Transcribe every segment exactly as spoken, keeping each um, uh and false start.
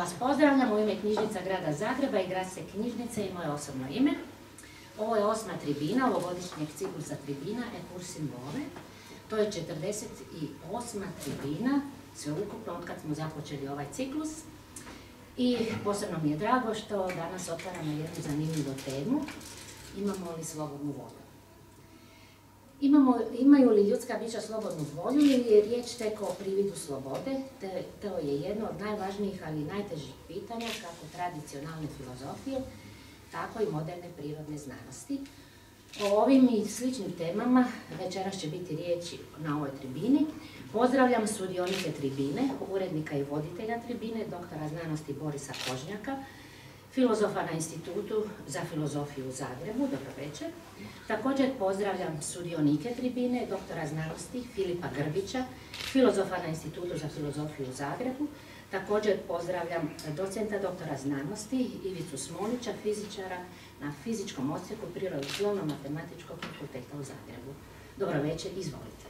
vas pozdravljam u ime Knjižnica grada Zagreba i Gradske knjižnice i moje osobno ime. Ovo je osma tribina ovogodišnjeg ciklusa tribina E Pur Simbole. To je četrdeset osma tribina, sveukupno od kad smo započeli ovaj ciklus. I posebno mi je drago što danas otvaramo jednu zanimljivu temu. Imamo li slobodnu volju? Imamo, imaju li ljudska bića slobodnu volju ili je riječ tek o prividu slobode? Te, to je jedno od najvažnijih, ali i najtežih pitanja kako tradicionalne filozofije, tako i moderne prirodne znanosti. O ovim i sličnim temama večeras će biti riječi na ovoj tribini. Pozdravljam sudionike tribine, urednika i voditelja tribine, doktora znanosti Borisa Kožnjaka, filozofa na Institutu za filozofiju u Zagrebu, dobro večer. Također pozdravljam sudionike tribine, doktora znanosti Filipa Grbića, filozofa na Institutu za filozofiju u Zagrebu. Također pozdravljam docenta doktora znanosti Ivicu Smolića, fizičara na fizičkom odsjeku Prirodoslovno-matematičkog fakulteta u Zagrebu. Dobro večer, izvolite.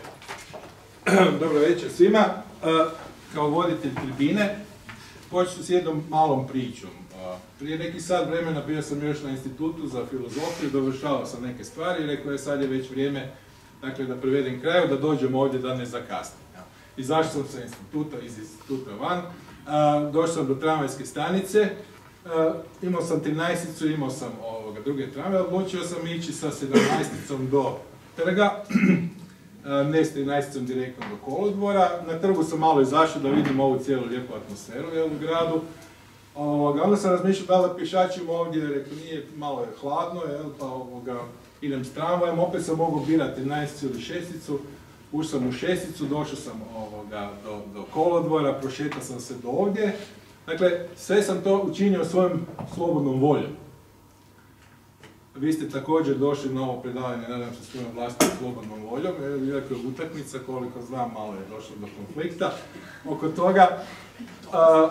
Dobro večer svima. Kao voditelj tribine počet ću s jednom malom pričom. Prije neki sat vremena bio sam još na Institutu za filozofiju, dovršavao sam neke stvari i rekao je sad je već vrijeme, dakle, da prevedem kraju, da dođem ovdje da ne zakasnim. Izašao sam sa instituta, iz instituta van, došao sam do tramvajske stanice, imao sam trinaesticu, imao sam ovoga, druge tramvaje, odlučio sam ići sa sedamnaesticom do trga, ne s trinaesticom direktno do kolodvora. Na trgu sam malo izašao da vidim ovu cijelu lijepu atmosferu u gradu. Ovoga, onda sam razmišljao da li pješačim ovdje, rekao nije, malo je hladno, jel, pa ovoga, idem s tramvajem, opet sam mogu birati trinaesticu ili šesticu, ušao sam u šesticu, došao sam ovoga, do, do kolodvora, prošetao sam se do ovdje. Dakle, sve sam to učinio svojom slobodnom voljom. Vi ste također došli na ovo predavanje, nadam se, svojom vlastitom slobodnom voljom, iako je utakmica, koliko znam, malo je došlo do konflikta oko toga. A,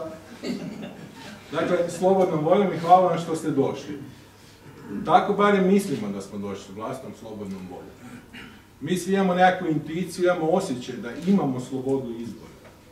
dakle, slobodnom voljom i hvala vam što ste došli. Tako barem mislimo da smo došli vlastitom slobodnom voljom. Mi svi imamo nekakvu intuiciju, imamo osjećaj da imamo slobodu izbora.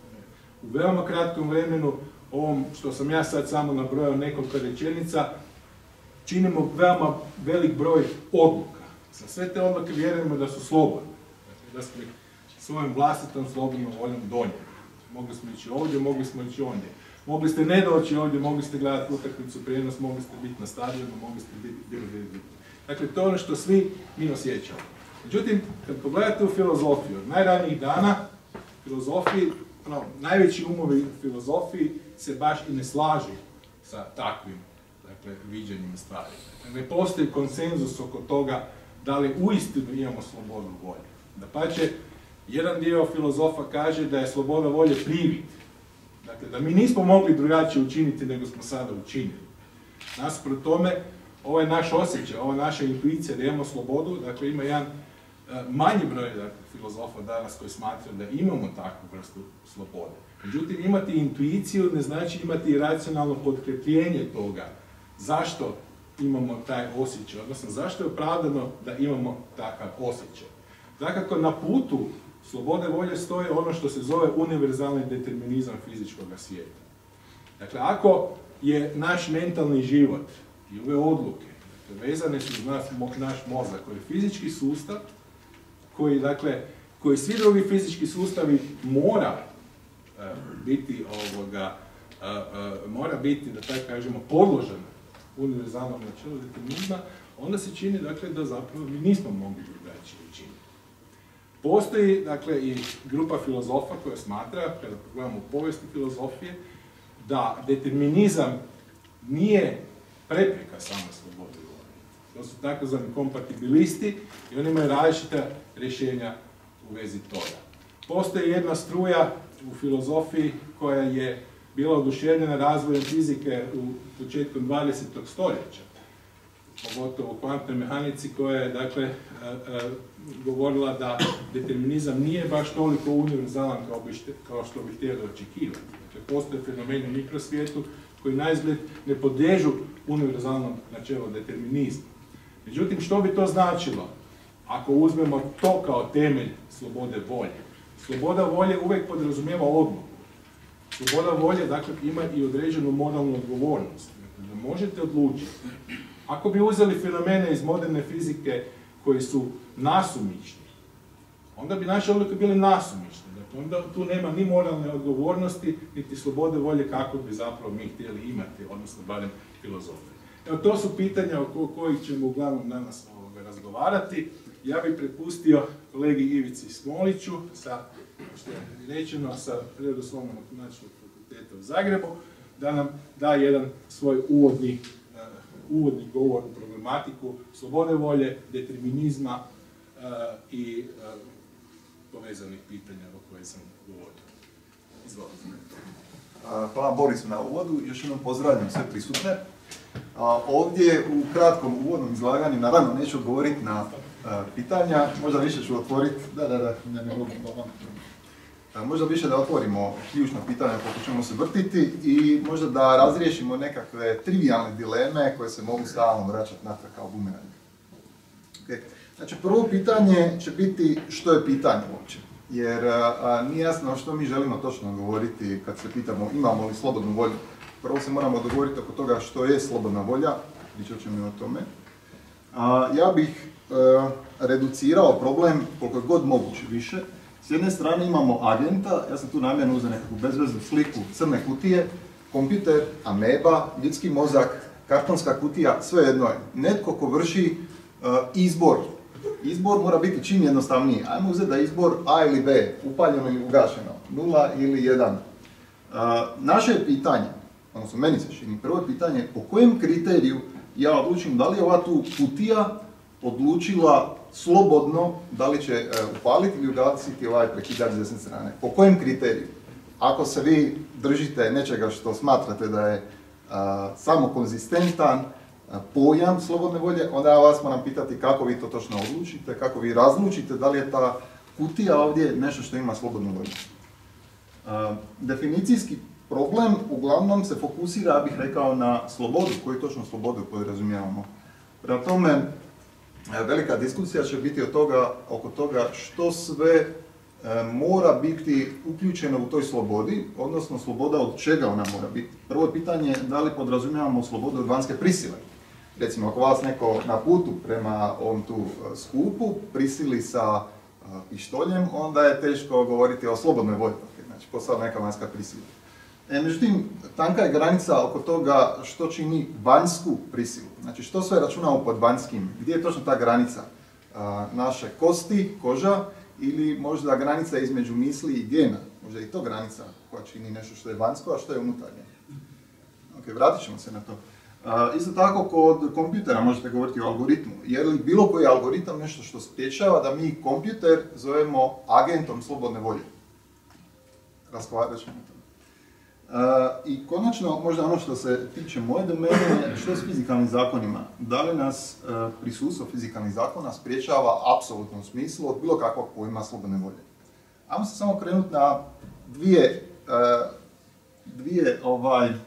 U veoma kratkom vremenu, ovom što sam ja sad samo nabrojao nekoliko rečenica, činimo veoma velik broj odluka. Za sve te odluke vjerujemo da su slobodne. Dakle, da smo ih svojom vlastitom slobodnom voljom donijeli. Mogli smo ići ovdje, mogli smo ići ondje. Mogli ste ne doći ovdje, mogli ste gledati utakmicu, prijenos, mogli ste biti na stadionu, mogli ste biti bilo gdje. Dakle, to je ono što svi mi osjećamo. Međutim, kad pogledate u filozofiju, od najranijih dana, filozofiji, no, najveći umovi u filozofiji se baš i ne slažu sa takvim, dakle, viđenjem stvari. Dakle, ne postoji konsenzus oko toga da li uistinu imamo slobodu volje. Dapače, jedan dio filozofa kaže da je sloboda volje privid. Dakle, da mi nismo mogli drugačije učiniti nego smo sada učinili. Nasuprot tome, ovaj naš osjećaj, ova naša intuicija da imamo slobodu, dakle, ima jedan manji broj, dakle, filozofa danas koji smatraju da imamo takvu vrstu slobode. Međutim, imati intuiciju ne znači imati i racionalno potkrepljenje toga zašto imamo taj osjećaj, odnosno zašto je opravdano da imamo takav osjećaj. Dakako, na putu slobode volje stoji ono što se zove univerzalni determinizam fizičkog svijeta. Dakle, ako je naš mentalni život i ove odluke, dakle, vezane su uz nas, naš mozak, koji je fizički sustav, koji, dakle, koji svi drugi fizički sustavi mora uh, biti ovoga, uh, uh, mora biti, da tako kažemo, podložen univerzalnom načelu determinizma, onda se čini, dakle, da zapravo mi nismo mogli drugačije učiniti. Postoji, dakle, i grupa filozofa koja smatra, kada pogledamo u povijesti filozofije, da determinizam nije prepreka same slobode volje. To su takozvani kompatibilisti i oni imaju različita rješenja u vezi toga. Postoji jedna struja u filozofiji koja je bila oduševljena razvojem fizike u početku dvadesetog stoljeća, pogotovo u kvantnoj mehanici koja je, dakle, govorila da determinizam nije baš toliko univerzalan kao, bi šte, kao što bi htjeli očekivati. Dakle, postoje fenomeni u mikrosvijetu koji naizgled ne podliježu univerzalnom načelu determinizma. Međutim, što bi to značilo ako uzmemo to kao temelj slobode volje? Sloboda volje uvijek podrazumijeva odluku. Sloboda volje, dakle, ima i određenu moralnu odgovornost. Da možete odlučiti. Ako bi uzeli fenomene iz moderne fizike koji su nasumični, onda bi naše odluke bile nasumične. Dakle, onda tu nema ni moralne odgovornosti, niti slobode volje kako bi zapravo mi htjeli imati, odnosno barem filozofije. Evo, to su pitanja o kojih ćemo uglavnom danas ovoga razgovarati. Ja bih prepustio kolegi Ivici Smoliću, sa, što je rečeno, sa Prirodoslovno-matematičkog fakulteta u Zagrebu, da nam da jedan svoj uvodni, uh, uvodni govor u problematiku slobode volje, determinizma uh, i uh, povezanih pitanja o kojoj sam govorio. Izvolite. Hvala Borisu na uvodu, još jednom pozdravljam sve prisutne. Ovdje u kratkom uvodnom izlaganju, naravno neću odgovoriti na pitanja, možda više ću otvoriti, da, da, da, ne, ne, ne, možda više da otvorimo ključna pitanja kako ćemo se vrtiti i možda da razriješimo nekakve trivijalne dileme koje se mogu stalno vraćati natrag kao bumerang. Okay. Znači, prvo pitanje će biti što je pitanje uopće, jer a, nije jasno što mi želimo točno govoriti kad se pitamo imamo li slobodnu volju. Prvo se moramo dogovoriti oko toga što je slobodna volja, pričat ćemo o tome. A, ja bih a, reducirao problem koliko god moguće više. S jedne strane imamo agenta, ja sam tu namjerno uzeo nekakvu bezveznu sliku crne kutije, kompjuter, ameba, ljudski mozak, kartonska kutija, sve jedno je. Netko ko vrši uh, izbor. Izbor mora biti čim jednostavniji. Ajmo uzeti da je izbor A ili B, upaljeno ili ugašeno, nula ili jedan. Uh, naše je pitanje, odnosno meni se čini, prvo je pitanje po kojem kriteriju ja odlučim da li je ova tu kutija odlučila slobodno da li će uh, upaliti ili ugasiti ovaj prekidač s desne strane. Po kojem kriteriju? Ako se vi držite nečega što smatrate da je uh, samo konzistentan uh, pojam slobodne volje, onda ja vas moram pitati kako vi to točno odlučite, kako vi razlučite da li je ta kutija ovdje nešto što ima slobodnu volju. Uh, definicijski problem uglavnom se fokusira, ja bih rekao, na slobodu, koju točno slobodu podrazumijevamo. Prema tome, velika diskusija će biti od toga, oko toga što sve e, mora biti uključeno u toj slobodi, odnosno sloboda od čega ona mora biti. Prvo pitanje je da li podrazumijevamo slobodu od vanjske prisile. Recimo, ako vas neko na putu prema ovom tu skupu prisili sa e, pištoljem, onda je teško govoriti o slobodnoj volji. Znači, postala neka vanjska prisila. E, međutim, tanka je granica oko toga što čini vanjsku prisilu. Znači, što sve računamo pod vanjskim? Gdje je točno ta granica? A, naše kosti, koža ili možda granica između misli i gena? Možda je i to granica koja čini nešto što je vanjsko, a što je unutarnje. Ok, vratit ćemo se na to. A, isto tako, kod kompjutera možete govoriti o algoritmu. Je li bilo koji algoritam nešto što spriječava da mi kompjuter zovemo agentom slobodne volje? Razgovarat ćemo to. Uh, I konačno, možda ono što se tiče moje domene, što je s fizikalnim zakonima? Da li nas uh, prisustvo fizikalnih zakona spriječava apsolutnom smislu od bilo kakvog pojma slobodne volje? Ajmo se samo krenuti na dvije, uh, dvije ovaj, uh,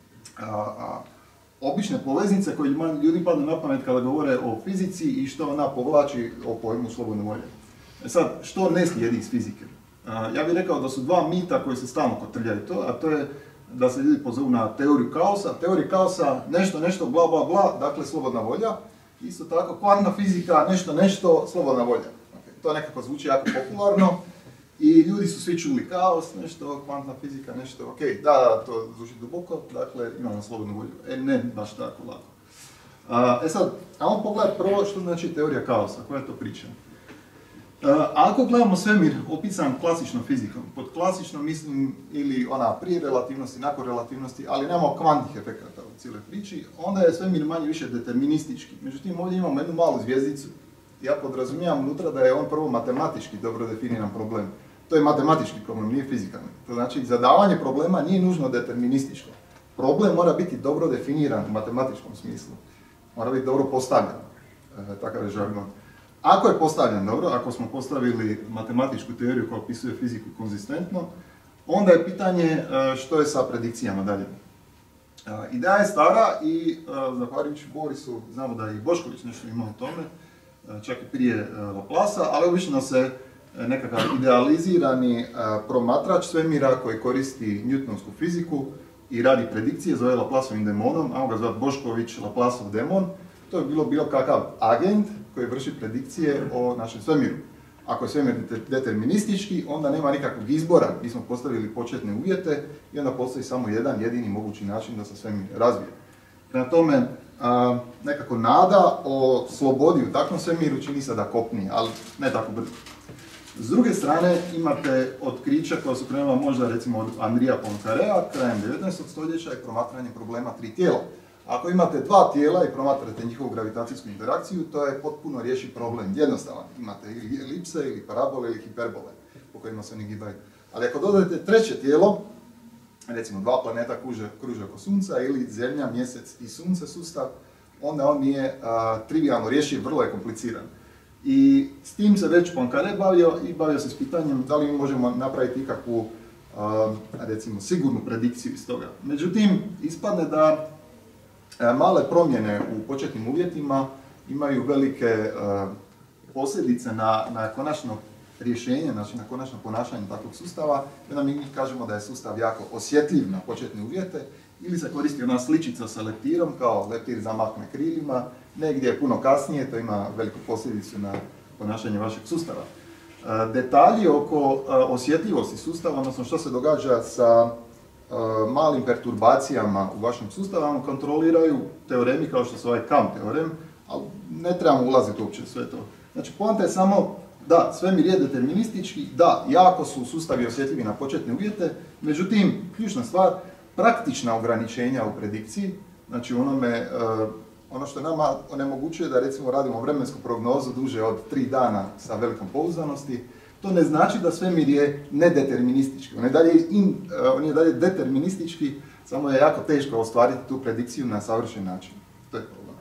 uh, obične poveznice koje ljudi padnu na pamet kada govore o fizici i što ona povlači o pojmu slobodne volje. E sad, što ne slijedi iz fizike? Ja bih rekao da su dva mita koji se stalno kotrljaju to, a to je da se ljudi pozovu na teoriju kaosa. Teorija kaosa, nešto, nešto, bla, bla, bla, dakle slobodna volja. Isto tako, kvantna fizika, nešto, nešto, slobodna volja. Okay. To nekako zvuči jako popularno i ljudi su svi čuli kaos, nešto, kvantna fizika, nešto, ok, da, da, to zvuči duboko, dakle imamo slobodnu volju. E, ne, baš tako lako. A, e sad, ajmo pogledati prvo što znači teorija kaosa, koja je to priča. Uh, ako gledamo svemir opisan klasičnom fizikom, pod klasično mislim ili ona prije relativnosti, nakon relativnosti, ali nemamo kvantnih efekata u cijeloj priči, onda je svemir manje više deterministički. Međutim, ovdje imamo jednu malu zvjezdicu. Ja podrazumijevam unutra da je on prvo matematički dobro definiran problem. To je matematički problem, nije fizikalni. To znači, zadavanje problema nije nužno determinističko. Problem mora biti dobro definiran u matematičkom smislu. Mora biti dobro postavljen. E, takav je žargon. Ako je postavljen dobro, ako smo postavili matematičku teoriju koja opisuje fiziku konzistentno, onda je pitanje što je sa predikcijama dalje. Ideja je stara i zahvaljujući Borisu, znamo da je i Bošković nešto imao o tome, čak i prije Laplaca, ali obično se nekakav idealizirani promatrač svemira koji koristi newtonsku fiziku i radi predikcije, zove Laplaceovim demonom, a on ga zove Bošković, Laplaceov demon. To je bilo bilo kakav agent koji vrši predikcije o našem svemiru. Ako je svemir deterministički, onda nema nikakvog izbora. Mi smo postavili početne uvjete i onda postoji samo jedan jedini mogući način da se svemir razvije. Prema tome, a, nekako nada o slobodi u takvom svemiru čini se da kopni, ali ne tako brzo. S druge strane, imate otkrića koja su krenula možda recimo od Andrija Poincaréa krajem devetnaestog stoljeća i promatranje problema tri tijela. Ako imate dva tijela i promatrate njihovu gravitacijsku interakciju, to je potpuno riješi problem. Jednostavan. Imate ili elipse, ili parabole, ili hiperbole po kojima se oni gibaju. Ali ako dodajete treće tijelo, recimo dva planeta kruže, kruže oko Sunca ili Zemlja, Mjesec i Sunce sustav, onda on nije a, trivialno rješiv, vrlo je kompliciran. I s tim se već Poincaré bavio i bavio se s pitanjem da li mi možemo napraviti ikakvu, a, recimo, sigurnu predikciju iz toga. Međutim, ispadne da a, male promjene u početnim uvjetima imaju velike a, posljedice na, na konačno rješenje, znači na konačno ponašanje takvog sustava, i onda mi kažemo da je sustav jako osjetljiv na početne uvjete, ili se koristi ona sličica sa leptirom, kao leptir zamahne krilima, negdje puno kasnije, to ima veliku posljedicu na ponašanje vašeg sustava. E, detalji oko e, osjetljivosti sustava, odnosno što se događa sa e, malim perturbacijama u vašem sustavu, kontroliraju teoremi kao što su ovaj Kam teorem, ali ne trebamo ulaziti uopće u sve to. Znači, poanta je samo da, svemir je deterministički, da, jako su sustavi osjetljivi na početne uvjete, međutim, ključna stvar, praktična ograničenja u predikciji, znači onome, uh, ono što nama onemogućuje da recimo radimo vremensku prognozu duže od tri dana sa velikom pouzdanosti, to ne znači da svemir je nedeterministički. On je dalje, in, uh, on je dalje deterministički, samo je jako teško ostvariti tu predikciju na savršen način. To je problem.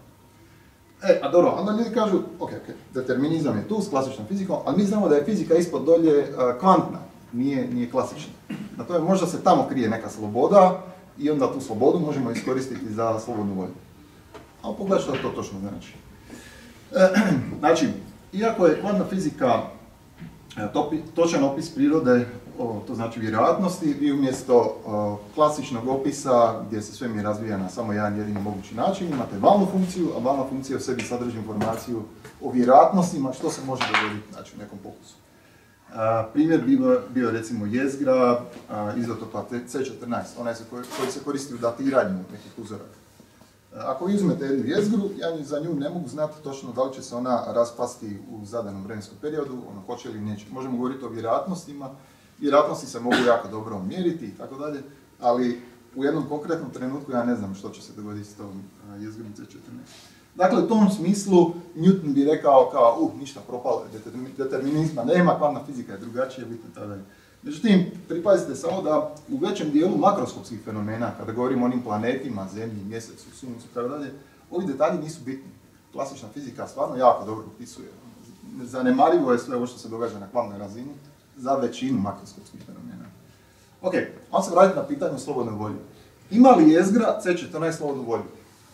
E, a dobro, onda ljudi kažu, ok, ok, determinizam je tu s klasičnom fizikom, ali mi znamo da je fizika ispod dolje uh, kvantna, nije, nije klasična. Na tome možda se tamo krije neka sloboda i onda tu slobodu možemo iskoristiti za slobodnu volju. Ali pogledaj što to točno znači. E, znači, iako je kvantna fizika topi, točan opis prirode, o, to znači vjerojatnosti, vi umjesto o, klasičnog opisa gdje se svemir razvija na samo jedan jedini mogući način, imate valnu funkciju, a valna funkcija u sebi sadrži informaciju o vjerojatnostima što se može dogoditi, znači, u nekom pokusu. A, primjer bio, bio recimo jezgra a, izotopa C četrnaest, onaj se koji, koji se koristi u datiranju nekih uzoraka. Ako vi uzmete jednu jezgru, ja za nju ne mogu znati točno da li će se ona raspasti u zadanom vremenskom periodu, ono hoće ili neće. Možemo govoriti o vjerojatnostima, vjerojatnosti se mogu jako dobro mjeriti i tako dalje, ali u jednom konkretnom trenutku ja ne znam što će se dogoditi s tom jezgrom C četrnaest. Dakle, u tom smislu Newton bi rekao kao, uh, ništa propalo, determinizma nema, kvantna fizika je drugačija, bitno tada je. Međutim, pripazite samo da u većem dijelu makroskopskih fenomena, kada govorimo o onim planetima, Zemlji, Mjesecu, Suncu i tako dalje, ovi detalji nisu bitni. Klasična fizika stvarno jako dobro opisuje. Zanemarivo je sve ovo što se događa na kvantnoj razini za većinu makroskopskih fenomena. Ok, on se vratiti na pitanje o slobodnoj volji. Ima li jezgra C četrnaest slobodnu volju?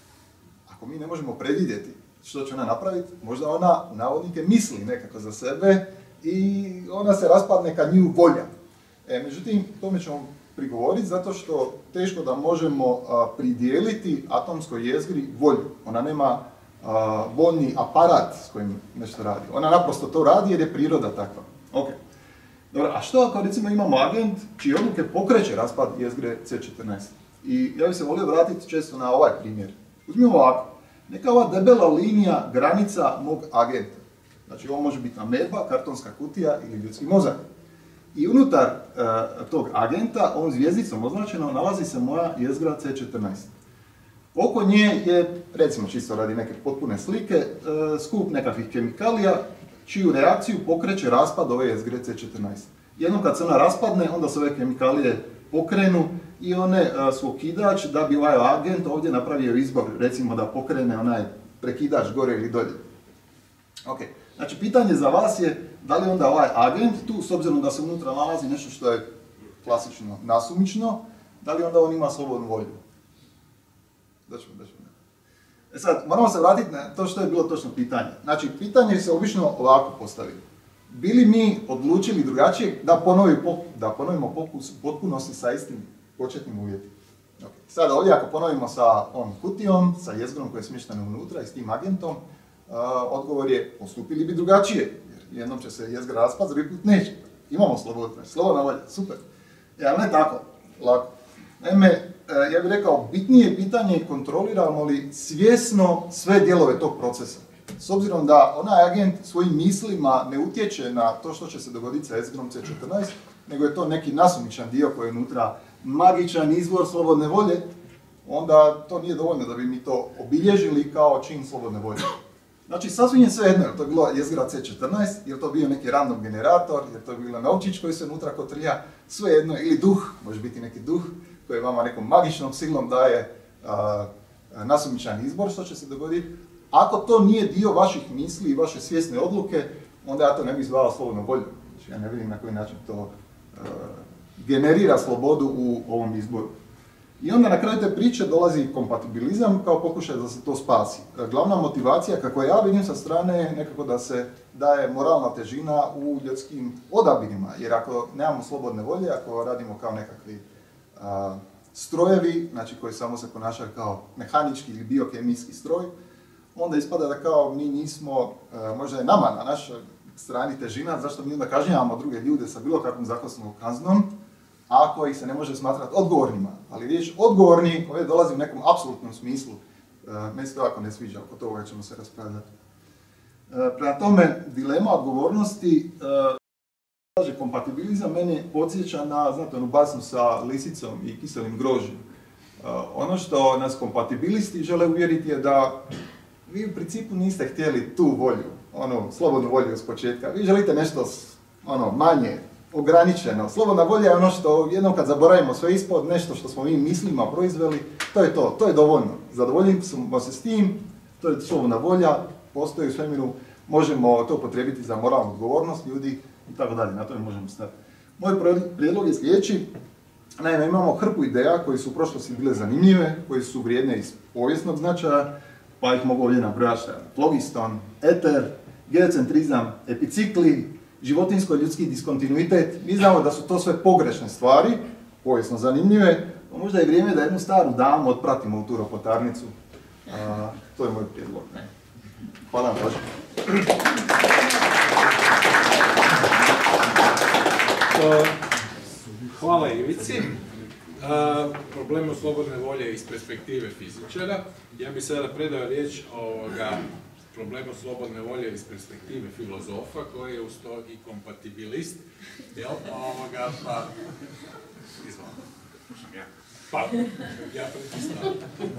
Ako mi ne možemo predvidjeti što će ona napraviti, možda ona, u navodnike, misli nekako za sebe i ona se raspadne kad nju volja. E, međutim, tome ćemo prigovoriti zato što teško da možemo a, pridijeliti atomskoj jezgri volju. Ona nema a, voljni aparat s kojim nešto radi. Ona naprosto to radi jer je priroda takva. Okay. Dobro, a što ako recimo imamo agent čiji odluke pokreće raspad jezgre C četrnaest? I ja bih se volio vratiti često na ovaj primjer. Uzmimo ovako. Neka ova debela linija granica mog agenta. Znači ovo može biti ameba, kartonska kutija ili ljudski mozak. I unutar uh, tog agenta, ovom zvijezdicom označeno, nalazi se moja jezgra C četrnaest. Oko nje je, recimo čisto radi neke potpune slike, uh, skup nekakvih kemikalija čiju reakciju pokreće raspad ove jezgre C četrnaest. Jednom kad se ona raspadne, onda se ove kemikalije pokrenu i one uh, su okidač da bi ovaj agent ovdje napravio izbor, recimo da pokrene onaj prekidač gore ili dolje. Ok, znači pitanje za vas je da li onda ovaj agent tu, s obzirom da se unutra nalazi nešto što je klasično nasumično, da li onda on ima slobodnu volju? Daćemo, daćemo. E sad, moramo se vratiti na to što je bilo točno pitanje. Znači, pitanje se obično ovako postavi. bili mi odlučili drugačije da, ponovi, da ponovimo pokus u potpunosti sa istim početnim uvjetima. Okay. Sada ovdje ako ponovimo sa ovom kutijom, sa jezgrom koji je smješten unutra i s tim agentom, uh, odgovor je postupili bi drugačije. Jer jednom će se jezgra raspad, drugi put neće. Imamo slobodu, slobodna volja, super. Ja, ali ne tako, lako. Naime, ja bih rekao, bitnije pitanje kontroliramo li svjesno sve dijelove tog procesa. S obzirom da onaj agent svojim mislima ne utječe na to što će se dogoditi sa jezgrom C četrnaest, nego je to neki nasumičan dio koji je unutra magičan izvor slobodne volje, onda to nije dovoljno da bi mi to obilježili kao čin slobodne volje. Znači, sasvim je sve jedno, je to bilo jezgra C četrnaest, je to bio neki random generator, je to bilo novčić koji se unutra kotrlja, sve jedno, ili duh, može biti neki duh, koji vama nekom magičnom silom daje a, nasumičan izbor što će se dogoditi. Ako to nije dio vaših misli i vaše svjesne odluke, onda ja to ne bih zvao slobodnom voljom. Znači, ja ne vidim na koji način to a, generira slobodu u ovom izboru. I onda na kraju te priče dolazi kompatibilizam kao pokušaj da se to spasi. Glavna motivacija, kako ja vidim sa strane, je nekako da se daje moralna težina u ljudskim odabirima. Jer ako nemamo slobodne volje, ako radimo kao nekakvi a, strojevi, znači koji samo se ponašaju kao mehanički ili biokemijski stroj, onda ispada da kao mi nismo, a, možda je nama na našoj strani težina, zašto mi onda kažnjavamo druge ljude sa bilo kakvom zakonskom kaznom, ako ih se ne može smatrati odgovornima. Ali riječ odgovorni ovdje dolazi u nekom apsolutnom smislu. E, meni se to ovako ne sviđa, oko toga ćemo se raspravljati. E, prema tome, dilema odgovornosti, kaže e, kompatibilizam, meni podsjeća na, znate, onu basnu sa lisicom i kiselim grožđem. E, ono što nas kompatibilisti žele uvjeriti je da vi u principu niste htjeli tu volju, ono, slobodnu volju iz početka. Vi želite nešto ono, manje, ograničeno. Slobodna volja je ono što jednom kad zaboravimo sve ispod, nešto što smo mi mislima proizveli, to je to, to je dovoljno. Zadovoljimo se s tim, to je slobodna volja, postoji u svemiru, možemo to upotrijebiti za moralnu odgovornost ljudi i tako dalje, na tome možemo stati. Moj prijedlog je sljedeći. Naime, imamo hrpu ideja koji su u prošlosti bile zanimljive, koji su vrijedne iz povijesnog značaja, pa ih mogu ovdje nabrojati. Flogiston, eter, geocentrizam, epicikli, životinsko-ljudski diskontinuitet. Mi znamo da su to sve pogrešne stvari, povijesno zanimljive, no možda je vrijeme da jednu staru damu otpratimo u tu ropotarnicu. A, to je moj prijedlog. Hvala vam pažnju. Hvala Ivici. Uh, problemu slobodne volje iz perspektive fizičara. Ja bih sada predao riječ ovoga problemu slobodne volje iz perspektive filozofa, koji je uz to i kompatibilist. Jel? Ovoga, pa... Izvolite. Ja. Pa, ja pretpostavljam.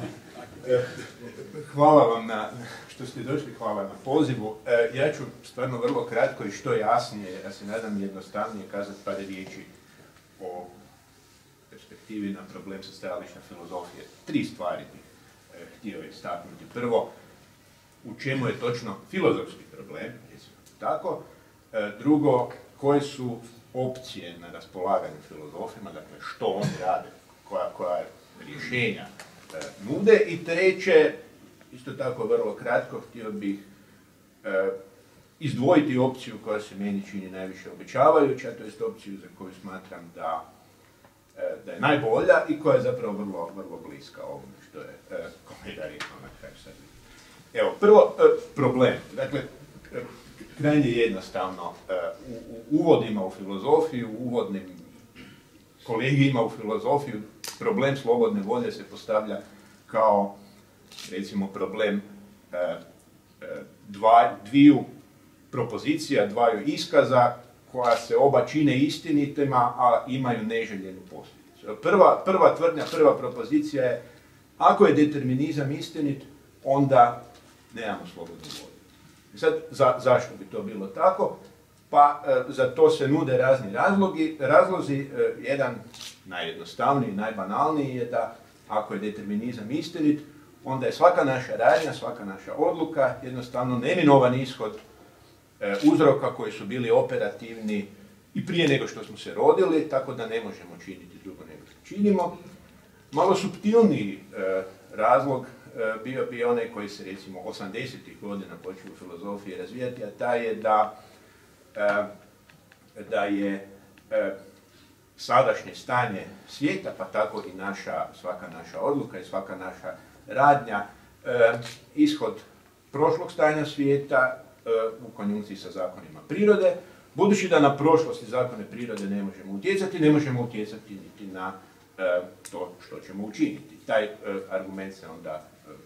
Hvala vam na što ste došli, hvala na pozivu. E, ja ću stvarno vrlo kratko i što jasnije, ja se nadam jednostavnije kazati par riječi o perspektivi na problem sa stajališta filozofije. Tri stvari bih e, htio istaknuti. Prvo, u čemu je točno filozofski problem, tako. E, drugo, koje su opcije na raspolaganju filozofima, dakle što oni rade, koja, koja rješenja e, nude. I treće, isto tako vrlo kratko, htio bih e, izdvojiti opciju koja se meni čini najviše obećavajuća, to jest opciju za koju smatram da, e, da je najbolja i koja je zapravo vrlo, vrlo bliska ovome što je e, kolega rekao na kraju sad. Evo, prvo, e, problem. Dakle, e, krajnje jednostavno, e, u, u uvodima u filozofiju, u uvodnim kolegijima u filozofiju, problem slobodne volje se postavlja kao, recimo, problem e, e, dva, dviju propozicija, dvaju iskaza, koja se oba čine istinitima, a imaju neželjenu posljedicu. Prva, prva tvrdnja, prva propozicija je, ako je determinizam istinit, onda nemamo slobodnu volju. Sad, za, zašto bi to bilo tako? Pa e, za to se nude razni razlogi. Razlozi, e, jedan najjednostavniji, najbanalniji je da ako je determinizam istinit, onda je svaka naša radnja, svaka naša odluka jednostavno neminovan ishod e, uzroka koji su bili operativni i prije nego što smo se rodili, tako da ne možemo činiti drugo nego što činimo. Malo suptilniji e, razlog e, bio bi onaj koji se recimo osamdesetih godina počeo u filozofiji razvijati, a taj je da da je sadašnje stanje svijeta, pa tako i naša, svaka naša odluka i svaka naša radnja, ishod prošlog stanja svijeta u konjunkciji sa zakonima prirode. Budući da na prošlosti zakone prirode ne možemo utjecati, ne možemo utjecati niti na to što ćemo učiniti. Taj argument se onda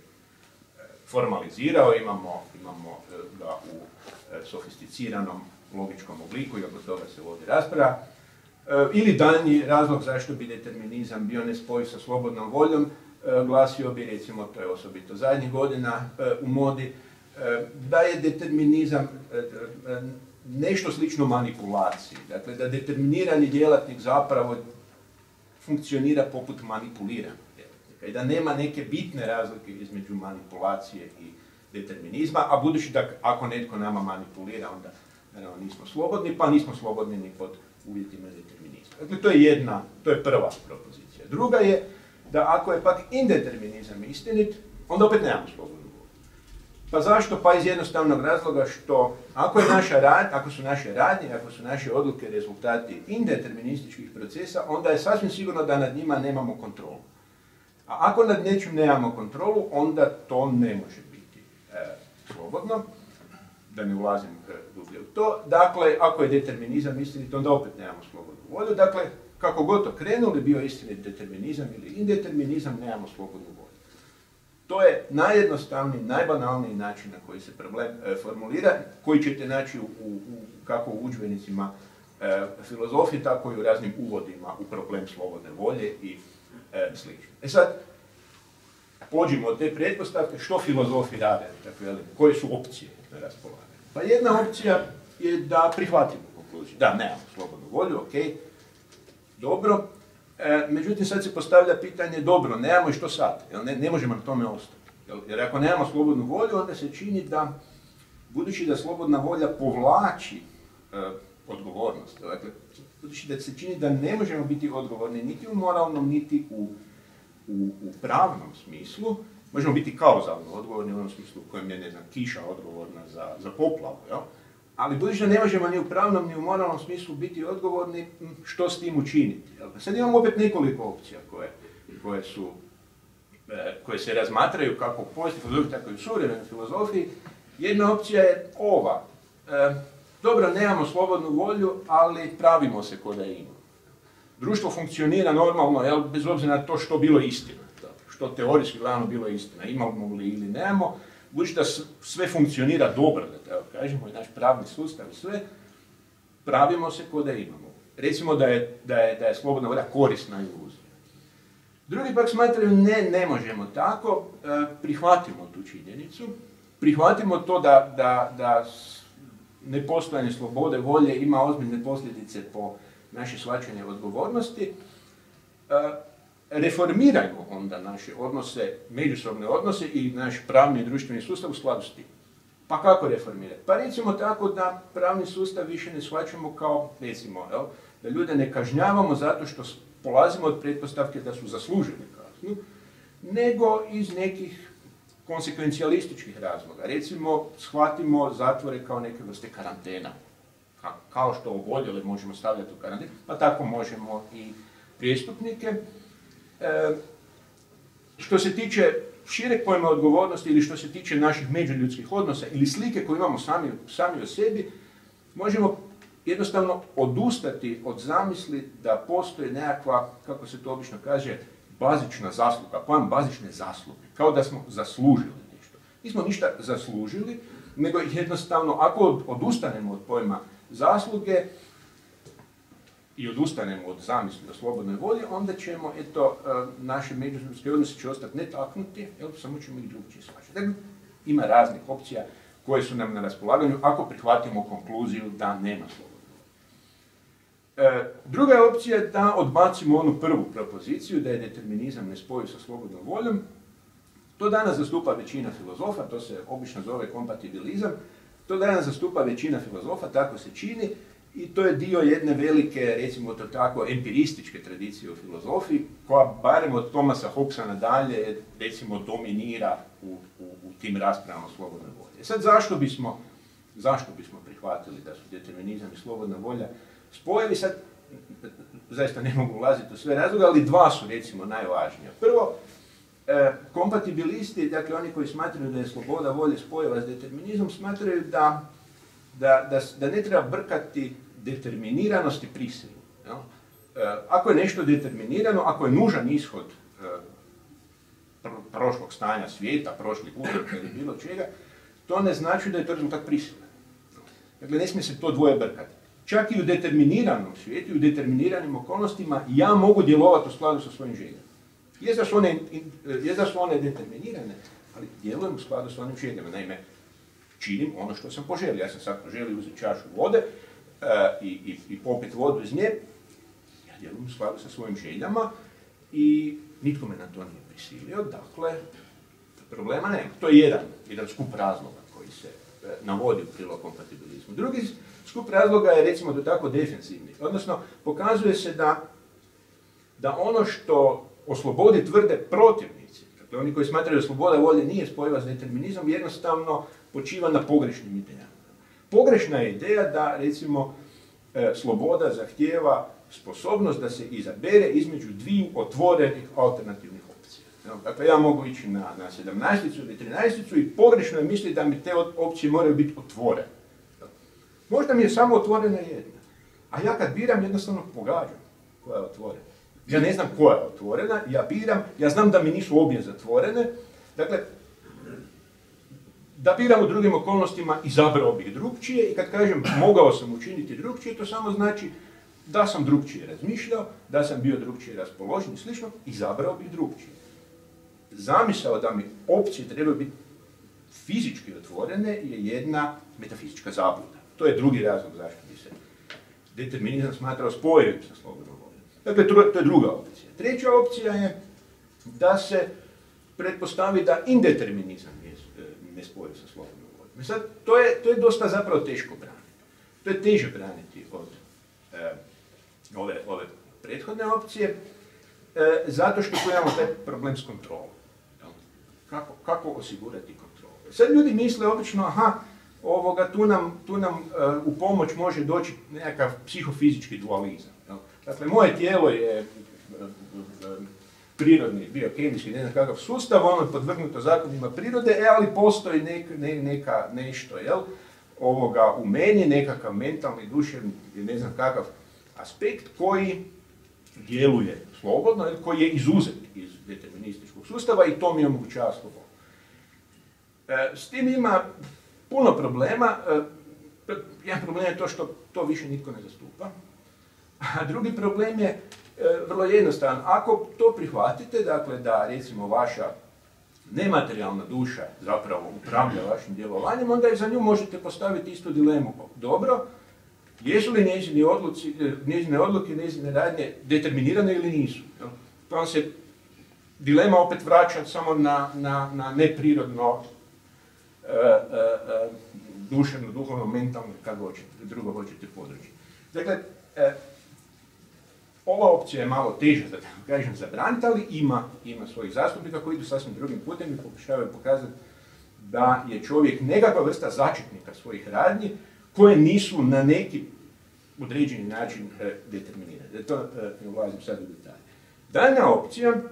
formalizirao, imamo, imamo ga u sofisticiranom logičkom obliku i oko toga se vodi rasprava. Ili daljnji razlog zašto bi determinizam bio nespojiv sa slobodnom voljom, glasio bi, recimo, to je osobito zadnjih godina u modi, da je determinizam nešto slično manipulaciji. Dakle, da determinirani djelatnik zapravo funkcionira poput manipuliranog djelatnika i da nema neke bitne razlike između manipulacije i determinizma, a budući da ako netko nama manipulira, onda naravno nismo slobodni, pa nismo slobodni ni pod uvjetima determinizma. Dakle, to je jedna, to je prva propozicija. Druga je da ako je pak indeterminizam istinit, onda opet nemamo slobodnu volju. Pa zašto? Pa iz jednostavnog razloga što ako, je naša rad, ako su naše radnje, ako su naše odluke rezultati indeterminističkih procesa, onda je sasvim sigurno da nad njima nemamo kontrolu. A ako nad nečim nemamo kontrolu, onda to ne može biti e, slobodno. Da ne ulazim dublje u to. Dakle, ako je determinizam istinit, onda opet nemamo slobodnu volju. Dakle, kako god to krenuli, bio istinit determinizam ili indeterminizam, nemamo slobodnu volju. To je najjednostavniji, najbanalniji način na koji se problem e, formulira, koji ćete naći u, u, kako u udžbenicima e, filozofije, tako i u raznim uvodima u problem slobodne volje i e, slično. E sad, pođimo od te pretpostavke, što filozofi rade, dakle, koje su opcije na raspolaganju. Pa jedna opcija je da prihvatimo konkluziju. Da, nemamo slobodnu volju, ok, dobro. E, međutim, sad se postavlja pitanje, dobro, nemamo i što sad? Jel, ne, ne možemo na tome ostati. Jel, jer ako nemamo slobodnu volju, onda se čini da, budući da slobodna volja povlači e, odgovornost, dakle, budući da se čini da ne možemo biti odgovorni niti u moralnom, niti u U, u pravnom smislu, možemo biti kauzalno odgovorni u onom smislu u kojem je, ne znam, kiša odgovorna za, za poplavu, jel? Ali budući da ne možemo ni u pravnom ni u moralnom smislu biti odgovorni, što s tim učiniti? Jel? Sad imamo opet nekoliko opcija koje, koje, su, e, koje se razmatraju kako u pozitivnoj filozofiji, tako i u suvremenoj filozofiji. Jedna opcija je ova. E, dobro, nemamo slobodnu volju, ali pravimo se ko da imamo. Društvo funkcionira normalno, jel, bez obzira na to što bilo istina. Što teorijski glavno bilo istina, imamo li ili nemamo. Budući da sve funkcionira dobro, da tako kažemo, i naš pravni sustav i sve, pravimo se ko da imamo. Recimo da je, da je, da je slobodna volja korisna iluzija. Drugi pak smatraju, ne, ne možemo tako, e, prihvatimo tu činjenicu, prihvatimo to da, da, da nepostojanje slobode volje ima ozbiljne posljedice po naše shvaćanje odgovornosti, reformirajmo onda naše odnose, međusobne odnose i naš pravni i društveni sustav u skladu s tim. Pa kako reformirati? Pa recimo tako da pravni sustav više ne shvaćamo kao, recimo, jel, da ljude ne kažnjavamo zato što polazimo od pretpostavke da su zaslužili kaznu, nego iz nekih konsekvencijalističkih razloga. Recimo, shvatimo zatvore kao neke vrste karantena. Kao što oboljele možemo stavljati u karantenu, pa tako možemo i prijestupnike. E, što se tiče šireg pojma odgovornosti ili što se tiče naših međuljudskih odnosa ili slike koju imamo sami, sami o sebi, možemo jednostavno odustati od zamisli da postoji nekakva, kako se to obično kaže, bazična zasluga, pojam bazične zasluge, kao da smo zaslužili nešto. Nismo ništa zaslužili, nego jednostavno, ako odustanemo od pojma zasluge i odustanemo od zamisli o slobodnoj volji, onda ćemo, eto, naše međuljudske odnose će ostati netaknuti, jel, samo ćemo ih drugčije shvaćati. Dakle, ima raznih opcija koje su nam na raspolaganju ako prihvatimo konkluziju da nema slobodne volje. E, druga je opcija da odbacimo onu prvu propoziciju, da je determinizam nespojiv sa slobodnom voljom. To danas zastupa većina filozofa, to se obično zove kompatibilizam. To danas zastupa većina filozofa, tako se čini, i to je dio jedne velike, recimo to tako, empirističke tradicije u filozofiji, koja barem od Thomasa Hobbesa nadalje, recimo, dominira u, u, u tim raspravama slobodne volje. Sad, zašto bismo zašto bismo prihvatili da su determinizam i slobodna volja spojevi. Sad, zaista ne mogu ulaziti u sve razloge, ali dva su recimo najvažnija. Prvo, e, kompatibilisti, dakle oni koji smatraju da je sloboda volje spojeva s determinizmom, smatraju da, da, da, da ne treba brkati determiniranost i prisilu. Jel? E, ako je nešto determinirano, ako je nužan ishod e, pr- prošlog stanja svijeta, prošlih uvijeka ili bilo čega, to ne znači da je to rezultat prisile. Dakle, ne smije se to dvoje brkati. Čak i u determiniranom svijetu, u determiniranim okolnostima, ja mogu djelovati u skladu sa svojim željama. Je da su one, je da su one determinirane, ali djelujem u skladu sa onim željama. Naime, činim ono što sam poželio. Ja sam sad poželio uzeti čašu vode uh, i, i, i popiti vodu iz nje. Ja djelujem u skladu sa svojim željama i nitko me na to nije prisilio. Dakle, problema nema. To je jedan, jedan skup razloga koji se uh, navodi u prilog kompatibilizmu. Drugi skup razloga je, recimo, da tako defensivni. Odnosno, pokazuje se da, da ono što o slobodi tvrde protivnici, dakle oni koji smatraju da sloboda volje nije spojiva s determinizmom, jednostavno počiva na pogrešnim idejama. Pogrešna je ideja da, recimo, e, sloboda zahtijeva sposobnost da se izabere između dviju otvorenih alternativnih opcija. Dakle, ja mogu ići na, na sedamnaesticu ili trinaesticu i pogrešno je misliti da mi te opcije moraju biti otvorene. Možda mi je samo otvorena jedna, a ja kad biram jednostavno pogađam koja je otvorena. Ja ne znam koja je otvorena, ja biram, ja znam da mi nisu obje zatvorene, dakle, da biram u drugim okolnostima, izabrao bih drugčije i kad kažem mogao sam učiniti drugčije, to samo znači da sam drugčije razmišljao, da sam bio drugčije raspoložen i slično, izabrao bih drugčije. Zamisao da mi opcije trebaju biti fizički otvorene je jedna metafizička zabluda. To je drugi razlog zašto bi se determinizam smatrao spojivim sa slobodnom voljom. Dakle, to je druga opcija. Treća opcija je da se pretpostavi da indeterminizam je nespojiv sa slobodnom voljom. Sad, to je, to je dosta zapravo teško braniti. To je teže braniti od e, ove, ove prethodne opcije, e, zato što tu imamo taj problem s kontrolom. Kako, kako osigurati kontrolu? Sad ljudi misle obično, aha, ovoga, tu nam, tu nam uh, u pomoć može doći nekakav psihofizički dualizam. Jel? Dakle, moje tijelo je uh, uh, prirodni, biokemijski, ne znam kakav sustav, ono je podvrgnuto zakonima prirode, e, ali postoji nek, ne, neka, nešto, jel? Ovoga, u meni, nekakav mentalni, duševni, ne znam kakav aspekt koji djeluje slobodno, jel? Koji je izuzet iz determinističkog sustava i to mi omogućava slobodu. E, s tim ima puno problema. E, jedan problem je to što to više nitko ne zastupa. A drugi problem je e, vrlo jednostavan. Ako to prihvatite, dakle da recimo vaša nematerijalna duša zapravo upravlja vašim djelovanjem, onda i za nju možete postaviti istu dilemu. Dobro, jesu li njezine odluke, njezine odluke, njezine radnje determinirane ili nisu? Pa vam se dilema opet vraća samo na, na, na neprirodno Uh, uh, uh, duševno, duhovno, mentalno, kako hoćete, drugo hoćete područje. Dakle, uh, ova opcija je malo teža, da kažem, zabraniti, ali ima, ima svojih zastupnika koji idu sasvim drugim putem i pokušavaju pokazati da je čovjek nekakva vrsta začetnika svojih radnji koje nisu na neki određeni način uh, determinirane. Da to uh, ne ulazim sad u detalje. Daljna opcija uh,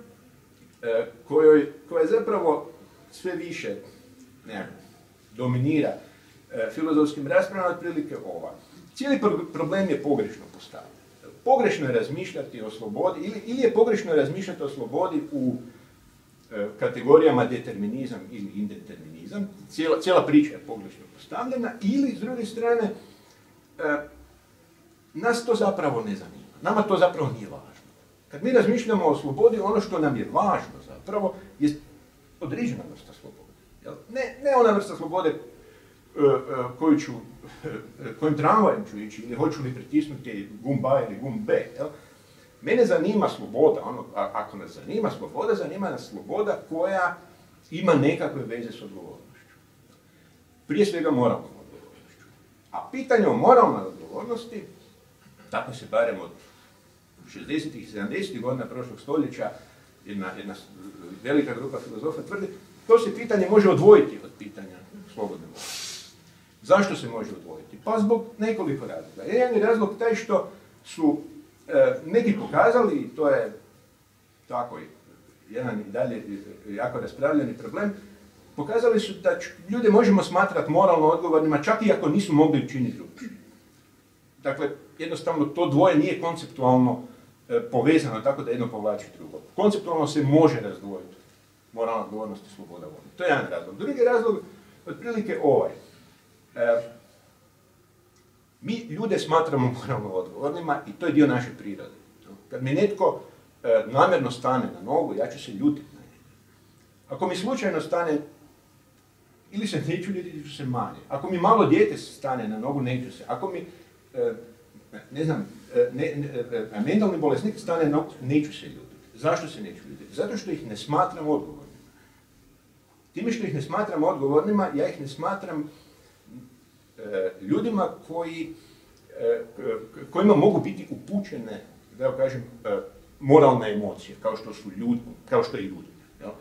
kojoj, koja je zapravo sve više nekako dominira e, filozofskim raspravama, otprilike ova. Cijeli pro- problem je pogrešno postavljen. Pogrešno je razmišljati o slobodi, ili, ili je pogrešno razmišljati o slobodi u e, kategorijama determinizam ili indeterminizam. Cijela, cijela priča je pogrešno postavljena, ili, s druge strane, e, nas to zapravo ne zanima. Nama to zapravo nije važno. Kad mi razmišljamo o slobodi, ono što nam je važno zapravo je određena vrsta slobode. Ne, ne ona vrsta slobode uh, uh, koju ću, uh, kojim tramvajem ću ići ili hoću li pritisnuti gumb A ili gumb B. Jel? Mene zanima sloboda, ono, a, ako nas zanima sloboda, zanima nas sloboda koja ima nekakve veze s odgovornošću. Prije svega moralnom odgovornošću. A pitanje o moralnoj odgovornosti, tako se barem od šezdesetih i sedamdesetih godina prošlog stoljeća jedna, jedna velika grupa filozofa tvrdi, to se pitanje može odvojiti od pitanja slobodne volje. Zašto se može odvojiti? Pa zbog nekoliko razloga. Jedan je razlog taj što su e, neki pokazali, i to je tako jedan i dalje jako raspravljeni problem, pokazali su da ljude možemo smatrati moralno odgovornima čak i ako nisu mogli učiniti drugčije. Dakle, jednostavno to dvoje nije konceptualno e, povezano tako da jedno povlači drugo. Konceptualno se može razdvojiti moralna odgovornost i sloboda volje. To je jedan razlog. Drugi razlog, otprilike ovaj. E, mi ljude smatramo moralno odgovornima i to je dio naše prirode. Kad mi netko e, namjerno stane na nogu, ja ću se ljutiti na njega. Ako mi slučajno stane, ili se neću ljutiti, ili ću se manje. Ako mi malo dijete stane na nogu, neću se. Ako mi, e, ne znam, e, ne, ne, mentalni bolesnik stane na nogu, neću se ljutiti. Zašto se neću ljutiti? Zato što ih ne smatram odgovornima. Time što ih ne smatram odgovornima, ja ih ne smatram e, ljudima koji, e, kojima mogu biti upućene, da ja kažem, e, moralne emocije, kao što su ljudi, kao što je i ljudi. Jel?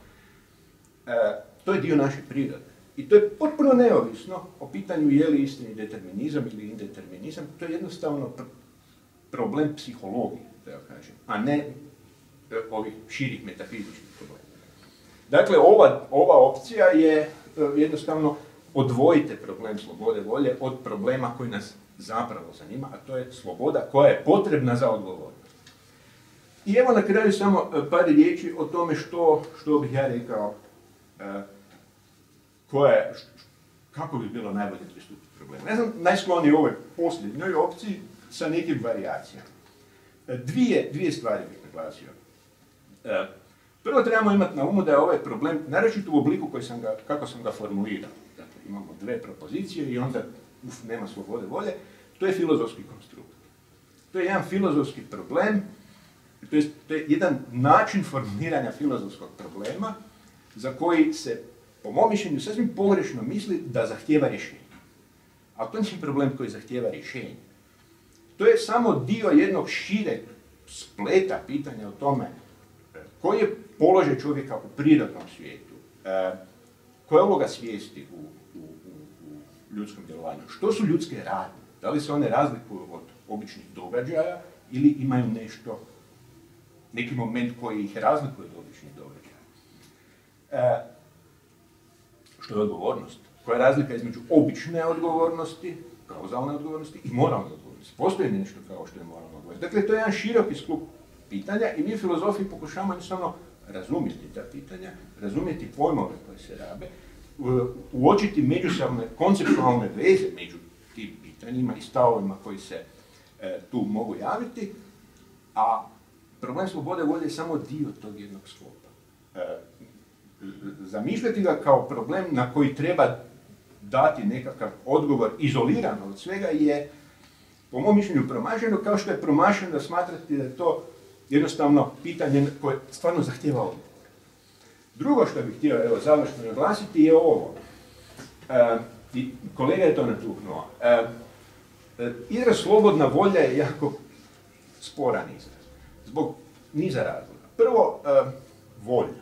E, to je dio naše prirode. I to je potpuno neovisno o pitanju je li istini determinizam ili indeterminizam. To je jednostavno pr- problem psihologije, da ja kažem, a ne e, ovih širih metafizičkih problema. Dakle, ova, ova opcija je e, jednostavno odvojite problem slobode volje od problema koji nas zapravo zanima, a to je sloboda koja je potrebna za odgovornost. I evo na kraju samo par riječi o tome što, što bih ja rekao, e, koja je, kako bi bilo najbolje pristupiti problemu. Ja sam najskloniji ovoj posljednjoj opciji sa nekim varijacijama. Dvije, dvije stvari bih naglasio. E, prvo trebamo imati na umu da je ovaj problem, naročito u obliku koji sam ga, kako sam ga formulirao. Dakle, imamo dve propozicije i onda uf, nema slobode volje. To je filozofski konstrukt. To je jedan filozofski problem, to je, to je jedan način formuliranja filozofskog problema za koji se, po mom mišljenju, sasvim pogrešno misli da zahtijeva rješenje. A to nije problem koji zahtijeva rješenje. To je samo dio jednog šireg spleta pitanja o tome koji je položaj čovjeka u prirodnom svijetu, koja je uloga svijesti u, u, u, u ljudskom djelovanju, što su ljudske radnje, da li se one razlikuju od običnih događaja ili imaju nešto, neki moment koji ih razlikuje od običnih događaja. E, što je odgovornost? Koja je razlika između obične odgovornosti, kauzalne odgovornosti i moralne odgovornosti? Postoji nešto kao što je moralna odgovornost. Dakle, to je jedan široki skup pitanja i mi u filozofiji pokušavamo jednostavno razumjeti ta pitanja, razumjeti pojmove koje se rabe, uočiti međusobne konceptualne veze među tim pitanjima i stavovima koji se e, tu mogu javiti, a problem slobode volje je samo dio tog jednog sklopa. E, zamišljati ga kao problem na koji treba dati nekakav odgovor izolirano od svega je, po mom mišljenju, promašeno, kao što je promašeno da smatrati da je to jednostavno pitanje koje stvarno zahtijeva odgovor. Drugo što bih htio evo, završno naglasiti je ovo. E, i kolega je to natuknuo. E, e, izraz slobodna volja je jako sporan izraz. Zbog niza razloga. Prvo, e, volja.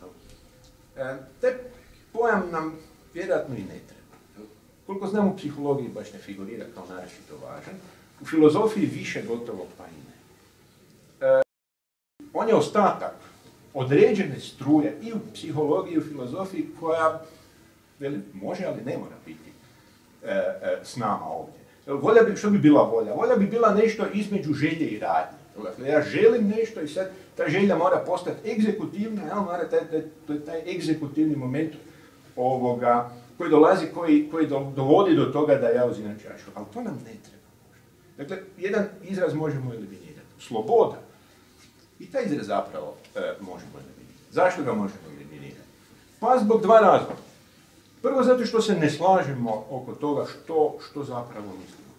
E, taj pojam nam vjerojatno i ne treba. Koliko znam u psihologiji baš ne figurira kao naročito važan. U filozofiji više gotovo pa i ne. E, on je ostatak određene struje i u psihologiji i u filozofiji koja veli, može, ali ne mora biti e, e, s nama ovdje. Volja bi, što bi bila volja? Volja bi bila nešto između želje i radnje. Dakle, ja želim nešto i sad ta želja mora postati egzekutivna, ja, mora taj, taj, taj egzekutivni moment ovoga, koji dolazi, koji, koji do, dovodi do toga da ja uzimam čašu. Ali to nam ne treba. Dakle, jedan izraz možemo eliminirati. Sloboda. I taj izraz zapravo e, možemo eliminirati. Zašto ga možemo eliminirati? Pa zbog dva razloga. Prvo zato što se ne slažemo oko toga što, što zapravo mislimo.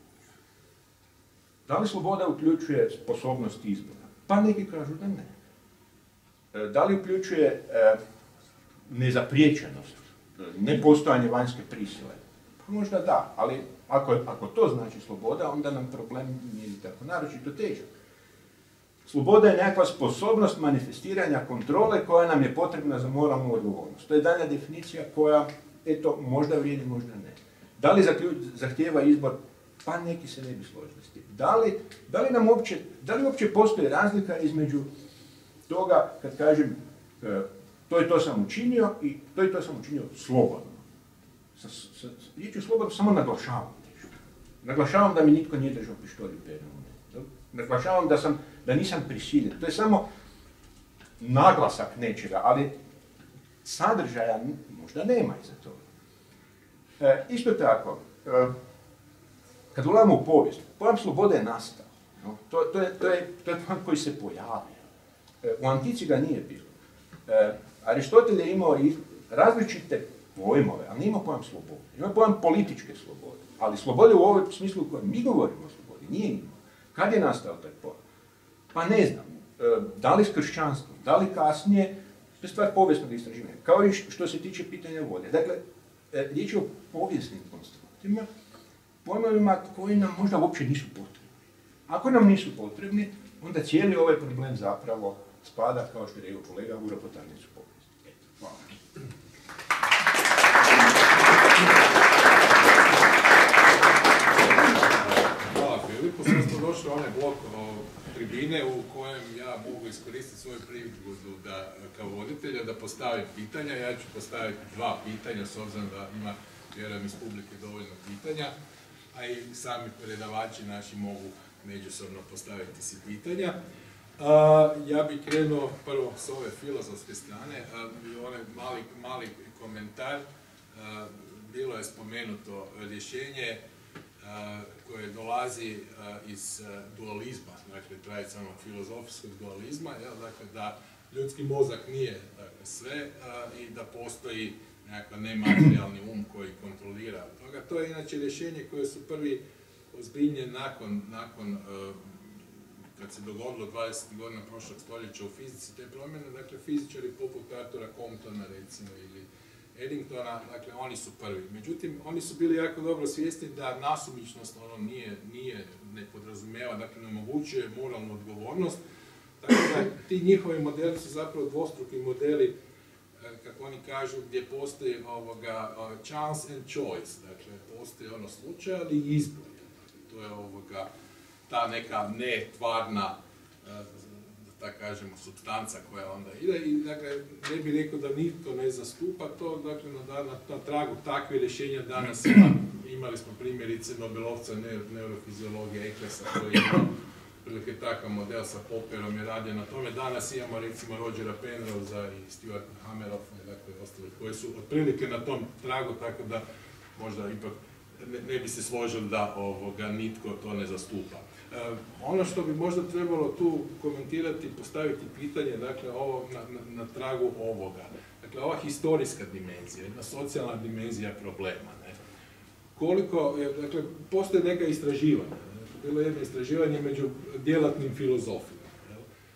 Da li sloboda uključuje sposobnost izbora? Pa neki kažu da ne. E, da li uključuje e, nezapriječenost, nepostojanje vanjske prisile? Pa možda da, ali ako, ako to znači sloboda, onda nam problem nije tako naročito težak. Sloboda je nekakva sposobnost manifestiranja kontrole koja nam je potrebna za moralnu odgovornost. To je dalja definicija koja, eto, možda vrijedi, možda ne. Da li zahtijeva izbor? Pa neki se ne bi složili s tim. Da li, da li nam uopće, da li uopće postoji razlika između toga kad kažem to i to sam učinio i to i to sam učinio slobodno. Sa, sa, riječju slobodno samo naglašavam nešto. Naglašavam da mi nitko nije držao pištolj u peronu. Naglašavam da, sam, da nisam prisiljen. To je samo naglasak nečega, ali sadržaja možda nema iza toga. E, isto tako, e, kad ulazimo u povijest, pojam slobode je nastao. No? To, to, je, to, je, to je pojam koji se pojavio. E, u antici ga nije bilo. E, Aristotel je imao i različite pojmove, ali nije imao pojam slobode. Imao pojam političke slobode. Ali slobode u ovom smislu u kojem mi govorimo o slobodi nije imao. Kad je nastao taj pojam? Pa ne znam. E, da li s kršćanstvom, da li kasnije, to je stvar povijesnog istraživanja. Kao i što se tiče pitanja volje. Dakle, e, riječ je o povijesnim konstruktima, pojmovima koji nam možda uopće nisu potrebni. Ako nam nisu potrebni, onda cijeli ovaj problem zapravo spada, kao što je rekao kolega, u ropotarnicu povijesti. Eto, hvala. Hvala Filipu, sad smo došli u onaj blok o tribine u kojem ja mogu iskoristiti svoju prigodu da, kao voditelja da postavim pitanja. Ja ću postaviti dva pitanja s obzirom da ima, vjerujem, iz publike dovoljno pitanja, a i sami predavači naši mogu međusobno postaviti si pitanja. Uh, ja bih krenuo prvo s ove filozofske strane, uh, onaj mali, mali komentar. Uh, bilo je spomenuto rješenje uh, koje dolazi uh, iz uh, dualizma, dakle tradicionalnog filozofskog dualizma, jel? Dakle da ljudski mozak nije dakle, sve uh, i da postoji nekakav nematerijalni um koji kontrolira toga. To je inače rješenje koje su prvi ozbiljnije nakon, nakon uh, kad se dogodilo dvadesetih godina prošlog stoljeća u fizici te promjene, dakle fizičari poput Artura Comptona recimo ili Eddingtona, dakle oni su prvi. Međutim, oni su bili jako dobro svjesni da nasumičnost ono nije, nije ne podrazumijeva, dakle ne omogućuje moralnu odgovornost, tako da ti njihovi modeli su zapravo dvostruki modeli, kako oni kažu, gdje postoji ovoga chance and choice, dakle postoji ono slučaj ali i izbor. To je ovoga ta neka netvarna, da tako kažemo, supstanca koja onda ide i dakle ne bih rekao da nitko ne zastupa to, dakle na, na, na tragu takve rješenja danas ima, imali smo primjerice Nobelovca neurofiziologije Ecclesa koji ima prilike takav model sa Popperom je radio na tome. Danas imamo recimo Rogera Penrosea i Stuarta Hameroffa i dakle ostali koji su otprilike na tom tragu, tako da možda ipak ne, ne bi se složili da ovoga nitko to ne zastupa. E, ono što bi možda trebalo tu komentirati, postaviti pitanje, dakle, ovo, na, na, na tragu ovoga. Dakle, ova historijska dimenzija, jedna socijalna dimenzija problema. Ne? Koliko, dakle, postoje neka istraživanja. Ne? Bilo je jedno istraživanje među djelatnim filozofima. Ne?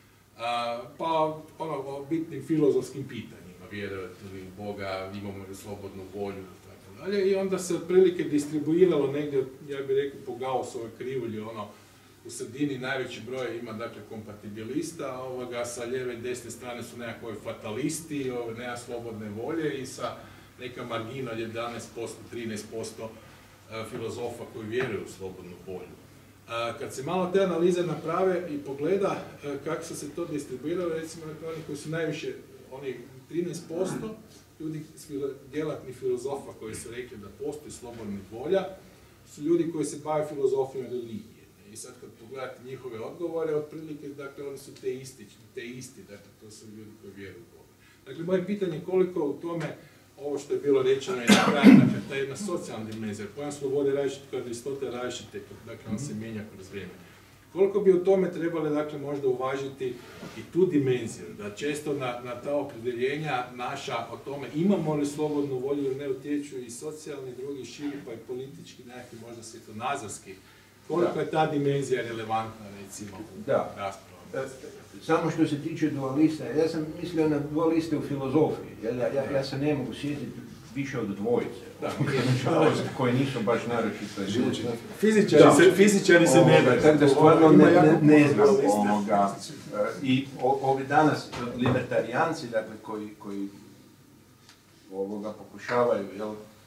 A, pa, ono, o bitnim filozofskim pitanjima, vjerujete li u Boga, imamo li slobodnu volju, tako dalje. I onda se otprilike distribuiralo negdje, ja bih rekao, po Gaussovoj krivulji, ono, u sredini najveći broj ima dakle kompatibilista, ovoga, sa lijeve i desne strane su nekakvi fatalisti, ovo, nema slobodne volje i sa neka margina od jedanaest posto, trinaest posto filozofa koji vjeruju u slobodnu volju. Kad se malo te analize naprave i pogleda kako su se to distribuiralo, recimo oni koji su najviše, oni trinaest posto ljudi, djelatnih filozofa koji su rekli da postoji slobodna volja, su ljudi koji se bave filozofijom religije. I sad kad pogledate njihove odgovore, otprilike, dakle, oni su te isti, te isti, dakle, to su ljudi koji vjeruju u Boga. Dakle, moje pitanje je koliko u tome, ovo što je bilo rečeno i na kraju, dakle, ta jedna socijalna dimenzija, pojam slobode različite kod Aristotel različite, dakle, on se mijenja kroz vrijeme. Koliko bi u tome trebali, dakle, možda uvažiti i tu dimenziju, da često na, na ta opredjeljenja naša o tome imamo li slobodnu volju ili ne utječu i socijalni, drugi širi, pa i politički, nekakvi možda svjetonazorski. Koliko je ta dimenzija relevantna, recimo, u da. raspravu? Samo što se tiče dualista, ja sam mislio na dualiste u filozofiji, ja, ja, ja se ne mogu sjetiti više od dvojice, da, nažalost, koji nisu baš naročito fizičari da. se, fizičari se ne da. Tako da stvarno ne, ne, ne znam ovoga. I o, ovi danas libertarijanci, dakle, koji, koji ovoga pokušavaju, jel,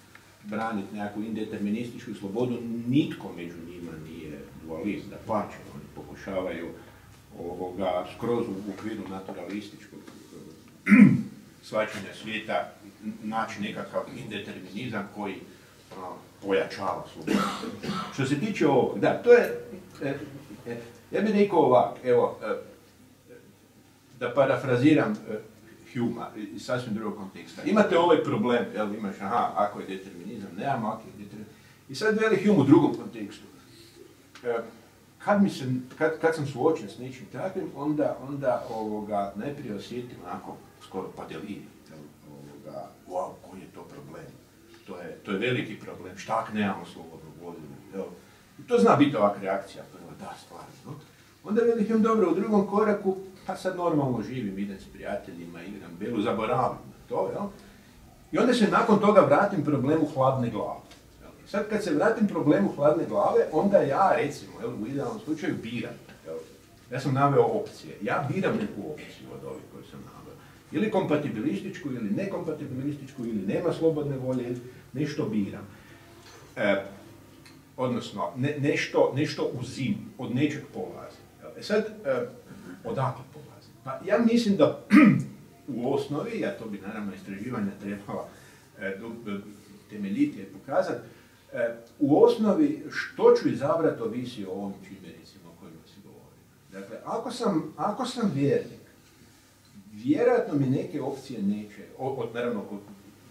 braniti nekakvu indeterminističku slobodu, nitko među njima nije dualist, da pače, oni pokušavaju ovoga, skroz u okviru naturalističkog shvaćanja svijeta naći nekakav indeterminizam koji a, pojačava slobodu. Što se tiče ovog, da, to je, e, e, ja bih rekao ovak, evo, e, da parafraziram e, Humea iz sasvim drugog konteksta. Imate ovaj problem, jel, imaš, aha, ako je determinizam, nemamo, ako je determinizam. I sad veli Hume u drugom kontekstu. E, kad, mi se, kad, kad sam suočen s nečim takvim, onda, onda ovoga, najprije osjetim onako, skoro pa delirijem, ovoga, wow, koji je to problem? To je, to je veliki problem, šta ak nemamo slobodnu volju? I to zna biti ovakva reakcija, prvo, da, stvarno. Onda veli Hume, dobro, u drugom koraku, pa sad normalno živim, idem s prijateljima, igram belu, zaboravim na to, jel? I onda se nakon toga vratim problemu hladne glave. Jel? Sad kad se vratim problemu hladne glave, onda ja, recimo, jel, u idealnom slučaju biram. Jel? Ja sam naveo opcije. Ja biram neku opciju od ovih koje sam naveo. Ili kompatibilističku, ili nekompatibilističku, ili nema slobodne volje, nešto biram. E, odnosno, ne, nešto, nešto uzimam, od nečeg polazim. E sad, e, odakle polazim? Pa ja mislim da u osnovi, a to bi naravno istraživanja trebala e, temeljitije pokazati, e, u osnovi što ću izabrati ovisi o ovim čimbenicima o kojima si govorio. Dakle, ako sam, ako sam vjernik, vjerojatno mi neke opcije neće, od, naravno, od,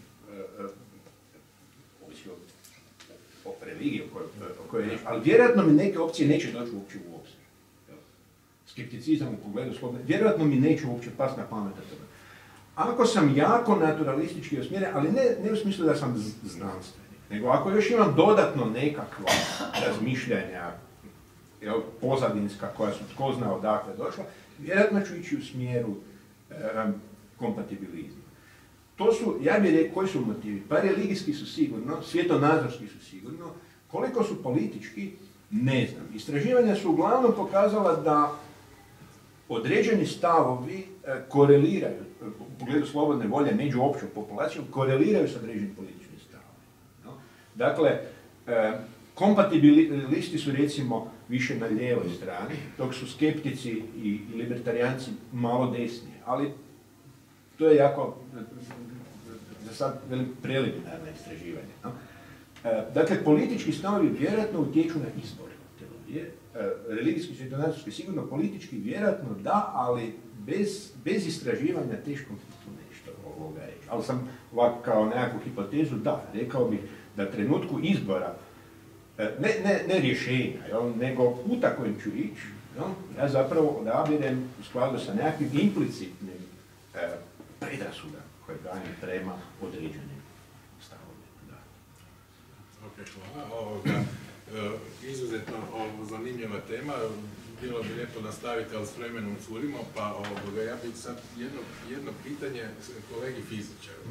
ovisi od, o religiji o kojoj, o kojoj reći, ali vjerojatno mi neke opcije neće doći uopće u obzir. Skepticizam u pogledu slobode, vjerojatno mi neće uopće pas na pamet toga. Ako sam jako naturalistički usmjeren, ali ne, ne u smislu da sam znanstvenik, nego ako još imam dodatno nekakva razmišljanja, jel, pozadinska koja su tko zna odakle došla, vjerojatno ću ići u smjeru um, kompatibilizma. To su, ja bih rekao, koji su motivi? Pa religijski su sigurno, svjetonazorski su sigurno, koliko su politički, ne znam. Istraživanja su uglavnom pokazala da određeni stavovi e, koreliraju, u pogledu slobodne volje među općom populacijom, koreliraju s određenim političkim stavovima. No? Dakle, e, kompatibilisti su recimo više na lijevoj strani, dok su skeptici i libertarijanci malo desnije, ali to je jako, za sad velim, preliminarno istraživanje. No? E, dakle, politički stavovi vjerojatno utječu na izbor teologije, e, religijski, svjetonazorski sigurno, politički vjerojatno da, ali bez, bez istraživanja teško tu nešto ovoga reći. Ali sam ovako kao nekakvu hipotezu, da, rekao bih da trenutku izbora, ne, ne, ne rješenja, jel, nego puta kojim ću ići, jel, ja zapravo odabirem u skladu sa nekakvim implicitnim e, predrasudama koje dajem prema određenim stavovima. Ok, hvala. Ovoga, e, izuzetno ovo, zanimljiva tema. Bilo bi lijepo nastaviti, ali s vremenom curimo, pa ovoga, ja bih sad jedno, jedno pitanje kolegi fizičaru.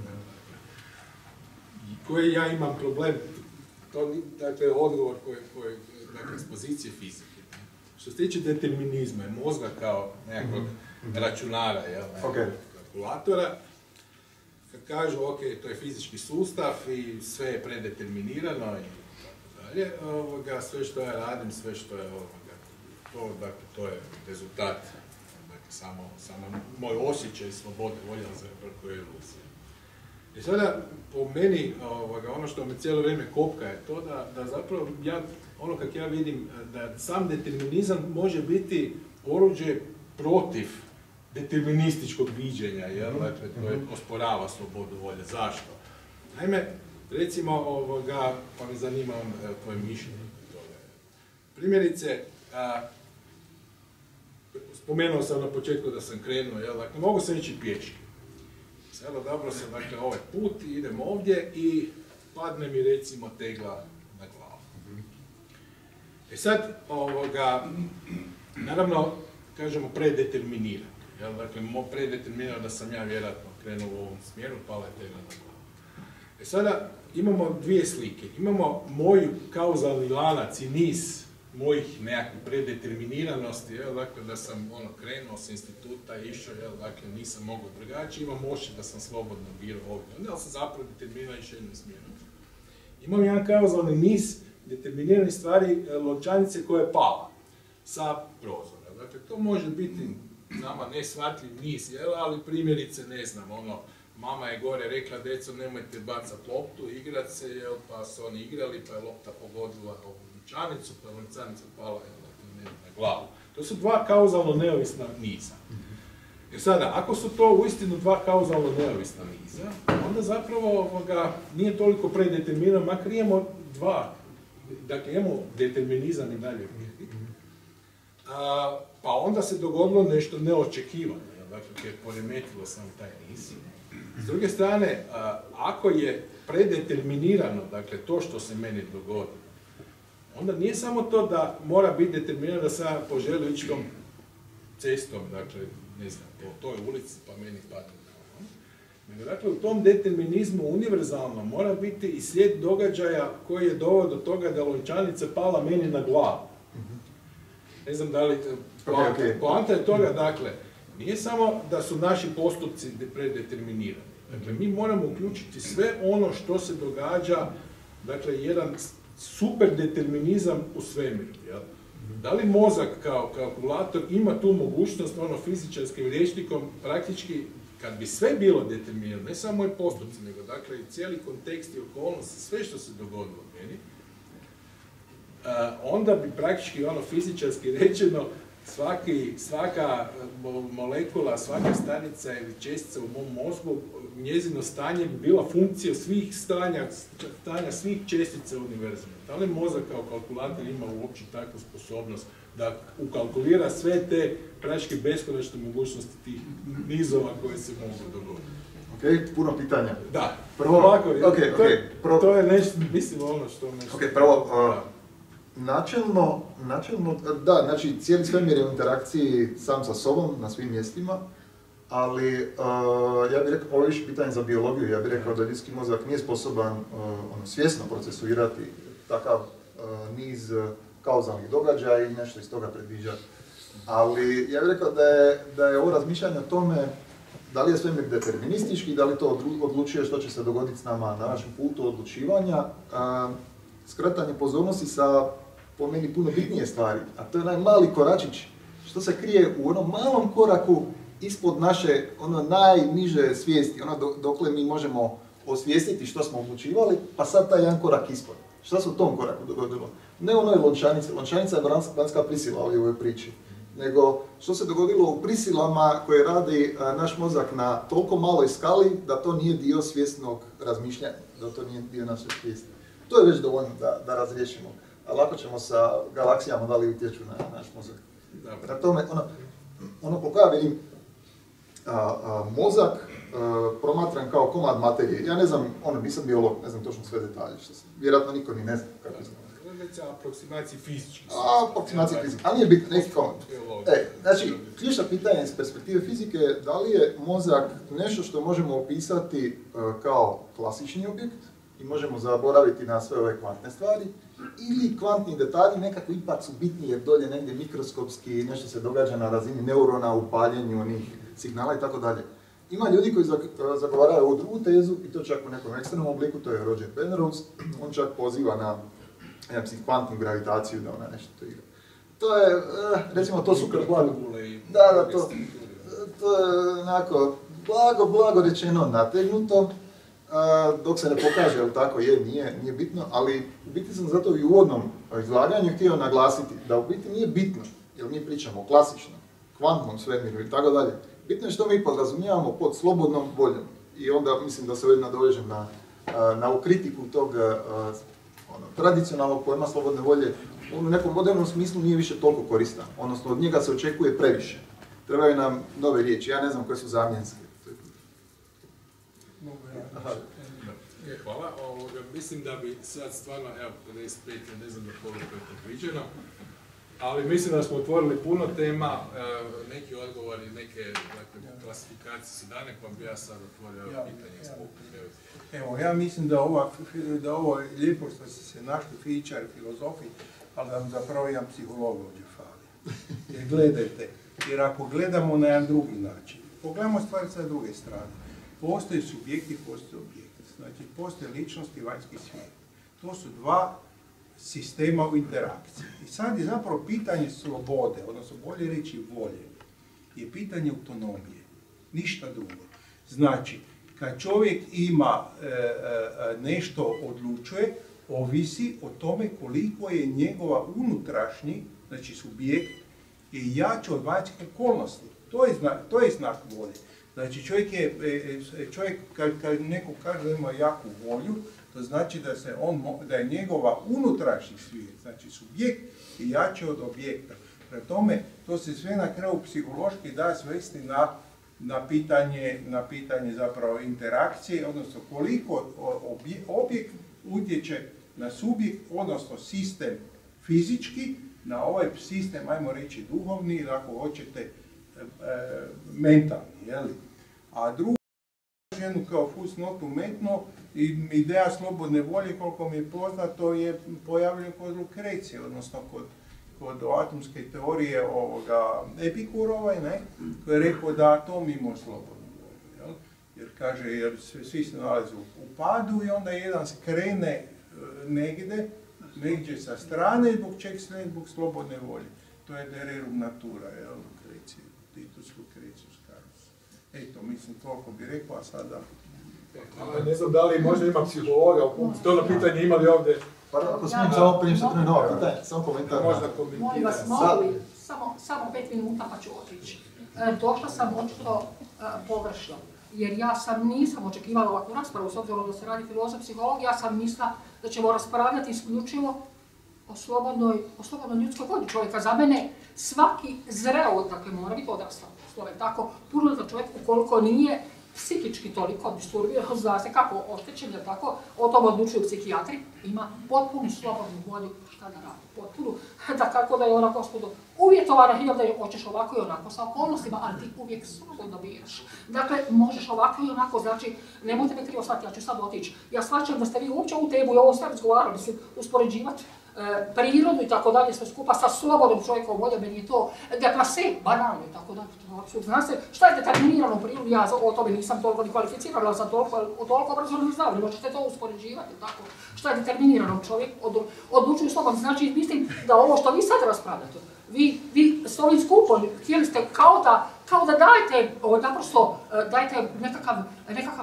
Koji ja imam problem, to, dakle, odgovor koji, koji dakle, iz pozicije fizike. Što se tiče determinizma i mozga kao nekakvog računara, jel, nekakvog okay. kalkulatora, kad kažu, ok, to je fizički sustav i sve je predeterminirano i tako dalje, ovoga, sve što ja radim, sve što je ovoga, to, dakle, to je rezultat, dakle, samo, samo moj osjećaj slobode, volja za koje iluzije. I sada, po meni, ovoga, ono što me cijelo vrijeme kopka je to da, da zapravo, ja, ono kak ja vidim, da sam determinizam može biti oruđe protiv determinističkog viđenja, jel? Dakle, to je osporava slobodu volje. Zašto? Naime, recimo, ovoga, pa me zanima tvoje mišljenje. Primjerice, a, spomenuo sam na početku da sam krenuo, jel? Dakle, mogu sam ići pješke. Evo, dobro sam, dakle, ovaj put, idem ovdje i padne mi, recimo, tegla na glavu. E sad, ovoga, naravno, kažemo, predeterminirano. Jel? Dakle, predeterminirano da sam ja vjerojatno krenuo u ovom smjeru, pala je tegla na glavu. E sada, imamo dvije slike. Imamo moj kauzalni lanac i niz mojih nekakvih predeterminiranosti, jel, dakle, da sam ono, krenuo s instituta, išao, jel, dakle, nisam mogao drugačije, imam moći da sam slobodno birao ovdje, onda sam zapravo determiniran još jednom smjerom. Imam jedan kauzalni niz determiniranih stvari lončanice koja je pala sa prozora. Dakle, to može biti nama neshvatljiv niz, jel? Ali primjerice, ne znam, ono, mama je gore rekla, djeco, nemojte bacati loptu, igrat se, jel? Pa su oni igrali, pa je lopta pogodila lončanicu, pa je lončanica pala, jel? Na glavu. To su dva kauzalno neovisna niza. Jer sada, ako su to uistinu dva kauzalno neovisna niza, onda zapravo ovoga, nije toliko predeterminirano, makar imamo dva, dakle imamo determinizam i dalje vrijedi, pa onda se dogodilo nešto neočekivano, dakle je poremetilo sam taj niz. S druge strane, a, ako je predeterminirano, dakle to što se meni dogodi, onda nije samo to da mora biti determinirano da sam poželio ići tom cestom, dakle, ne znam, po toj ulici pa meni padne na ono. Nego, dakle, u tom determinizmu univerzalno mora biti i slijed događaja koji je doveo do toga da lončanica pala meni na glavu. Ne znam da li... Poanta okay, okay. je toga, dakle, nije samo da su naši postupci predeterminirani. Dakle, mi moramo uključiti sve ono što se događa, dakle, jedan super determinizam u svemiru. Jel? Da li mozak kao kalkulator ima tu mogućnost, ono fizičarskim rječnikom, praktički, kad bi sve bilo determinirano, ne samo moji postupci, nego dakle i cijeli kontekst i okolnosti, sve što se dogodilo meni, onda bi praktički ono fizičarski rečeno svaki, svaka molekula, svaka stanica ili čestica u mom mozgu, njezino stanje bi bila funkcija svih stanja, stanja svih čestica u univerzumu. Da li mozak kao kalkulator ima uopće takvu sposobnost da ukalkulira sve te praktički beskonačne mogućnosti tih nizova koje se mogu dogoditi? Ok, puno pitanja. Da, prvo, ovako, okay, to, okay, prvo, to je nešto, mislim ono što nešto... Ok, prvo, uh, načelno, načelno, da, znači cijeli svemir je u interakciji sam sa sobom na svim mjestima, ali uh, ja bih rekao, ovo je više pitanje za biologiju, ja bih rekao da ljudski mozak nije sposoban uh, ono, svjesno procesuirati takav uh, niz uh, kauzalnih događaja i nešto iz toga predviđati. Ali ja bih rekao da je, da je ovo razmišljanje o tome da li je svemir deterministički, da li to odlučuje što će se dogoditi s nama na našem putu odlučivanja, uh, skretanje pozornosti sa, po meni, puno bitnije stvari, a to je onaj mali koračić, što se krije u onom malom koraku ispod naše, ono najniže svijesti, ono do, dokle mi možemo osvijestiti što smo odlučivali, pa sad taj jedan korak ispod. Što se u tom koraku dogodilo? Ne u onoj lončanici, lončanica je vanjska prisila ovdje u ovoj priči, nego što se dogodilo u prisilama koje radi a, naš mozak na toliko maloj skali da to nije dio svjesnog razmišljanja, da to nije dio naše svijesti. To je već dovoljno da, da razriješimo. A lako ćemo sa galaksijama da li utječu na naš mozak. Na tome, ono, ono koliko ja vidim, a, a, mozak a, promatram kao komad materije. Ja ne znam, ono, nisam biolog, ne znam točno sve detalje, što sam, vjerojatno niko ni ne zna kako znam. Već aproksimacije fizički. A, aproksimacije fizički, ali nije bitno, neki komad. E, znači, ključna pitanja iz perspektive fizike je da li je mozak nešto što možemo opisati a, kao klasični objekt, i možemo zaboraviti na sve ove kvantne stvari, ili kvantni detalji nekako ipak su bitniji jer dolje negdje mikroskopski nešto se događa na razini neurona u paljenju onih signala i tako dalje. Ima ljudi koji zagovaraju ovu drugu tezu i to čak u nekom ekstremnom obliku, to je Roger Penrose, on čak poziva na ja mislim, kvantnu gravitaciju da ona nešto to igra. To je, recimo, to super blago. Da, da, to, to je onako blago, blago rečeno nategnuto. Uh, dok se ne pokaže, ali tako je, nije, nije bitno, ali u biti sam zato i u uvodnom izlaganju htio naglasiti da u biti nije bitno, jer mi pričamo o klasičnom, kvantnom svemiru i tako dalje. Bitno je što mi podrazumijevamo pod slobodnom voljom i onda mislim da se ovdje nadovežem na, na ovu kritiku tog uh, ono, tradicionalnog pojma slobodne volje. On u nekom modernom smislu nije više toliko koristan, odnosno od njega se očekuje previše. Trebaju nam nove riječi, ja ne znam koje su zamjenske. E, hvala. Ovoga, mislim da bi sad stvarno, evo, pedeset pet, ne znam da koliko je predviđeno, ali mislim da smo otvorili puno tema, e, neki odgovori, neke dakle, klasifikacije su dane, pa bi ja sad otvorio ja, pitanje. Ja. Evo, ja mislim da, ova, da ovo je lijepo što ste se našli fizičari, filozofi, ali da zapravo jedan psiholog ovdje fali. Jer gledajte, jer ako gledamo na jedan drugi način, pogledamo stvari sa druge strane. Postoje subjekti, postoje objekti. Znači, postoje ličnost i vanjski svijet. To su dva sistema u interakciji. I sad je zapravo pitanje slobode, odnosno bolje reći volje, je pitanje autonomije, ništa drugo. Znači, kad čovjek ima e, e, nešto odlučuje, ovisi o tome koliko je njegova unutrašnji, znači subjekt, je jači od vanjskih okolnosti. To je znak, to je znak volje. Znači čovjek je, čovjek kad, kad neko kaže da ima jaku volju, to znači da, se on, da je njegova unutrašnji svijet, znači subjekt je jači od objekta. Prema tome, to se sve na kraju psihološki da svesti na, na, pitanje, na pitanje zapravo interakcije, odnosno koliko objekt utječe na subjekt, odnosno sistem fizički, na ovaj sistem, ajmo reći, duhovni, ili ako hoćete, e, mentalni, jeli? A drugo, jednu kao fusnotu umetno, ideja slobodne volje, koliko mi je poznato, je pojavljena kod Lukrecije, odnosno kod, kod atomske teorije ovoga Epikurova, ne? Koji je rekao da atom ima slobodnu volju, jel? Jer kaže, jer svi se nalaze u, u padu i onda jedan skrene e, negdje, negdje sa strane, zbog čeg sve zbog slobodne volje. To je de rerum natura, jel, Lukrecije, Titus Lucretius Carus. Eto, mislim, toliko bi rekao, a sada... E, ne znam da li možda ima psihologa, to ono pitanje imali ovdje. Pa ako smijem samo prije što nova pitanje, samo komentar. Možda komentirati. Molim vas, mogu li, samo, samo pet minuta pa ću otići. E, došla sam očito e, pogrešno. Jer ja sam nisam očekivala ovakvu raspravu, s obzirom da se radi filozof psiholog, ja sam mislila da ćemo raspravljati isključivo o slobodnoj, o slobodnoj ljudskoj volji čovjeka. Za mene svaki zreo, dakle, mora biti odrastao čovjek, tako puno za čovjek ukoliko nije psihički toliko disturbiran, zna se kako oštećen, jer tako, o tom odlučuju psihijatri, ima potpunu slobodnu volju šta da radi, potpunu, da kako da je ona, gospodo, uvjetovana hiljada da hoćeš ovako i onako sa okolnostima, ali ti uvijek slobodno biraš. Dakle, možeš ovako i onako, znači, nemojte me krivo shvatiti, ja ću sad otići. Ja shvaćam da ste vi uopće u tebu i ovo sve razgovarali, mislim, uspoređivati e, prirodu i tako dalje, sve skupa sa slobodnom čovjekom volje, meni je to deplase, banalno i tako dalje. Zna se, šta je determinirano u prirodu, ja o tome nisam toliko ni kvalificirala, ali sam toliko, toliko obrazovno znam, ne možete to uspoređivati, tako. Šta je determinirano čovjek, od, odlučuju slobodno, znači mislim da ovo što vi sad raspravljate, vi, vi s ovim skupom htjeli ste kao da, kao da dajete, naprosto, dajte nekakav, nekakav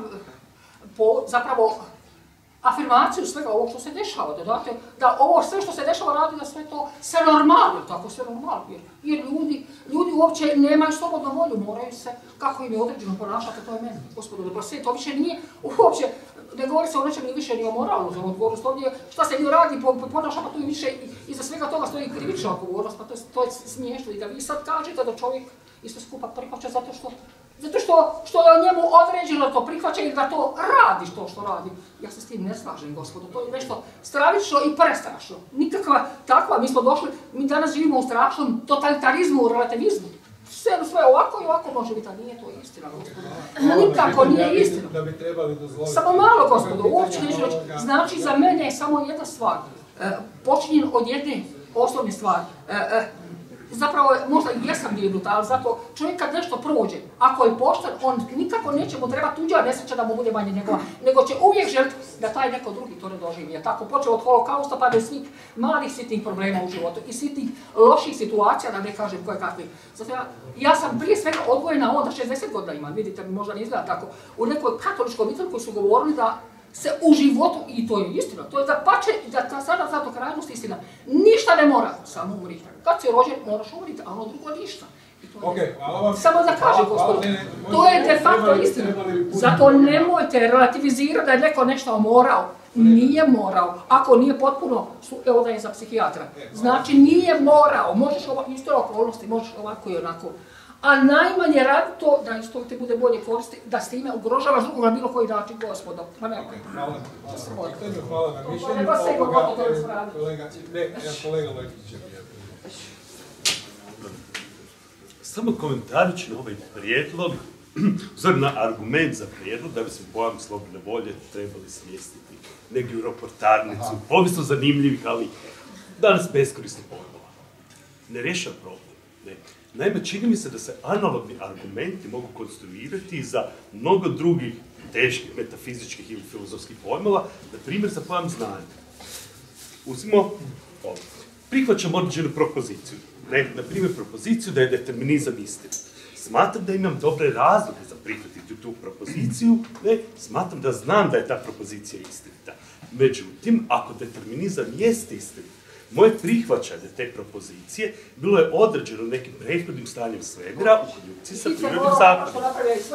po, zapravo, afirmaciju svega ovog što se dešava, da, date, da ovo sve što se dešava radi da sve to se normalno, tako se normalno, jer, jer ljudi, ljudi uopće nemaju slobodnu volju, moraju se, kako im je određeno ponašati, to je meni, gospodo, da sve to više nije, uopće, ne govori se o nečem ni više ni o moralnu za odgovornost, ovdje šta se ljudi radi, ponaša, pa tu i više, i, iza svega toga stoji krivična odgovornost, pa to je, to je smiješno i da vi sad kažete da čovjek isto skupa prihvaća zato što Zato što, što je njemu određeno to prihvaća ili da to radi to što radi. Ja se s tim ne slažem, gospodo. To je nešto stravično i prestrašno. Nikakva takva, mi smo došli, mi danas živimo u strašnom totalitarizmu, u relativizmu. Sve, sve ovako i ovako može biti, a nije to istina, gospodo. Nikako nije istina. Da bi trebali dozvoliti. Samo malo, gospodo, uopće neću reći. Znači, za mene je samo jedna stvar. Počinjen od jedne osnovne stvari. Zapravo, možda i jesam dirnuta, ali zato čovjek kad nešto prođe, ako je pošten, on nikako neće mu treba tuđa nesreća da mu bude manje njegova, nego će uvijek želiti da taj neko drugi to ne doživi. Tako počeo od holokausta pa do svih malih sitnih problema u životu i sitnih loših situacija, da ne kažem koje kakvi. Zato ja, ja sam prije svega odgojena onda šezdeset godina imam, vidite mi možda ne izgleda tako, u nekoj katoličkoj obitelji koji su govorili da se u životu, i to je istina, to je da pače, da ta sada zato krajnost istina, ništa ne mora, samo umriti. Kad si rođen, moraš umriti, a ono drugo ništa. Okay, hvala vam. Samo da kažem, gospodo, to je de facto istina. Zato nemojte relativizirati da je neko nešto morao. Nije morao. Ako nije potpuno, evo da je za psihijatra. Znači nije morao, možeš ovako, isto okolnosti, možeš ovako i onako. A najmanje radi to da isto te bude bolje koristi, da s time ugrožavaš drugog na bilo koji način, gospodo. Pa ne, okay, hvala. Hvala, hvala na mišljenju. Treba se govoriti o raspravi. Kolega, ne, kolega Lekić je bio. Samo komentarić na ovaj prijedlog, uzor na argument za prijedlog da bi se pojam slobodne volje trebali smjestiti negdje u reportarnicu, povijesno zanimljivih, ali danas beskorisnih pojmova. Ne rješava problem. Ne. Naime, čini mi se da se analogni argumenti mogu konstruirati za mnogo drugih teških metafizičkih ili filozofskih pojmova, na primjer za pojam znanja. uzmimo ovo. Prihvaćam određenu propoziciju. Ne, na primjer, propoziciju da je determinizam istina. Smatram da imam dobre razloge za prihvatiti tu propoziciju, ne, smatram da znam da je ta propozicija istinita. Međutim, ako determinizam jest istinit, moje prihvaćanje te propozicije bilo je određeno nekim prethodnim stanjem svemira u konjunkciji sa prirodnim zakonima.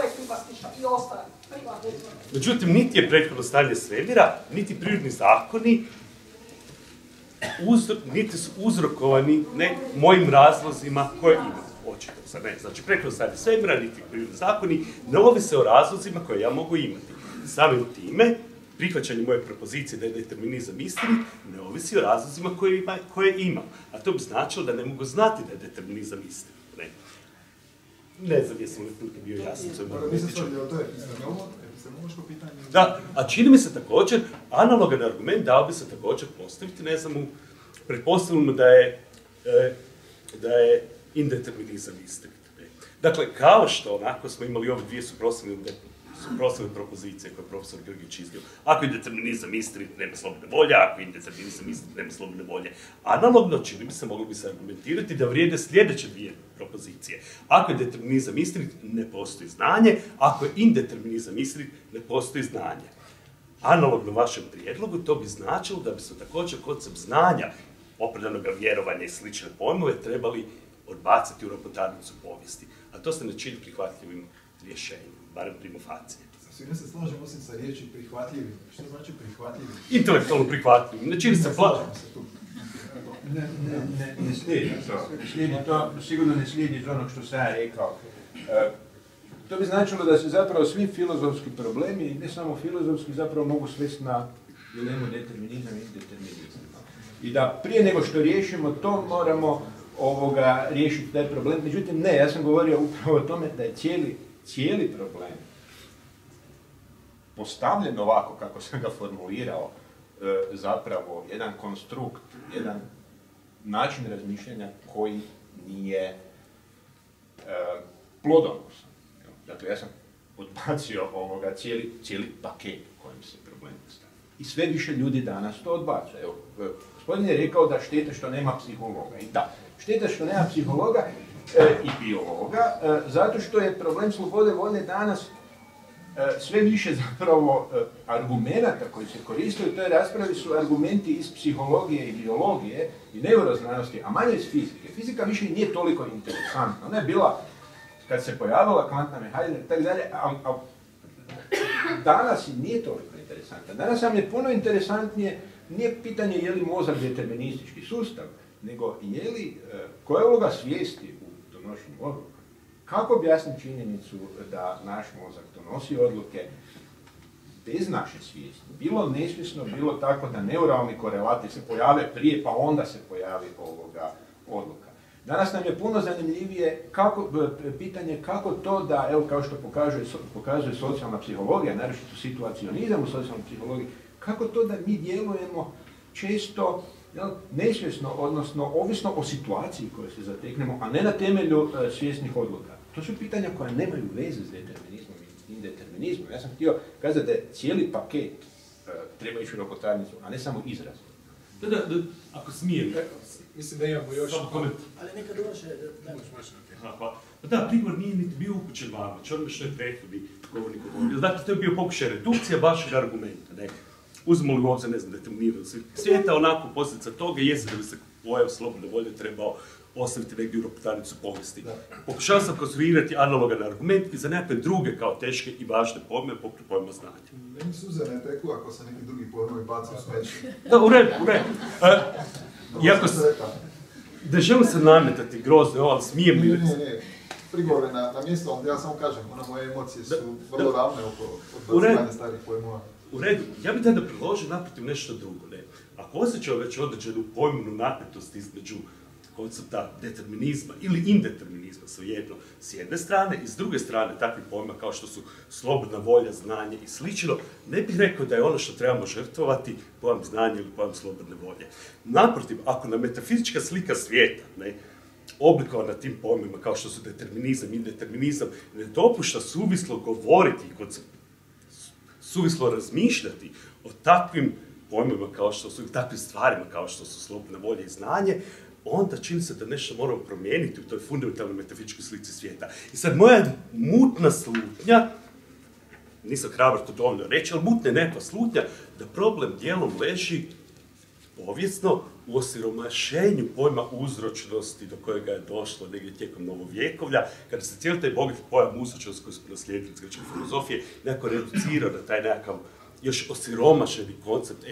Međutim, niti je prethodno stanje svemira, niti prirodni zakoni uzro, niti su uzrokovani ne, mojim razlozima koje imam. Očito sad ne. Znači, prethodno stanje svemira, niti prirodni zakoni ne ovise o razlozima koje ja mogu imati. Samim time, prihvaćanje moje propozicije da je determinizam istinit ne ovisi o razlozima koje, ima, koje imam. A to bi značilo da ne mogu znati da je determinizam istinit. Ne, ne znam jesam li put bio jasan. Da, a čini mi se također, analogan argument dao bi se također postaviti, ne znam, pretpostavljamo da je, e, da je indeterminizam istinit. Dakle, kao što onako smo imali ove dvije suprotstavljene suprotstavljene propozicije koje je profesor Grgić iznio. Ako je determinizam istinit, nema slobodne volje, ako je indeterminizam istinit, nema slobodne volje. Analogno, čini bi se, moglo bi se argumentirati da vrijede sljedeće dvije propozicije. Ako je determinizam istinit, ne postoji znanje, ako je indeterminizam istinit, ne postoji znanje. Analogno vašem prijedlogu, to bi značilo da bi se također koncept znanja, opravdanog vjerovanja i slične pojmove trebali odbaciti u ropotarnicu povijesti. A to se ne čini prihvatljivim rješenjem, barem prima facie. Svi ne se slažemo osim sa riječi prihvatljivim. Što znači prihvatljivim? Intelektualno prihvatljivim. Ne čini se pla... Ne, ne, ne, ne slijedi to. Slijedi to, sigurno ne slijedi iz onog što sam ja rekao. E, to bi značilo da se zapravo svi filozofski problemi, ne samo filozofski, zapravo mogu svesti na dilemu determinizam i indeterminizam. I da prije nego što riješimo to, moramo ovoga, riješiti taj problem. Međutim, ne, ja sam govorio upravo o tome da je cijeli, cijeli problem postavljen ovako kako sam ga formulirao, e, zapravo jedan konstrukt, jedan način razmišljanja koji nije e, plodonosan. Dakle, ja sam odbacio ovoga cijeli, cijeli paket kojim se problem postavlja. I sve više ljudi danas to odbacuje. Evo, gospodin je rekao da šteta što nema psihologa. I da, šteta što nema psihologa e, i biologa, e, zato što je problem slobode volje danas e, sve više zapravo e, argumenata koji se koriste u toj raspravi su argumenti iz psihologije i biologije i neuroznanosti, a manje iz fizike. Fizika više nije toliko interesantna. Ona je bila, kad se pojavila kvantna mehanika i tako dalje, a, a danas i nije toliko interesantna. Danas nam je puno interesantnije, nije pitanje je li mozak deterministički sustav, nego je li, koja je uloga svijesti u donošenju odluka? Kako objasniti činjenicu da naš mozak donosi odluke bez naše svijesti? Bilo nesvjesno, bilo tako da neuralni korelati se pojave prije, pa onda se pojavi ovoga odluka. Danas nam je puno zanimljivije kako, pitanje kako to da, evo kao što pokazuje, pokazuje socijalna psihologija, naročito situacionizam u socijalnoj psihologiji, kako to da mi djelujemo često jel, nesvjesno, odnosno ovisno o situaciji koje se zateknemo, a ne na temelju e, svjesnih odluka. To su pitanja koja nemaju veze s determinizmom i indeterminizmom. Ja sam htio kazati da je cijeli paket e, treba ići u ropotarnicu, a ne samo izraz. Da, da, da, ako smijem. Mislim da imamo još... Ali neka dođe... Da, prigovor nije niti bio upućen vama, čovjek što je prethodni govornik govorio. Dakle, to je bio pokušaj redukcija vašeg argumenta. Ne? Uzmemo li u obzir, ne znam, determiniranost svijeta, onako posljedica toga jeste da bi se pojav slobodne volje trebao ostaviti negdje u ropotarnicu povijesti. Pokušao sam konstruirati analogan argument i za nekakve druge kao teške i važne pojme, poput pojma znanja. Meni suze ne teku ako se neki drugi pojmovi baci u smeće. Da, u redu, u redu. E, iako se... Ne želim se nametati grozno, ali smijem li... Ne, ne, ne. Prigovore na, na mjesto, onda ja samo kažem, ona moje emocije su da, vrlo ravne oko odbacivanja starih pojmova. U redu, ja bih tada predložio naprotiv nešto drugo. Ne? Ako osjećao već određenu pojmovnu napetost između koncepta determinizma ili indeterminizma, svejedno, s jedne strane i s druge strane takvih pojma kao što su slobodna volja, znanje i slično, ne bih rekao da je ono što trebamo žrtvovati pojam znanja ili pojam slobodne volje. Naprotiv, ako nam metafizička slika svijeta, ne, oblikovana tim pojmima kao što su determinizam i indeterminizam, ne dopušta suvislo govoriti i suvislo razmišljati o takvim pojmovima kao što su, takvim stvarima kao što su slobodna volja i znanje, onda čini se da nešto moramo promijeniti u toj fundamentalnoj metafizičkoj slici svijeta. I sad moja mutna slutnja, nisam hrabar to dovoljno reći, ali mutna je nekakva slutnja, da problem dijelom leži povijesno u osiromašenju pojma uzročnosti do kojega je došlo negdje tijekom novovjekovlja, kada se cijeli taj bogat pojam uzročnosti koji smo naslijedili iz grčke filozofije nekako reducirao na taj nekakav još osiromašeni koncept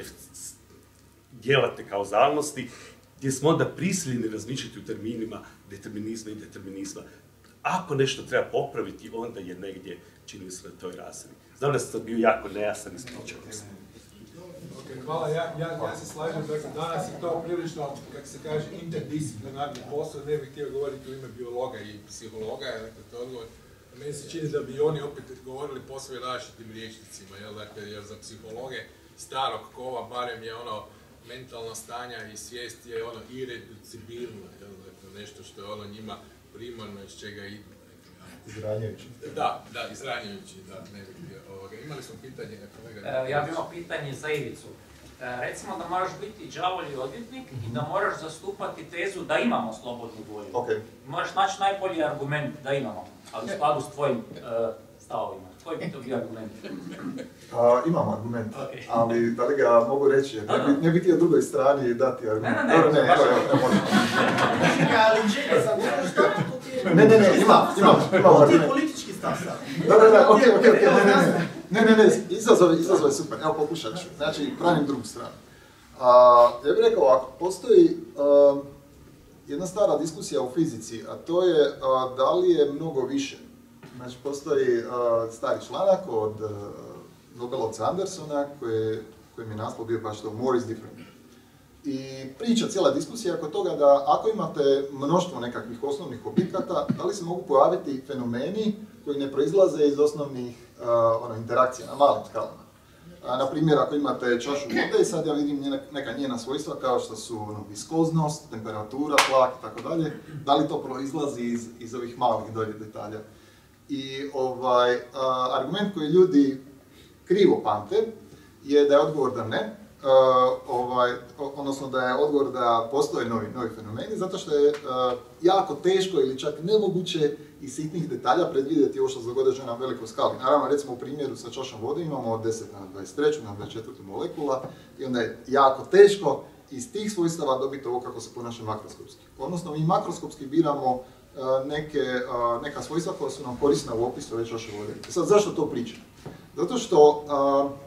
djelatne kauzalnosti, gdje smo onda prisiljeni razmišljati u terminima determinizma i determinizma. Ako nešto treba popraviti, onda je negdje, čini mi se na toj razini. Znam da sam bio jako nejasan i ispričavam se. Okay, hvala, ja, ja, ja se slažem, dakle, danas je to prilično, kako se kaže, interdisciplinarni posao, ne bih htio govoriti u ime biologa i psihologa, dakle, to je odgovor. Meni se čini da bi oni opet govorili posve različitim rječnicima, jel, dakle, jer za psihologe starog kova barem je ono mentalna stanja i svijest je ono irreducibilno, jel, dakle, nešto što je ono njima primarno iz čega idu. Izranjajući. Da, da, izranjajući, da, ne bih htio ovoga. Imali smo pitanje, kolega? E, ja bih imao pitanje za Ivicu. E, recimo da moraš biti đavolji odvjetnik i da moraš zastupati tezu da imamo slobodnu volju. Okay. Moraš naći najbolji argument da imamo, ali u skladu s tvojim uh, stavovima. Koji bi to bio argument? A, imam argument, Okay. ali da li ga mogu reći, jer ne bi, ne bi htio drugoj strani dati argument. Ne, ne, ne, Dobro, ne, baš evo, evo, evo, možemo. Ali čekaj sad, što ti je... Ne, ne, ne, imam, imam, imam To ti je argument. politički stav sad. Da, da, da, okej, okej, okej, ne, ne, ne, ne, ne, ne, izazov, izazov je super, evo pokušat ću, znači, branim drugu stranu. A, ja bih rekao ovako, postoji a, jedna stara diskusija u fizici, a to je a, da li je mnogo više. Znači, postoji a, stari članak od a, Nobelovca Andersona, koji, kojem je naslov bio baš to More is different. I priča, cijela diskusija oko toga da ako imate mnoštvo nekakvih osnovnih objekata, da li se mogu pojaviti fenomeni koji ne proizlaze iz osnovnih uh, ono, interakcija na malim skalama. A, na primjer, ako imate čašu vode i sad ja vidim njena, neka njena svojstva kao što su ono, viskoznost, temperatura, tlak i tako dalje, da li to proizlazi iz, iz ovih malih dolje detalja. I ovaj, uh, argument koji ljudi krivo pamte je da je odgovor da ne. Uh, ovaj, odnosno da je odgovor da postoje novi, novi fenomeni, zato što je uh, jako teško ili čak nemoguće iz sitnih detalja predvidjeti ovo što se događa na velikoj skali. Naravno, recimo u primjeru sa čašom vode imamo od deset na dvadeset tri na dvadeset četiri molekula i onda je jako teško iz tih svojstava dobiti ovo kako se ponaša makroskopski. Odnosno, mi makroskopski biramo uh, neke, uh, neka svojstva koja su nam korisna u opisu ove čaše vode. Sad, zašto to pričam? Zato što uh,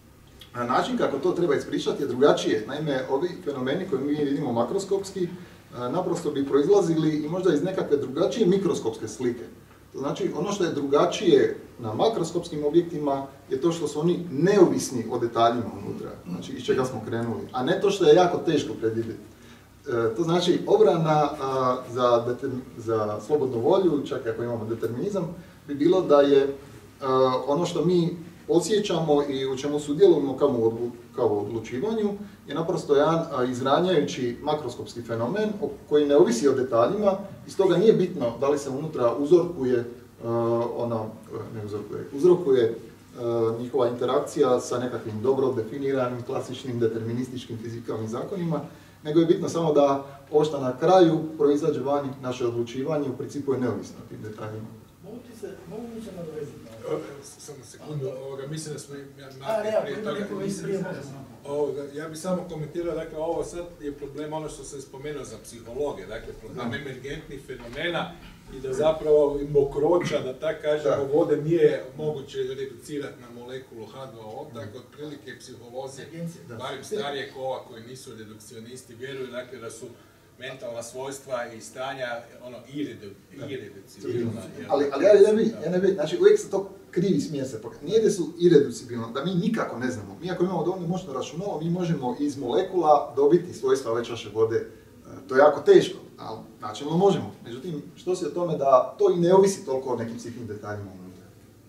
način kako to treba ispričati je drugačije. Naime, ovi fenomeni koje mi vidimo makroskopski naprosto bi proizlazili i možda iz nekakve drugačije mikroskopske slike. To znači, ono što je drugačije na makroskopskim objektima je to što su oni neovisni o detaljima unutra, znači iz čega smo krenuli, a ne to što je jako teško predvidjeti. E, to znači, obrana a, za, determ, za slobodnu volju, čak ako imamo determinizam, bi bilo da je a, ono što mi osjećamo i u čemu sudjelujemo kao u, odlu, kao u odlučivanju je naprosto jedan a, izranjajući makroskopski fenomen koji ne ovisi o detaljima i stoga nije bitno da li se unutra uzorkuje, a, ona, ne uzorkuje, uzrokuje a, njihova interakcija sa nekakvim dobro definiranim, klasičnim, determinističkim fizikalnim zakonima, nego je bitno samo da ovo što na kraju proizađe vani naše odlučivanje u principu je neovisno o tim detaljima. Mogu ti se, mogu mi se nadovezati? Samo sekundu, ovoga, mislim da smo ja, prije toga, mislim, ovoga, ja bih samo komentirao, dakle, ovo sad je problem ono što sam spomenuo za psihologe, dakle, problem emergentnih fenomena i da zapravo mokroća, da tako kažemo, vode nije moguće reducirati na molekulu H dva O, tako otprilike psiholozi, barem starije kova koji nisu redukcionisti, vjeruju, dakle, da su mentalna svojstva i stanja, ono, irreducibilna. Ali, ali ja ne bi, ja ne bi, znači uvijek se to krivi smije se pokazati. Nije da su irreducibilno, da mi nikako ne znamo. Mi ako imamo dovoljno moćno računalo, mi možemo iz molekula dobiti svojstva ove čaše vode. To je jako teško, ali načelno možemo. Međutim, što se o tome da to i ne ovisi toliko o nekim sitnim detaljima unutra.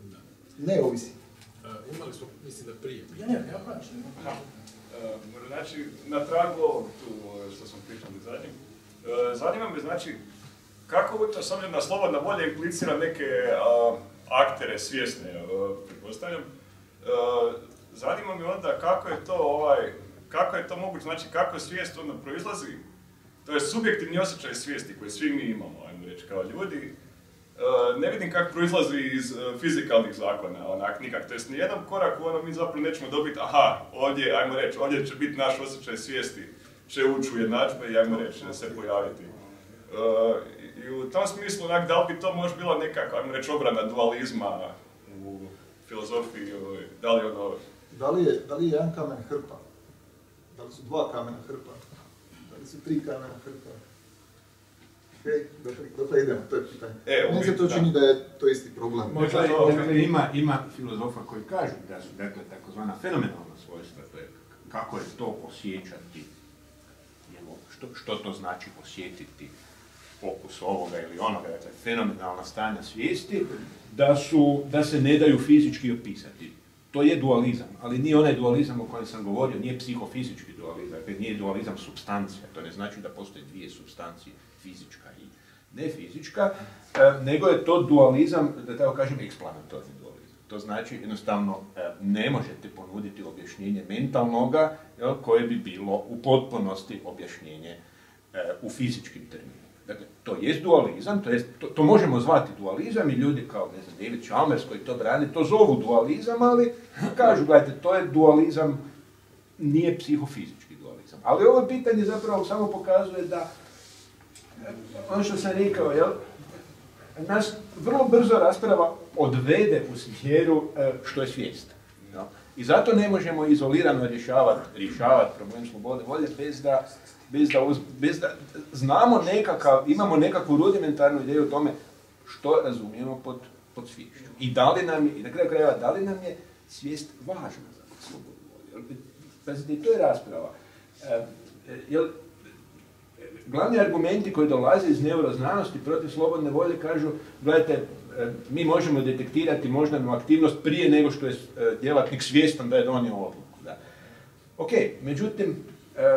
Ne ovisi. Uh, imali smo, mislim da prije. Ja ne, ja praćem. Uh, znači, na tragu ovog tu što smo pričali zadnjim, uh, zanima me, znači, kako to sam jedna slobodna volja implicira neke uh, aktere svjesne, uh, pretpostavljam. Uh, zanima me onda kako je to ovaj, kako je to moguće, znači kako svijest onda proizlazi, to je subjektivni osjećaj svijesti koji svi mi imamo, ajmo reći, kao ljudi. Ne vidim kako proizlazi iz fizikalnih zakona, onak nikak, to jest nijedan korak u ono mi zapravo nećemo dobiti, aha, ovdje, ajmo reći, ovdje će biti naš osjećaj svijesti, će ući u jednadžbe i ajmo reći, se pojaviti. I u tom smislu, onak, da li bi to možda bila nekakva, ajmo reći, obrana dualizma u filozofiji, da li ono... Da li je, da li je jedan kamen hrpa? Da li su dva kamena hrpa? Da li su tri kamena hrpa? Okej, okay, dokle idemo, to je pitanje. E, meni se to čini da je to isti problem. Dakle, dakle ima, ima filozofa koji kažu da su dakle, takozvana fenomenalna svojstva, to je kako je to osjećati, što, što to znači osjetiti okus ovoga ili onoga, dakle, fenomenalna stanja svijesti, da, su, da se ne daju fizički opisati. To je dualizam, ali nije onaj dualizam o kojem sam govorio, nije psihofizički dualizam, dakle nije dualizam supstancija, to ne znači da postoje dvije supstancije, fizička i nefizička, e, nego je to dualizam, da tako kažem, eksplanatorni dualizam. To znači, jednostavno, e, ne možete ponuditi objašnjenje mentalnoga, jel, koje bi bilo u potpunosti objašnjenje e, u fizičkim terminima. Dakle, to jest dualizam, to, jest, to, to možemo zvati dualizam i ljudi kao, ne znam, David Chalmers koji to brani, to zovu dualizam, ali kažu, gledajte, to je dualizam, nije psihofizički dualizam. Ali ovo pitanje zapravo samo pokazuje da, ono što sam rekao, jel, nas vrlo brzo rasprava odvede u smjeru što je svijest. Jel? I zato ne možemo izolirano rješavati rješavat problem slobode volje bez da Bez da, bez da znamo nekakav, imamo nekakvu rudimentarnu ideju o tome što razumijemo pod, pod sviješću. I da li nam je, i na kraju krajeva, da li nam je svijest važna za slobodu volje. Pazite, i to je rasprava. E, jel, glavni argumenti koji dolaze iz neuroznanosti protiv slobodne volje kažu, gledajte, mi možemo detektirati moždanu aktivnost prije nego što je djelatnik svjestan da je donio odluku. Da. Ok, međutim, e,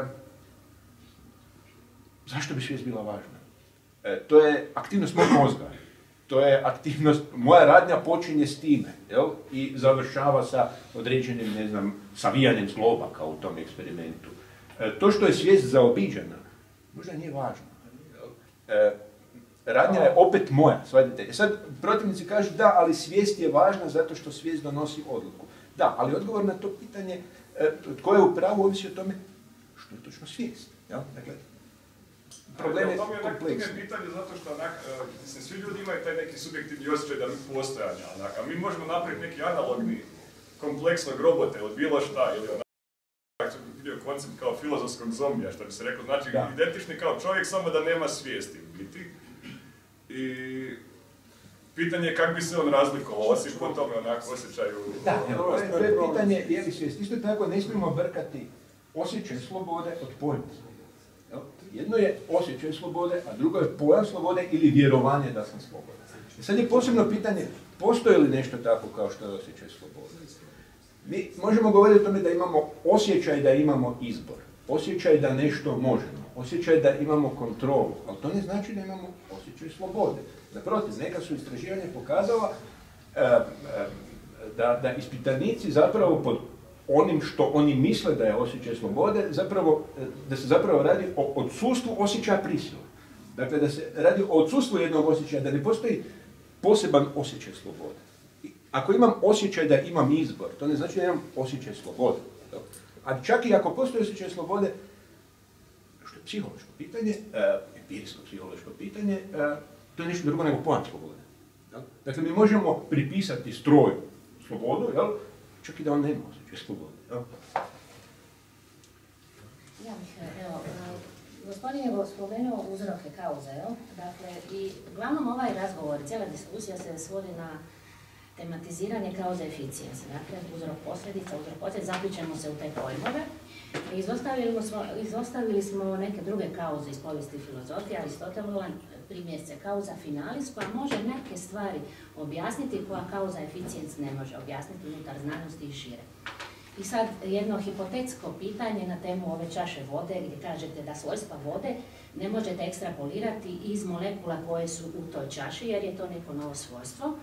zašto bi svijest bila važna? E, to je aktivnost mog mozga. To je aktivnost, moja radnja počinje s time, jel? I završava sa određenim, ne znam, savijanjem zloba kao u tom eksperimentu. E, to što je svijest zaobiđena, možda nije važno. E, radnja je opet moja, shvatite. Sad, protivnici kažu da, ali svijest je važna zato što svijest donosi odluku. Da, ali odgovor na to pitanje, e, tko je u pravu, ovisi o tome što je točno svijest. Jel? Dakle, problem je kompleksni. To mi je pitanje zato što onak, uh, mislim, svi ljudi imaju taj neki subjektivni osjećaj da mi postojanja, onak, a mi možemo napraviti neki analogni kompleksnog robote od bilo šta ili onak, vidio koncept kao filozofskog zombija, što bi se rekao, znači da. Identični kao čovjek, samo da nema svijesti u biti. I pitanje je kako bi se on razlikovao, osim po tome onak osjećaju... Da, to je, to je pitanje je li svijest. Isto tako ne smijemo brkati osjećaj slobode od pojma slobode. Jedno je osjećaj slobode, a drugo je pojam slobode ili vjerovanje da sam slobodan. I sad je posebno pitanje, postoji li nešto tako kao što je osjećaj slobode? Mi možemo govoriti o tome da imamo osjećaj da imamo izbor, osjećaj da nešto možemo, osjećaj da imamo kontrolu, ali to ne znači da imamo osjećaj slobode. Naprotiv, neka su istraživanja pokazala e, e, da, da ispitanici zapravo pod onim što oni misle da je osjećaj slobode, zapravo, da se zapravo radi o odsustvu osjećaja prisile. Dakle, da se radi o odsustvu jednog osjećaja, da ne postoji poseban osjećaj slobode. I ako imam osjećaj da imam izbor, to ne znači da imam osjećaj slobode. A čak i ako postoji osjećaj slobode, što je psihološko pitanje, empirijsko psihološko pitanje, to je nešto drugo nego pojam slobode. Dakle, mi možemo pripisati stroju slobodu, jel? Čak i da on nema osjećaj slobode. Ja bih, evo, gospodin je spomenuo uzroke kauze, jel? Dakle, i uglavnom ovaj razgovor, cijela diskusija se svodi na tematiziranje kauze eficijencije. Dakle, uzrok posljedica, uzrok posljedica, zapličemo se u te pojmove. Izostavili smo, izostavili smo neke druge kauze iz povijesti filozofije, Aristotelovan primjerice kauza finalis, koja može neke stvari objasniti, koja kauza eficijenc ne može objasniti unutar znanosti i šire. I sad jedno hipotetsko pitanje na temu ove čaše vode, gdje kažete da svojstva vode ne možete ekstrapolirati iz molekula koje su u toj čaši, jer je to neko novo svojstvo.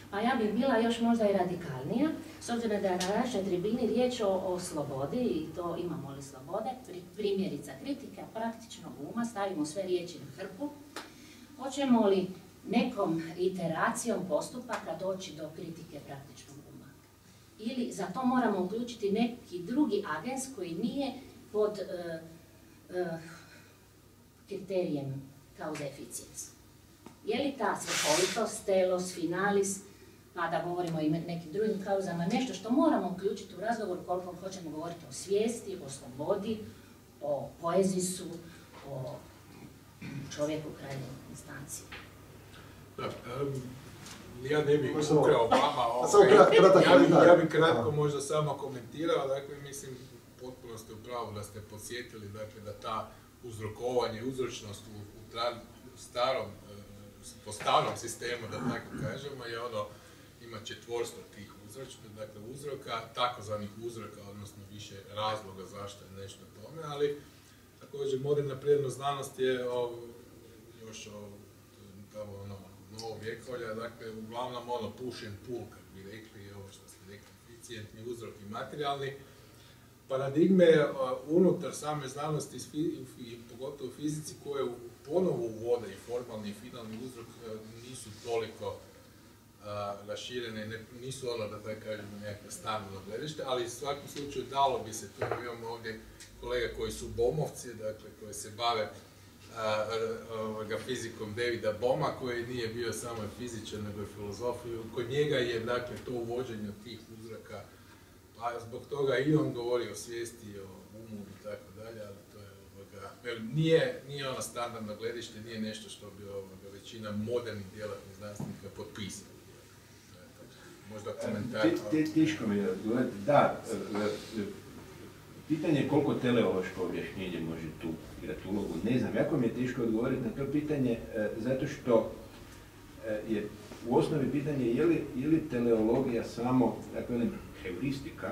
Pa ja bih bila još možda i radikalnija, s obzirom da je na našoj tribini riječ o, o slobodi, i to imamo li slobode, primjerica kritika praktičnog uma, stavimo sve riječi na hrpu, hoćemo li nekom iteracijom postupaka doći do kritike praktičnog uma? Ili za to moramo uključiti neki drugi agens koji nije pod uh, uh, kriterijem kao deficijenc. Je li ta svrhovitost, telos, finalis, pa da govorimo i nekim drugim kauzama, nešto što moramo uključiti u razgovor koliko hoćemo govoriti o svijesti, o slobodi, o poezisu, o čovjeku krajnje instancije. Da, um, ja ne bih ukrao vama, ovaj, ja bih ja bi kratko možda samo komentirao, dakle mislim potpuno ste u pravu da ste podsjetili dakle, da ta uzrokovanje, uzročnost u, u, tra, u starom, po starom sistemu, da tako kažemo, je ono, ima četvorstvo tih uzročnih, dakle uzroka, takozvanih uzroka, odnosno više razloga zašto je nešto tome, ali također moderna prirodna znanost je o, još o, tamo ono, novog vjekolja, dakle uglavnom ono push and pull, kako bi rekli, ovo što ste rekli, eficijentni uzrok i materijalni. Paradigme unutar same znanosti i pogotovo u fizici koje ponovo uvode i formalni i finalni uzrok nisu toliko raširene, ne, nisu ono da tako kažemo nekakve standardno gledište, ali u svakom slučaju dalo bi se, tu imamo ovdje kolega koji su bomovci, dakle koji se bave a, a, fizikom Davida Boma, koji nije bio samo fizičar nego i filozof, kod njega je dakle to uvođenje tih uzroka, pa zbog toga i on govori o svijesti, o umu i tako dalje, ali to je ovoga, nije, nije ono standardno gledište, nije nešto što bi ovoga, većina modernih djelatnih znanstvenika potpisala. Možda komentar. Teško mi je odgovoriti. Da, pitanje je koliko teleološko objašnjenje može tu igrati ulogu. Ne znam, jako mi je teško odgovoriti na to pitanje, zato što je u osnovi pitanje je li, je li teleologija samo, tako velim, heuristika,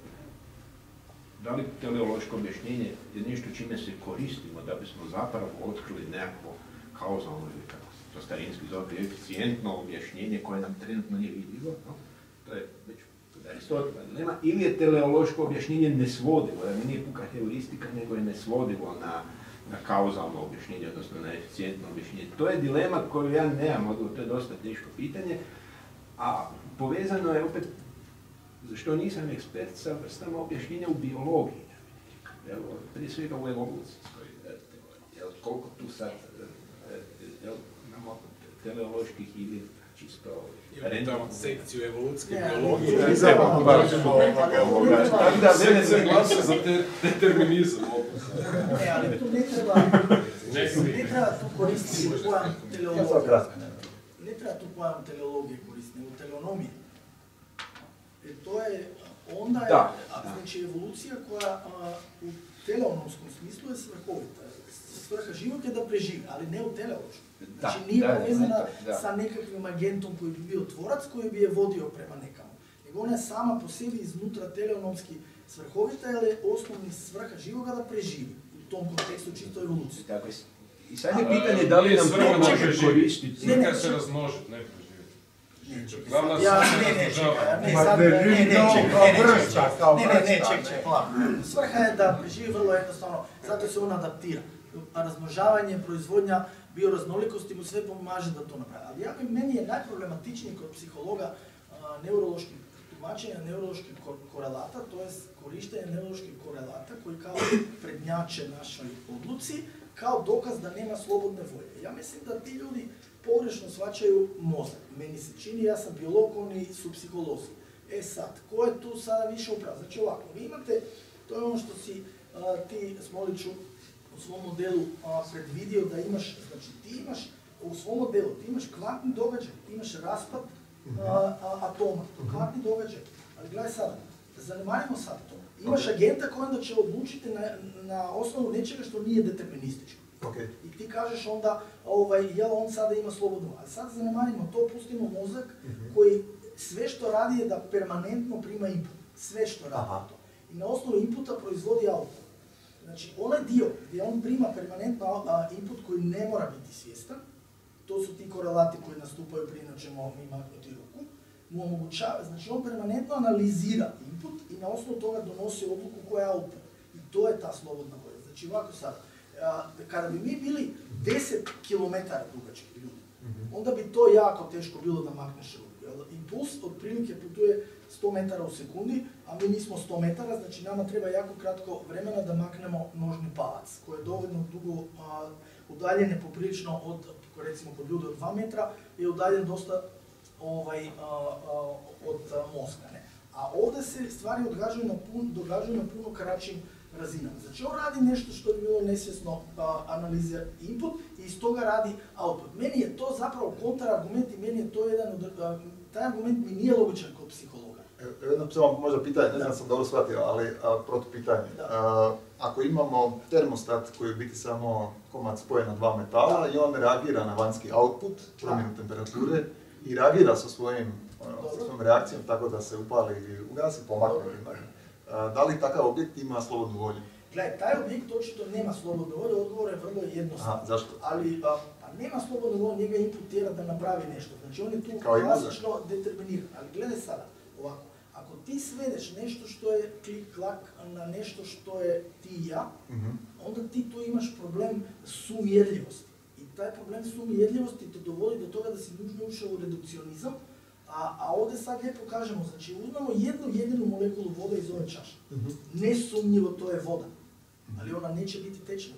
da li teleološko objašnjenje je nešto čime se koristimo da bismo zapravo otkrili nekako kauzalno ili kako to starinski zove eficijentno objašnjenje koje nam trenutno nije vidljivo, no? To je već kod Aristotela dilema, ili je teleološko objašnjenje nesvodivo, da nije puka heuristika, nego je nesvodivo na, na kauzalno objašnjenje, odnosno na eficijentno objašnjenje. To je dilema koju ja nemam odgovor, to je dosta teško pitanje, a povezano je opet, zašto nisam ekspert, sa vrstama objašnjenja u biologiji, jel, prije svega u evolucijskoj teoriji, koliko tu sad jel, imamo teleoloških ili čisto imamo sekciju evolucijske biologije. Se glasa za determinizam. Ne, ali tu ne treba, ne treba tu koristiti pojam teleologije. Ne treba tu pojam teleologije koristiti, nego teleonomije. Jer to je, onda je, znači evolucija koja u teleonomskom smislu je svrhovita. Svrha života je da preživi, ali ne u teleološkom. Znači nije povezana sa nekakvim agentom koji bi bio tvorac, koji bi je vodio prema nekamo. Nego ona je sama po sebi iznutra teleonomski svrhovita, jer je osnovni svrha živoga da preživi. U tom kontekstu čisto evoluciju. I sad je pitanje da li nam to može koristiti. Svrha se razmnožiti, ne preživiti. Ja, ne, ne, čekaj, ne, sad, ne, ne, čekaj, ne, ne, ne, čekaj, svrha je da preživi vrlo jednostavno, zato se on adaptira. A razmnožavanje, proizvodnja, bioraznolikosti mu sve pomaže da to napravi. Ali ja, meni je najproblematičniji kod psihologa a, neuroloških tumačenja, neuroloških korelata, to je korištenje neuroloških korelata koji kao prednjače našoj odluci, kao dokaz da nema slobodne volje. Ja mislim da ti ljudi pogrešno shvaćaju mozak. Meni se čini, ja sam biolog, oni su psiholozi. E sad, ko je tu sada više upravo? Znači ovako, vi imate, to je ono što si a, ti, Smoliću, u svom modelu a, predvidio da imaš, znači ti imaš u svom modelu, ti imaš kvantni događaj, ti imaš raspad a, a, atoma, kvantni događaj. Ali gledaj sada, zanemarimo sad to. Imaš okay. agenta koji onda će odlučiti na, na osnovu nečega što nije determinističko. Okay. I ti kažeš onda, ovaj, jel on sada ima slobodnu. A sad zanemarimo to, pustimo mozak mm-hmm. koji sve što radi je da permanentno prima input. Sve što radi Aha. to. I na osnovu inputa proizvodi output. Znači, onaj dio gdje on prima permanentno input koji ne mora biti svjestan, to su ti korelati koji nastupaju prije nego ćemo mi maknuti ruku, mu omogućava, znači on permanentno analizira input i na osnovu toga donosi odluku koja je output. I to je ta slobodna volja. Znači ovako sad, kada bi mi bili deset kilometara dugački ljudi, onda bi to jako teško bilo da makneš ruku. Impuls otprilike putuje sto metara u sekundi, a mi nismo sto metara, znači nama treba jako kratko vremena da maknemo nožni palac, koji je dovoljno dugo a, udaljen je poprilično od, recimo kod ljudi od dva metra, je udaljen dosta ovaj, a, a, od a, mozga. Ne? A ovdje se stvari događaju na, pun, događaju na puno kraćim razinama. Znači on radi nešto što bi bilo nesvjesno analiza input i iz toga radi output. Meni je to zapravo kontrargument i meni je to jedan od, a, taj argument mi nije logičan kod psihologa. Jedno samo možda pitanje, ne znam sam dobro shvatio, ali protupitanje. Ako imamo termostat koji je biti samo komad spojen na dva metala i on reagira na vanjski output, promjenu temperature i reagira sa svojim, ono, sa svojom reakcijom tako da se upali ili ugasi, pomakne. Da li takav objekt ima slobodnu volju? Gledaj, taj objekt očito nema slobodnu volju, odgovor je vrlo jednostavno. Zašto? Ali a, a nema slobodnu volju, njega input tjera da napravi nešto. Znači on je tu klasično determiniran. Ali gledaj sada, ovako, ako ti svedeš nešto što je klik-klak na nešto što je ti i ja, mm-hmm. onda ti tu imaš problem sumjerljivosti. I taj problem sumjerljivosti te dovodi do toga da si nužno ušao u redukcionizam, a, a ovdje sad lijepo kažemo, znači uzmemo jednu jedinu molekulu vode iz ove čaše. Mm-hmm. Nesumnjivo to je voda, ali ona neće biti tečna.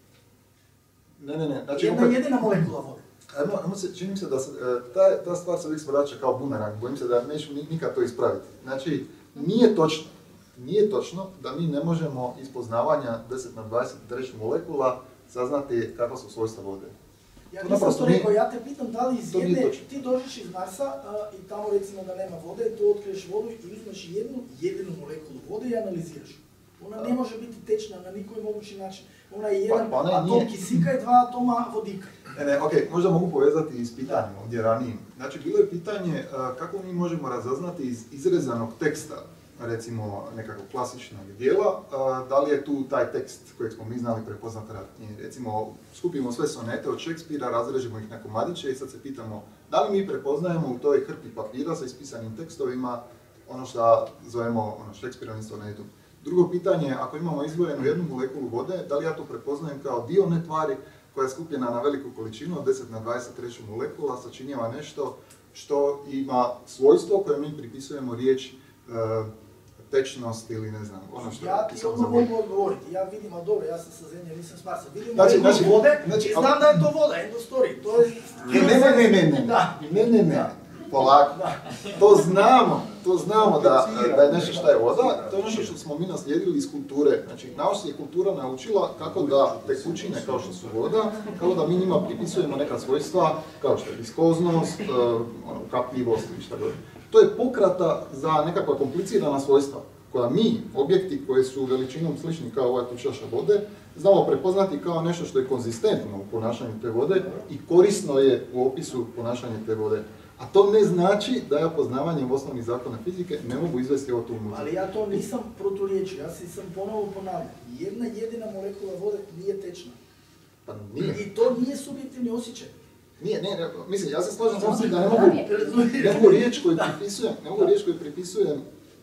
Ne, ne, ne. Znači, jedna opet, jedina molekula vode. Ajmo, ajmo se, čini mi se da se, ta, ta stvar se uvijek svraća kao bumerang, bojim se da neću nikad to ispraviti. Znači, nije točno, nije točno da mi ne možemo iz poznavanja deset na dvadeset trećih molekula saznati kakva su svojstva vode. Ja nisam to rekao, ja te pitam da li iz jedne, ti dođeš iz Marsa a, i tamo recimo da nema vode, tu otkriješ vodu i uzmeš jednu jedinu molekulu vode i analiziraš. Ona ne može biti tečna na nikoji mogući način. Ona je jedan pa, pa ne, atom nije. Kisika i dva atoma vodika. Ne, ne, okej, okay, možda mogu povezati s pitanjem ovdje ranijim. Znači, bilo je pitanje uh, kako mi možemo razaznati iz izrezanog teksta, recimo nekakvog klasičnog dijela, uh, da li je tu taj tekst kojeg smo mi znali prepoznati ranije. Recimo, skupimo sve sonete od Šekspira, razrežemo ih na komadiće i sad se pitamo da li mi prepoznajemo u toj hrpi papira sa ispisanim tekstovima ono što zovemo ono, Šekspirovim sonetom. Drugo pitanje je, ako imamo izdvojenu jednu molekulu vode, da li ja to prepoznajem kao dio one tvari koja je skupljena na veliku količinu, od deset na dvadeset trećih molekula, sačinjava nešto što ima svojstvo koje mi pripisujemo riječ uh, tečnost ili ne znam, ono što ja ti odmah mogu odgovoriti, ja vidim, ali dobro, ja sam sa zemlje, nisam s Marsa, vidim znači, znači, vode znači, i znam da je to voda, end of story, to je... Ne, ne, ne, ne, ne, ne, ne, ne, polako, to znamo, to znamo da, da je nešto što je voda, to je nešto što smo mi naslijedili iz kulture, znači naša je kultura naučila kako da tekućine kao što su voda, kako da mi njima pripisujemo neka svojstva kao što je viskoznost, ono, kapljivost i šta god. To je pokrata za nekakva komplicirana svojstva, koja mi, objekti koji su veličinom slični kao ova tu čaša vode, znamo prepoznati kao nešto što je konzistentno u ponašanju te vode i korisno je u opisu ponašanja te vode. A to ne znači da ja poznavanjem osnovnih zakona fizike ne mogu izvesti ovo tu muziku. Ali ja to nisam proturječio, ja si sam ponovo ponavljao. Jedna jedina molekula vode nije tečna. Pa nije. I to nije subjektivni osjećaj. Nije, ne, ne, mislim, ja se slažem sam si da ne mogu, ne mogu riječ koju pripisujem, ne mogu riječ koju pripisujem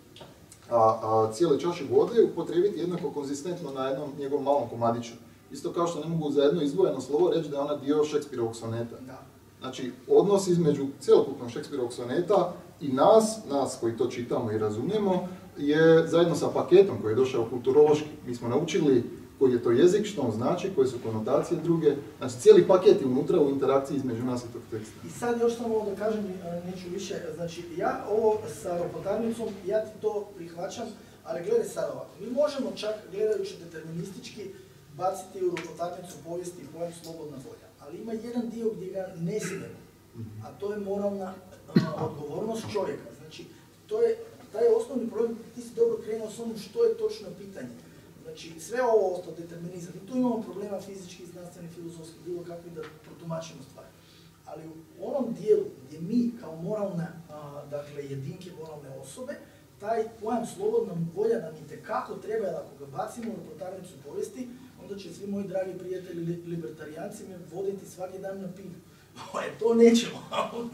a, a, cijele čaše vode upotrijebiti jednako konzistentno na jednom njegovom malom komadiću. Isto kao što ne mogu za jedno izdvojeno slovo reći da je ona dio Šekspirovog soneta. Da. Znači, odnos između cjelokupnog Šekspirovog soneta i nas, nas koji to čitamo i razumijemo, je zajedno sa paketom koji je došao kulturološki. Mi smo naučili koji je to jezik, što on znači, koje su konotacije druge. Znači, cijeli paket je unutra u interakciji između nas i tog teksta. I sad još samo da kažem, neću više, znači, ja ovo sa ropotarnicom, ja ti to prihvaćam, ali gledaj sad ovako, mi možemo čak, gledajući deterministički, baciti u ropotarnicu povijesti i pojam slobodna volja. Ali ima jedan dio gdje ga ne smijemo, a to je moralna uh, odgovornost čovjeka. Znači, to je, taj je osnovni problem, ti si dobro krenuo s onom što je točno pitanje. Znači, sve ovo ostalo, determinizam, i tu imamo problema fizičkih, znanstvenih, filozofskih, bilo kakvi da protumačimo stvari. Ali u onom dijelu gdje mi kao moralne, uh, dakle, jedinke moralne osobe, taj pojam slobodna volja nam itekako treba, jer ako ga bacimo u ropotarnicu povijesti, onda će svi moji dragi prijatelji libertarijanci me voditi svaki dan na pivu. To nećemo.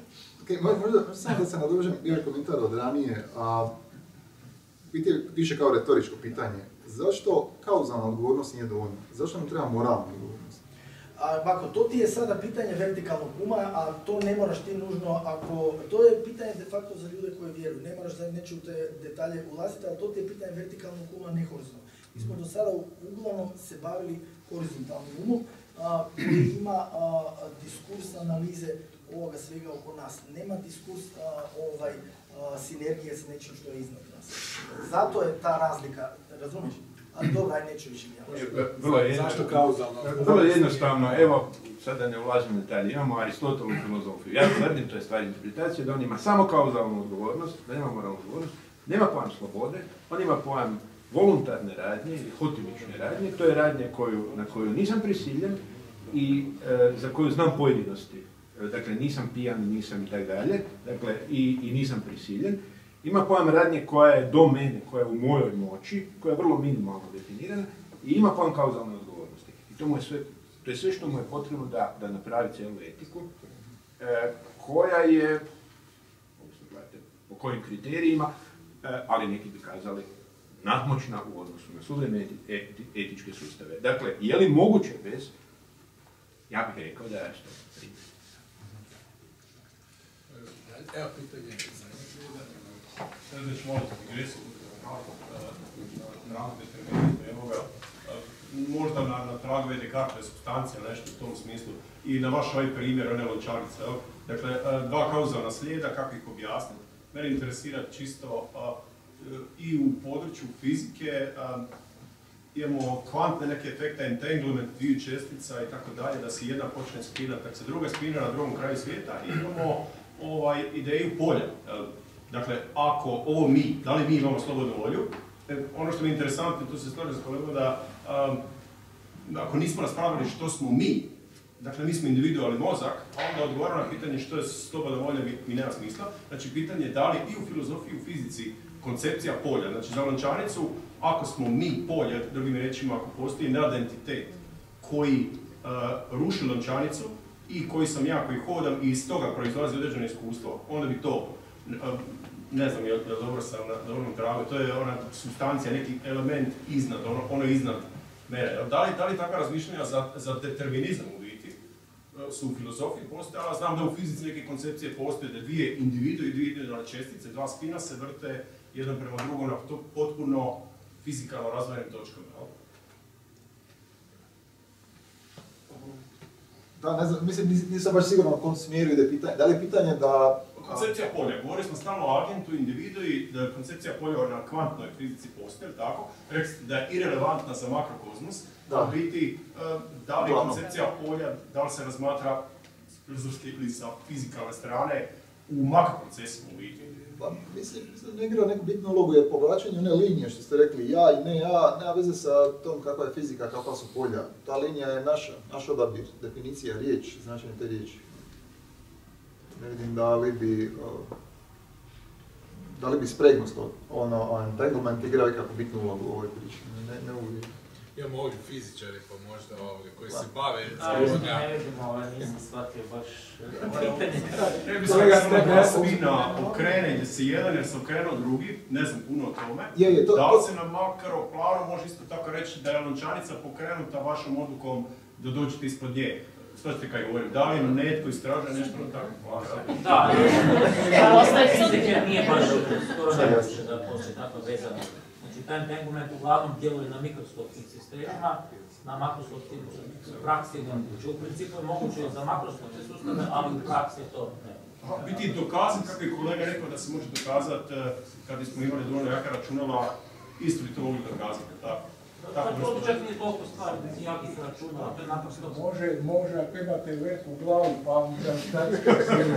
Okay, možda, možda samo da se nadovežem, bio je komentar od ranije, a piše kao retoričko pitanje. Zašto kauzalna odgovornost nije dovoljna? Zašto nam treba moralna odgovornost? A, ako to ti je sada pitanje vertikalnog uma, a to ne moraš ti nužno, ako, to je pitanje de facto za ljude koji vjeruju, ne moraš za neću u te detalje ulaziti, ali to ti je pitanje vertikalnog uma, ne horizontalnog. Mi smo do sada uglavnom se bavili horizontalnim umom, a, koji ima a, diskurs analize ovoga svega oko nas. Nema diskurs a, ovaj, a, sinergije sa nečim što je iznad nas. Zato je ta razlika, razumiješ? Ali dobro, aj neću više gledati. Zašto kauzalno? Vrlo jednostavno, evo, sada ne ulazim u detalje, imamo Aristotelu filozofiju. Ja tvrdim, to je stvar interpretacije, da on ima samo kauzalnu odgovornost, da nema moralnu odgovornost, nema pojam slobode, on ima pojam voluntarne radnje ili hotimične radnje, to je radnje koju, na koju nisam prisiljen i e, za koju znam pojedinosti. E, dakle, nisam pijan, nisam i tako dalje, dakle, i, i nisam prisiljen. Ima pojam radnje koja je do mene, koja je u mojoj moći, koja je vrlo minimalno definirana i ima pojam kauzalne odgovornosti. I to, mu je sve, to je sve što mu je potrebno da, da napravi cijelu etiku, e, koja je, po kojim kriterijima, e, ali neki bi kazali, nadmoćna u odnosu na suvremene eti, etičke sustave. Dakle, je li moguće bez? Ja bih rekao da je što primjer. Evo pitanje za sad već malo digresiju na tragu determinizma, evo ga, možda na, na tragu Descartove supstancije, nešto u tom smislu, i na vaš ovaj primjer, one lončarice. Dakle, dva kauzalna slijeda, kako ih objasniti. Mene interesira čisto a, i u području fizike, a, imamo kvantne neke efekte, entanglement, dviju čestica i tako dalje, da se jedna počne spinati, tako se druga spina na drugom kraju svijeta, i imamo ovaj, ideju polja. Dakle, ako ovo mi, da li mi imamo slobodnu volju, ono što mi je interesantno, tu se slažem s kolegom, da um, ako nismo raspravili što smo mi, dakle mi smo individualni mozak, onda odgovaramo na pitanje što je slobodna volja, mi, mi nema smisla. Znači, pitanje je da li i u filozofiji i u fizici koncepcija polja, znači za lončanicu, ako smo mi polje, drugim rečima, ako postoji nadentitet koji uh, ruši lončanicu i koji sam ja, koji hodam i iz toga proizlazi određeno iskustvo, onda bi to, uh, ne znam, je li dobro sam na dobrom tragu, to je ona supstancija, neki element iznad, ono, ono iznad mene. Da li, da li takva razmišljanja za, za determinizam u biti su u filozofiji postoje, ali znam da u fizici neke koncepcije postoje da dvije individu i dvije individualne čestice, dva spina se vrte jedan prema drugom na potpuno fizikalno razvojenim točkama. Da, ne znam, mislim, nisam baš siguran u kom smjeru ide pitanje. Da li je pitanje da... Koncepcija polja. Govorili smo stalno o agentu, individu i da koncepcija polja na kvantnoj fizici postoji, tako? Rekli ste da je irelevantna za makrokozmos, da u biti, da li je koncepcija polja, da li se razmatra ili sa fizikalne strane u makroprocesima u biti? Pa, mislim, mislim da ne igra neku bitnu ulogu, jer povlačenje one linije što ste rekli ja i ne ja, nema veze sa tom kakva je fizika, kakva su polja. Ta linija je naša, naš odabir, definicija, riječ, značenje te riječi. Ne vidim da li bi, da li bi spregnost, ono, entanglement igrao ikakvu bitnu ulogu u ovoj priči, ne, ne uvijek. Imamo ovdje fizičari, pa možda ovoga, koji se bave... A, ne vidimo, ali nisam shvatio baš pitanje. Ne bi se jedna spina okrene gdje se jedan jer se okrenuo drugi, ne znam puno o tome. Je, je, to, da li se na makroplanu može isto tako reći da je lončanica pokrenuta vašom odlukom da dođete ispod nje? Svačite kaj govorim, da li netko istražuje nešto na takvom planu? Da, da, ostaje fizike nije baš skoro nemoguće da postoji takva veza. Znači, taj entanglement uglavnom djeluje na mikroskopskim sistemima, na makroskopskim praksi je nemoguće. U principu je moguće za makroskopske sustave, ali u praksi je to nemoguće. Biti dokazan, kako je kolega rekao da se može dokazati kada smo imali dovoljno jaka računala, isto bi to mogli dokazati, tako? To čak nije toliko stvari, bez jakih računala, to je naprosto... Može, može, ako imate veliku glavu, pa vam da stavite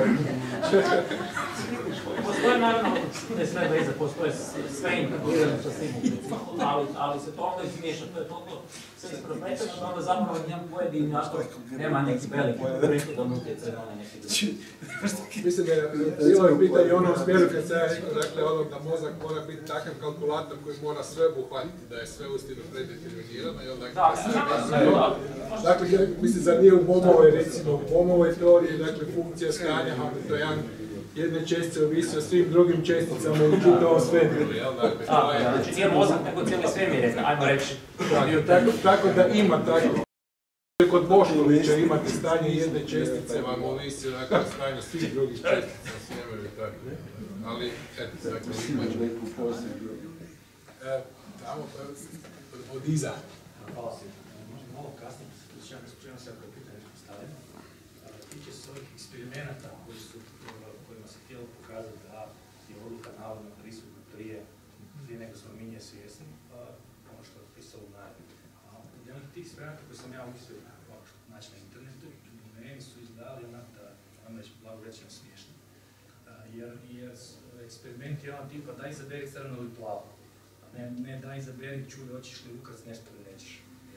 Postoje naravno, ne sve veze, postoje sve integrirano sa svim u principu, ali, ali se to onda izmiješa, to je toliko sve isprepleteno, da onda zapravo njem pojedini, ako nema neki veliki prirodan utjecaj na onaj neki drugi. Mislim da je bilo je pitanje ono u smjeru kad se ja rekao, dakle, ono da mozak mora biti takav kalkulator koji mora sve obuhvatiti, da je sve uistinu predeterminirano, jel? Dakle, mislim, zar nije u Bohmovoj, recimo, u Bohmovoj teoriji, dakle, funkcija stanja Hamiltonijan jedne čestice ovisi o svim drugim česticama u čitavom svemiru, jel? Dakle, to je... Znači, nije mozak, nego cijeli svemir, ajmo reći. Tako da ima tako. Kod Boškovića imate stanje jedne čestice, vam ovisi o stanju svih drugih čestica u svemiru i tako. Ali, eto, dakle, imaću neku posebnu. Tamo, od iza. Hvala se. Možda malo kasnije, slučajno se ako je pitanje postavljeno. Tiče se ovih eksperimenata kojima se htjelo pokazati da je odluka navodno prisutna prije nego smo mi nje svjesni, ono što je pisao u najavi. Jedan od tih eksperimenata koje sam ja mislio naći na internetu, meni su izdali onak da, vam već blago rečeno smiješno. Jer eksperiment je jedan tipa da izaberi crveno ili plavo. Ne, ne da izaberi čuj, hoćeš li ukrasti nešto ili nećeš.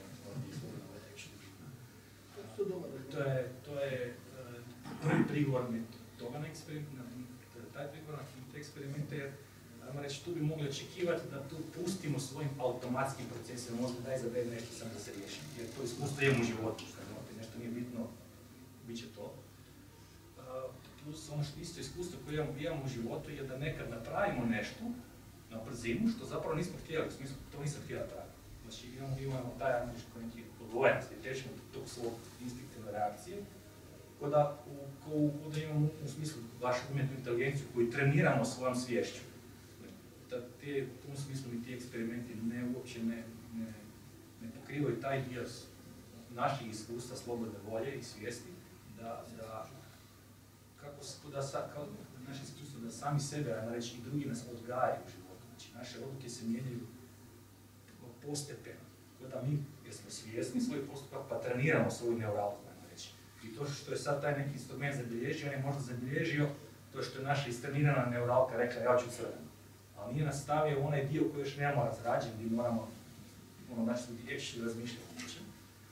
To je, to je prvi prigovor toga na eksperiment, taj prigovor na te eksperimente, jer ajmo reći, tu bi mogli očekivati da tu pustimo svojim automatskim procesima mozgu da izaberi nešto samo da se riješi. Jer to iskustvo imamo u životu, nešto nije bitno, bit će to. Plus ono što isto iskustvo koje imamo u životu je da nekad napravimo nešto na brzinu, što zapravo nismo htjeli, u smislu to nisam htjela praviti. Znači imamo, imamo taj anglički neki odvojenost i tečemo tog svog instinktivne reakcije, ko da, ko, ko da imamo u smislu vašu umjetnu inteligenciju koju treniramo svojom sviješću. Da te, u tom smislu mi ti eksperimenti ne, uopće ne, ne, ne pokrivaju taj dio naših iskustva, slobodne volje i svijesti, da, da kako da sa, kao naše iskustvo da sami sebe, ajmo reći, i drugi nas odgajaju u životu. Znači, naše odluke se mijenjaju postepeno. Da mi, jer smo svjesni svoj postupak, pa treniramo svoju neuralku, ajmo reći. I to što je sad taj neki instrument zabilježio, on je možda zabilježio to što je naša istrenirana neuralka rekla ja ću crveno. Ali nije nas stavio u onaj dio koji još nemamo razrađen, gdje moramo, ono, znači, actually razmišljati o čemu.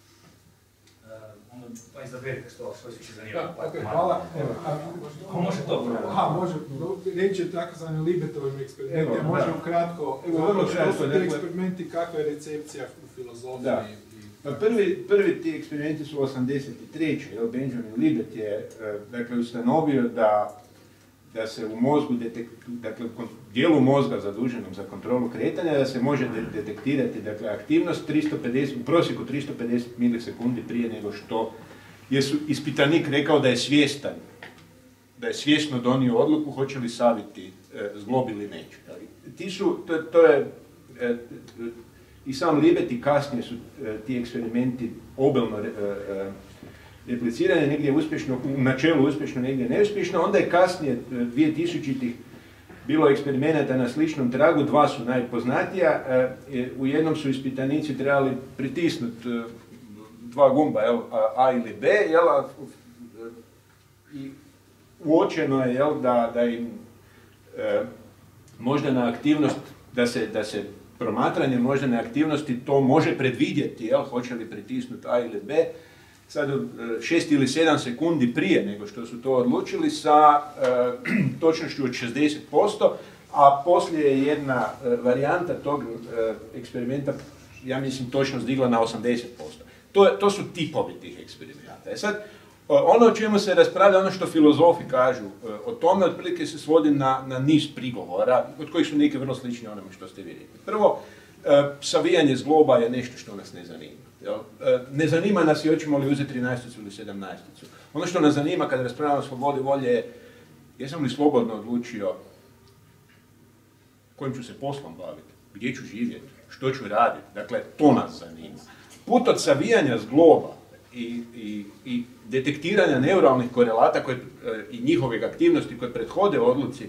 Onda pa izaberite što, što se zanima. Da, ok, hvala. Ko može to prvo? Aha, može. Reći je tako za Libetovim eksperimentima. Možemo kratko, evo vrlo što su ti eksperimenti, kakva je recepcija u filozofiji? Da. Pa prvi, prvi ti eksperimenti su osamdeset treće Jel, Benjamin Libet je dakle, ustanovio da, da se u mozgu, detek, dakle u dijelu mozga zaduženom za kontrolu kretanja, da se može de detektirati dakle, aktivnost tristo pedeset, u prosjeku tristo pedeset milisekundi prije nego što je su, ispitanik rekao da je svjestan, da je svjesno donio odluku hoće li saviti e, zglob ili neće. Ti su, to, to je, e, i sam Libet i kasnije su e, ti eksperimenti obelno e, e, replicirane, negdje uspješno, u načelu uspješno, negdje neuspješno, onda je kasnije dvije tisućitih bilo eksperimenata na sličnom tragu, dva su najpoznatija, u jednom su ispitanici trebali pritisnuti dva gumba, jel, A ili B, jel, a, i uočeno je jel, da, da im e, moždana aktivnost, da se, da se promatranje moždane aktivnosti to može predvidjeti, jel, hoće li pritisnuti A ili B, sad šest ili sedam sekundi prije nego što su to odlučili sa e, točnošću od šezdeset posto, a poslije je jedna e, varijanta tog e, eksperimenta, ja mislim, točno zdigla na osamdeset posto. To, to su tipovi tih eksperimenata. E sad, ono o čemu se raspravlja, ono što filozofi kažu o tome, otprilike se svodi na, na niz prigovora, od kojih su neki vrlo slični onome što ste vi rekli. Prvo, e, savijanje zgloba je nešto što nas ne zanima. Ne zanima nas i hoćemo li uzeti trinaesticu ili sedamnaesticu. Ono što nas zanima kada raspravljamo o slobodi volje je jesam li slobodno odlučio kojim ću se poslom baviti, gdje ću živjeti, što ću raditi. Dakle, to nas zanima. Put od savijanja zgloba i, i, i detektiranja neuralnih korelata koje, i njihovih aktivnosti koje prethode odluci,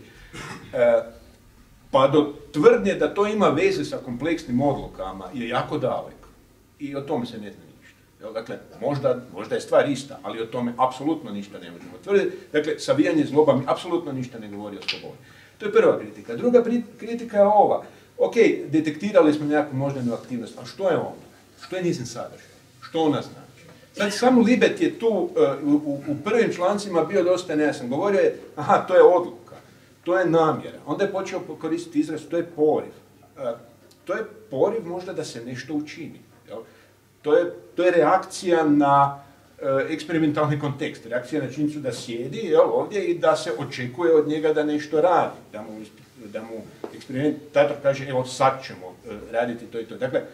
pa do tvrdnje da to ima veze sa kompleksnim odlukama je jako daleko. I o tome se ne zna ništa. Dakle, možda, možda je stvar ista, ali o tome apsolutno ništa ne možemo tvrditi. Dakle, savijanje zgloba mi apsolutno ništa ne govori o slobodi. To je prva kritika. Druga kritika je ova. Ok, detektirali smo nekakvu moždanu aktivnost, a što je onda? Što je njezin sadržaj? Što ona znači? sad samo Libet je tu uh, u, u prvim člancima bio dosta nejasan. Govorio je, aha, to je odluka, to je namjera. Onda je počeo koristiti izraz, to je poriv. Uh, to je poriv možda da se nešto učini. Jel? To je, to je reakcija na uh, eksperimentalni kontekst, reakcija na činjenicu da sjedi jel, ovdje i da se očekuje od njega da nešto radi, da mu, da mu eksperimentator kaže, evo sad ćemo uh, raditi to i to. Dakle,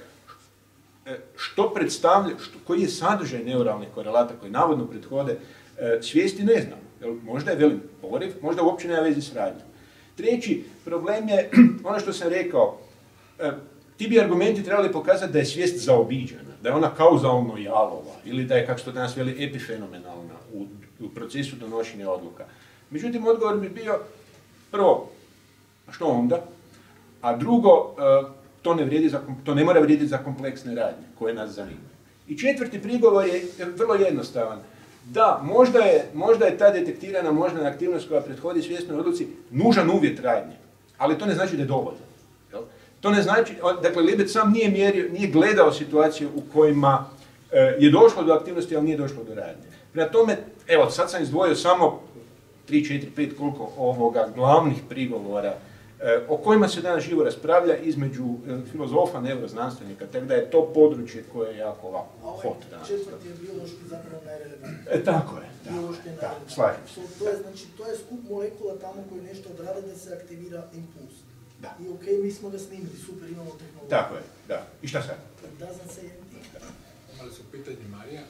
što predstavlja, što, koji je sadržaj neuralnih korelata koji navodno prethode e, svijesti, ne znam. Jel, možda je velim poriv, možda uopće nema vezi s radnjom. Treći problem je ono što sam rekao, e, ti bi argumenti trebali pokazati da je svijest zaobiđena, da je ona kauzalno jalova ili da je, kako se to danas veli, epifenomenalna u, u procesu donošenja odluka. Međutim, odgovor bi bio prvo, a što onda? A drugo, e, To ne, vrijedi za, to ne mora vrijediti za kompleksne radnje koje nas zanimaju. I četvrti prigovor je vrlo jednostavan. Da, možda je, možda je ta detektirana moždana aktivnost koja prethodi svjesnoj odluci nužan uvjet radnje, ali to ne znači da je dovoljno. Jel? To ne znači, dakle, Libet sam nije, mjerio, nije gledao situacije u kojima e, je došlo do aktivnosti, ali nije došlo do radnje. Prema tome, evo, sad sam izdvojio samo tri, četiri, pet koliko ovoga glavnih prigovora o kojima se danas živo raspravlja između filozofa, neuroznanstvenika, tako da je to područje koje je jako ovako hot danas. Četvrti je biološki zapravo najrelevantniji. E, tako je, da, da, slažem se. To je, znači, to je skup molekula tamo koji nešto odrade da se aktivira impuls. Da. I okej, okay, mi smo ga snimili, super, imamo tehnologiju. Tako je, da. I šta sad? Doesn't say anything. Ali su pitanje Marija.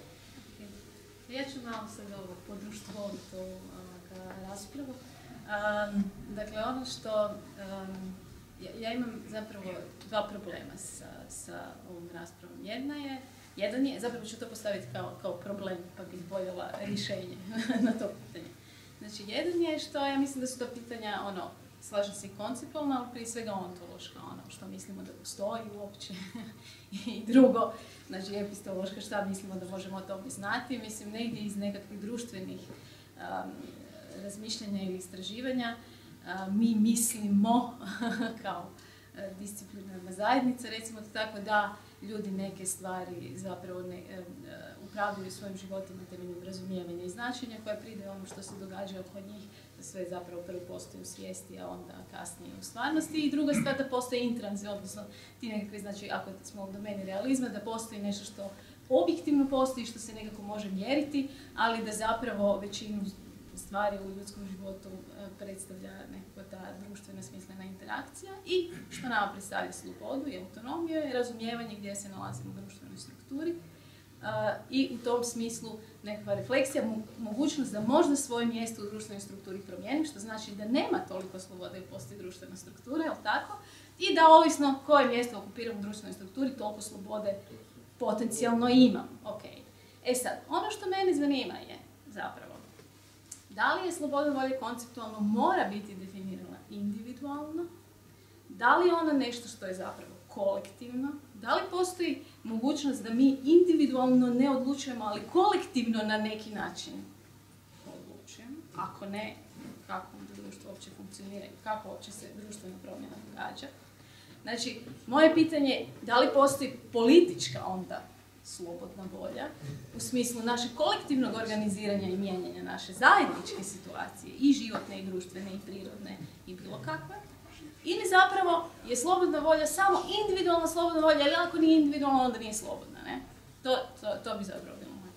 Ja ću malo sad ovo podruštvoviti ovu raspravu. Um, dakle, ono što, um, ja, ja imam zapravo dva problema sa, sa ovom raspravom. Jedna je, jedan je, zapravo ću to postaviti kao, kao problem, pa bih voljela rješenje na to pitanje. Znači, jedan je što ja mislim da su to pitanja, ono, slažem se i konceptualno, ali prije svega ontološka, ono, što mislimo da postoji uopće. I drugo, znači, epistološka, šta mislimo da možemo o tome znati, mislim, ne ide iz nekakvih društvenih um, razmišljanja ili istraživanja, mi mislimo kao disciplinarna zajednica, recimo to tako, da ljudi neke stvari zapravo ne, upravljaju svojim životima temeljem razumijevanja i značenja koja pride ono što se događa oko njih, da sve zapravo prvo postoji u svijesti, a onda kasnije u stvarnosti. I druga stvar da postoji intranzi, odnosno ti nekakve, znači ako smo u domeni realizma, da postoji nešto što objektivno postoji, što se nekako može mjeriti, ali da zapravo većinu stvari u ljudskom životu predstavlja nekako ta društvena smislena interakcija i što nama predstavlja slobodu i autonomiju i razumijevanje gdje se nalazimo u društvenoj strukturi i u tom smislu nekakva refleksija, mogućnost da možda svoje mjesto u društvenoj strukturi promijenim, što znači da nema toliko slobode i postoji društvena struktura, jel tako? I da ovisno koje mjesto okupiram u društvenoj strukturi, toliko slobode potencijalno imam. Okay. E sad, ono što mene zanima je zapravo da li je sloboda volje konceptualno mora biti definirana individualno? Da li je ona nešto što je zapravo kolektivno? Da li postoji mogućnost da mi individualno ne odlučujemo, ali kolektivno na neki način odlučujemo? Ako ne, kako društvo uopće funkcionira i kako uopće se društvena promjena događa? Znači, moje pitanje je da li postoji politička onda slobodna volja, u smislu našeg kolektivnog organiziranja i mijenjanja naše zajedničke situacije, i životne, i društvene, i prirodne, i bilo kakve. Ili zapravo je slobodna volja samo individualna slobodna volja, ali ako nije individualna, onda nije slobodna, ne? To, to, to bi zapravo bilo moje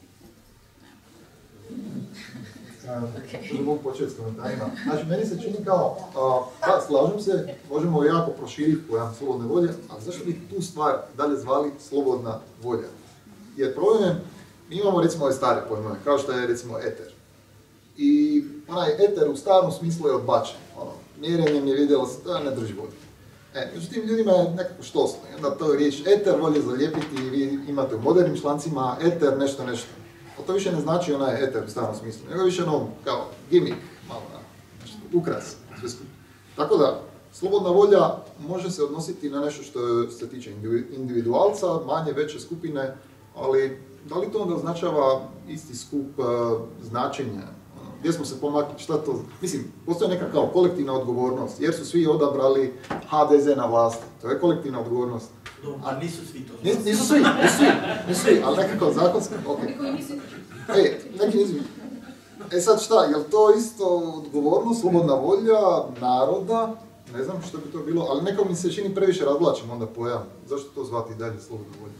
pitanje. Da mogu početi s komentarima. Znači, meni se čini kao, a, da, slažem se, možemo jako proširiti pojam slobodne volje, ali zašto bi tu stvar dalje zvali slobodna volja? Jer problem je, mi imamo recimo ove stare pojmove, kao što je recimo eter. I onaj eter u starom smislu je odbačen. Ono, mjerenjem je vidjelo se, to ne drži vodu. E, međutim, ljudima je nekako štosno. I onda to riječ eter volje zalijepiti i vi imate u modernim člancima eter nešto nešto. A to više ne znači onaj eter u starom smislu, nego više ono kao gimmick, malo nešto, ukras, sve skup. Tako da, slobodna volja može se odnositi na nešto što se tiče individualca, manje, veće skupine, ali da li to onda označava isti skup uh, značenja? Ono, gdje smo se pomakli, šta to... Mislim, postoji neka kao kolektivna odgovornost, jer su svi odabrali ha de ze na vlasti. To je kolektivna odgovornost. A nisu svi to. Nisu, nisu svi, nisu svi, nisu svi, ali nekako zakonski, ok. E, neki nisu. E sad šta, je li to isto odgovornost, slobodna volja naroda? Ne znam što bi to bilo, ali nekako mi se čini previše razvlačim onda pojam. Zašto to zvati i dalje slobodna volja?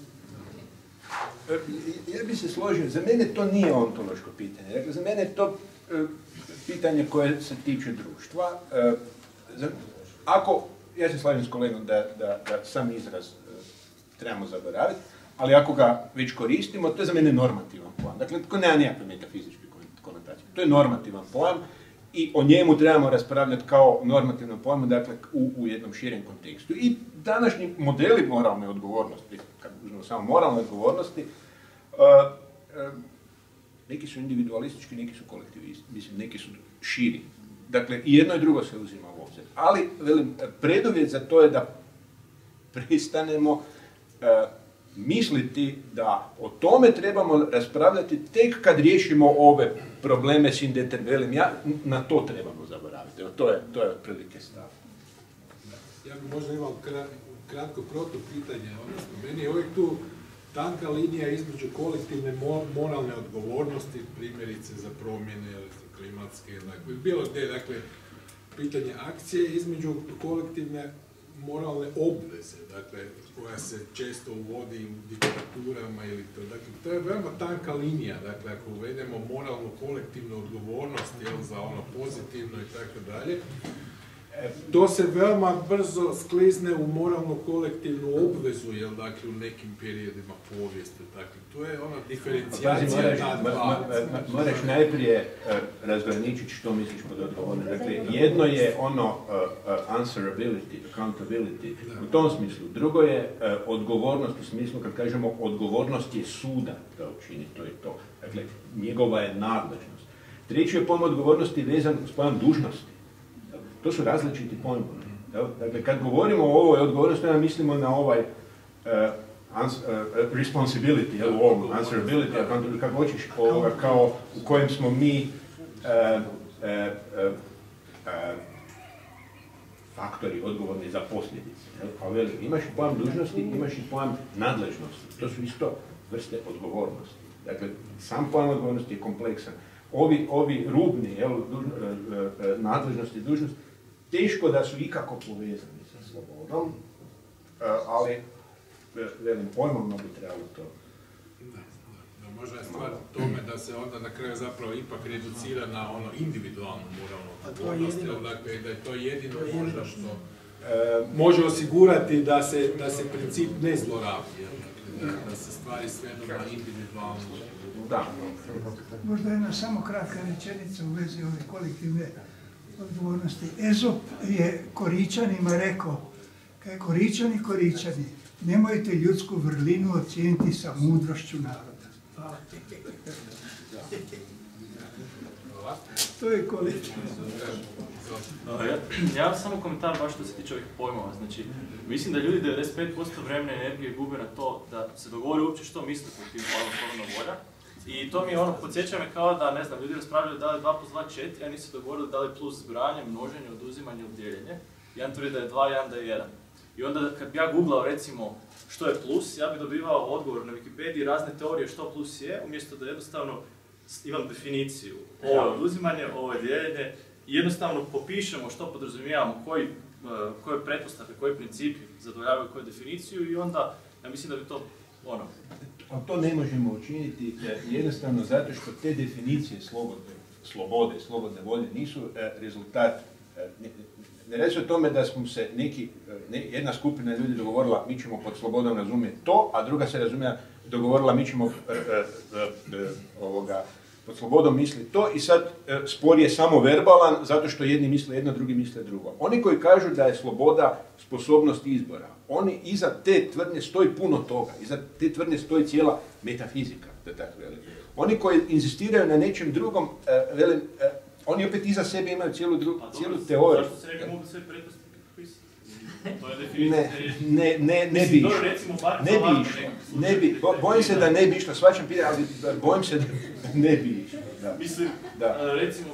Ja bih se složio, za mene to nije ontološko pitanje. Dakle, za mene je to e, pitanje koje se tiče društva. E, za, ako, ja se slažem s kolegom da, da, da sam izraz e, trebamo zaboraviti, ali ako ga već koristimo, to je za mene normativan pojam. Dakle, to nema nijakve metafizičke konotacije. To je normativan pojam i o njemu trebamo raspravljati kao normativnom pojmu, dakle, u, u jednom širem kontekstu. I današnji modeli moralne odgovornosti, kad uzmemo samo moralne odgovornosti, uh, uh, neki su individualistički, neki su kolektivisti, mislim, neki su širi. Dakle, i jedno i drugo se uzima u obzir. Ali, velim, preduvjet za to je da prestanemo uh, misliti da o tome trebamo raspravljati tek kad riješimo ove probleme s indeter, velim, ja, na to trebamo zaboraviti. Evo, to je, to je otprilike stav. Ja bih možda imao kratko protupitanje, odnosno meni je uvijek tu tanka linija između kolektivne moralne odgovornosti, primjerice za promjene klimatske, dakle, bilo gdje, dakle, pitanje akcije između kolektivne moralne obveze, dakle, koja se često uvodi u diktaturama ili to, dakle, to je veoma tanka linija, dakle, ako uvedemo moralnu kolektivnu odgovornost, jel, za ono pozitivno i tako dalje, to se veoma brzo sklizne u moralnu kolektivnu obvezu, jel, dakle, u nekim periodima povijesti, dakle, to je ona diferencijacija ta dva. Moraš najprije uh, razgraničiti što misliš pod odgovornost. Dakle, jedno je ono uh, uh, answerability, accountability, u tom smislu. Drugo je uh, odgovornost u smislu, kad kažemo odgovornost je suda da učini to i to. Dakle, njegova je nadležnost. Treći je pojam odgovornosti vezan s pojam dužnosti. To su različiti pojmovi. Dakle, kad govorimo o ovoj odgovornosti, onda mislimo na ovaj uh, ans, uh, responsibility, jel, u ovom answerability, kako hoćeš, ovoga, kao u kojem smo mi uh, uh, uh, uh, faktori odgovorni za posljedice. A veli, imaš i pojam dužnosti, imaš i pojam nadležnosti. To su isto vrste odgovornosti. Dakle, sam pojam odgovornosti je kompleksan. Ovi, ovi rubni, jel, duž, uh, uh, nadležnosti i dužnosti, teško da su ikako povezani sa slobodom, uh, ali, velim, pojmovno bi trebalo to. Da, da, možda je stvar tome da se onda na kraju zapravo ipak reducira na ono individualnu moralnu odgovornost, dakle, da je to jedino možda što uh, može osigurati da se, da se princip ne zlorabi, da, da se stvari svedu na individualnu. Da. Možda jedna samo kratka rečenica u vezi ove kolektivne odgovornosti. Ezop je Koričanima rekao, kaj Koričani, Koričani, nemojte ljudsku vrlinu ocijeniti sa mudrošću naroda. Hvala. To je kolektivno. Ja, ja imam samo komentar baš što se tiče ovih pojmova. Znači, mislim da ljudi devedeset pet posto vremena energije gube na to da se dogovore uopće što misle po tim pojmom slobodna volja. I to mi je ono, podsjeća me kao da, ne znam, ljudi raspravljaju da li dva plus dva četiri, a nisu dogovorili da li plus zbrajanje, množenje, oduzimanje ili dijeljenje. Jedan tvrdi da je dva, jedan da je jedan. I onda kad bi ja googlao recimo što je plus, ja bi dobivao odgovor na Wikipediji razne teorije što plus je, umjesto da jednostavno imam definiciju. Ovo je oduzimanje, ovo je dijeljenje i jednostavno popišemo što podrazumijevamo, koji, koje pretpostavke, koji principi zadovoljavaju koju definiciju i onda ja mislim da bi to ono... Ali to ne možemo učiniti jednostavno zato što te definicije slobode, slobode, slobodne volje nisu rezultat. Ne, ne reći o tome da smo se neki, ne, jedna skupina ljudi dogovorila mi ćemo pod slobodom razumjeti to, a druga se razumija dogovorila mi ćemo e, e, e, ovoga, pod slobodom misli to i sad e, spor je samo verbalan zato što jedni misle jedno, drugi misle drugo. Oni koji kažu da je sloboda sposobnost izbora, oni iza te tvrdnje stoji puno toga, iza te tvrdnje stoji cijela metafizika, da tako velim. Oni koji inzistiraju na nečem drugom, e, velim, e, oni opet iza sebe imaju cijelu, dru, cijelu teoriju. Zašto se ne mogu sve pretpostavke popisati? To je definicija. Ne, ne, ne bi išlo. Ne bi išlo. Ne bi, bojim se da ne bi išlo, svačam pitanje, ali bojim se da ne bi išlo. Mislim, recimo,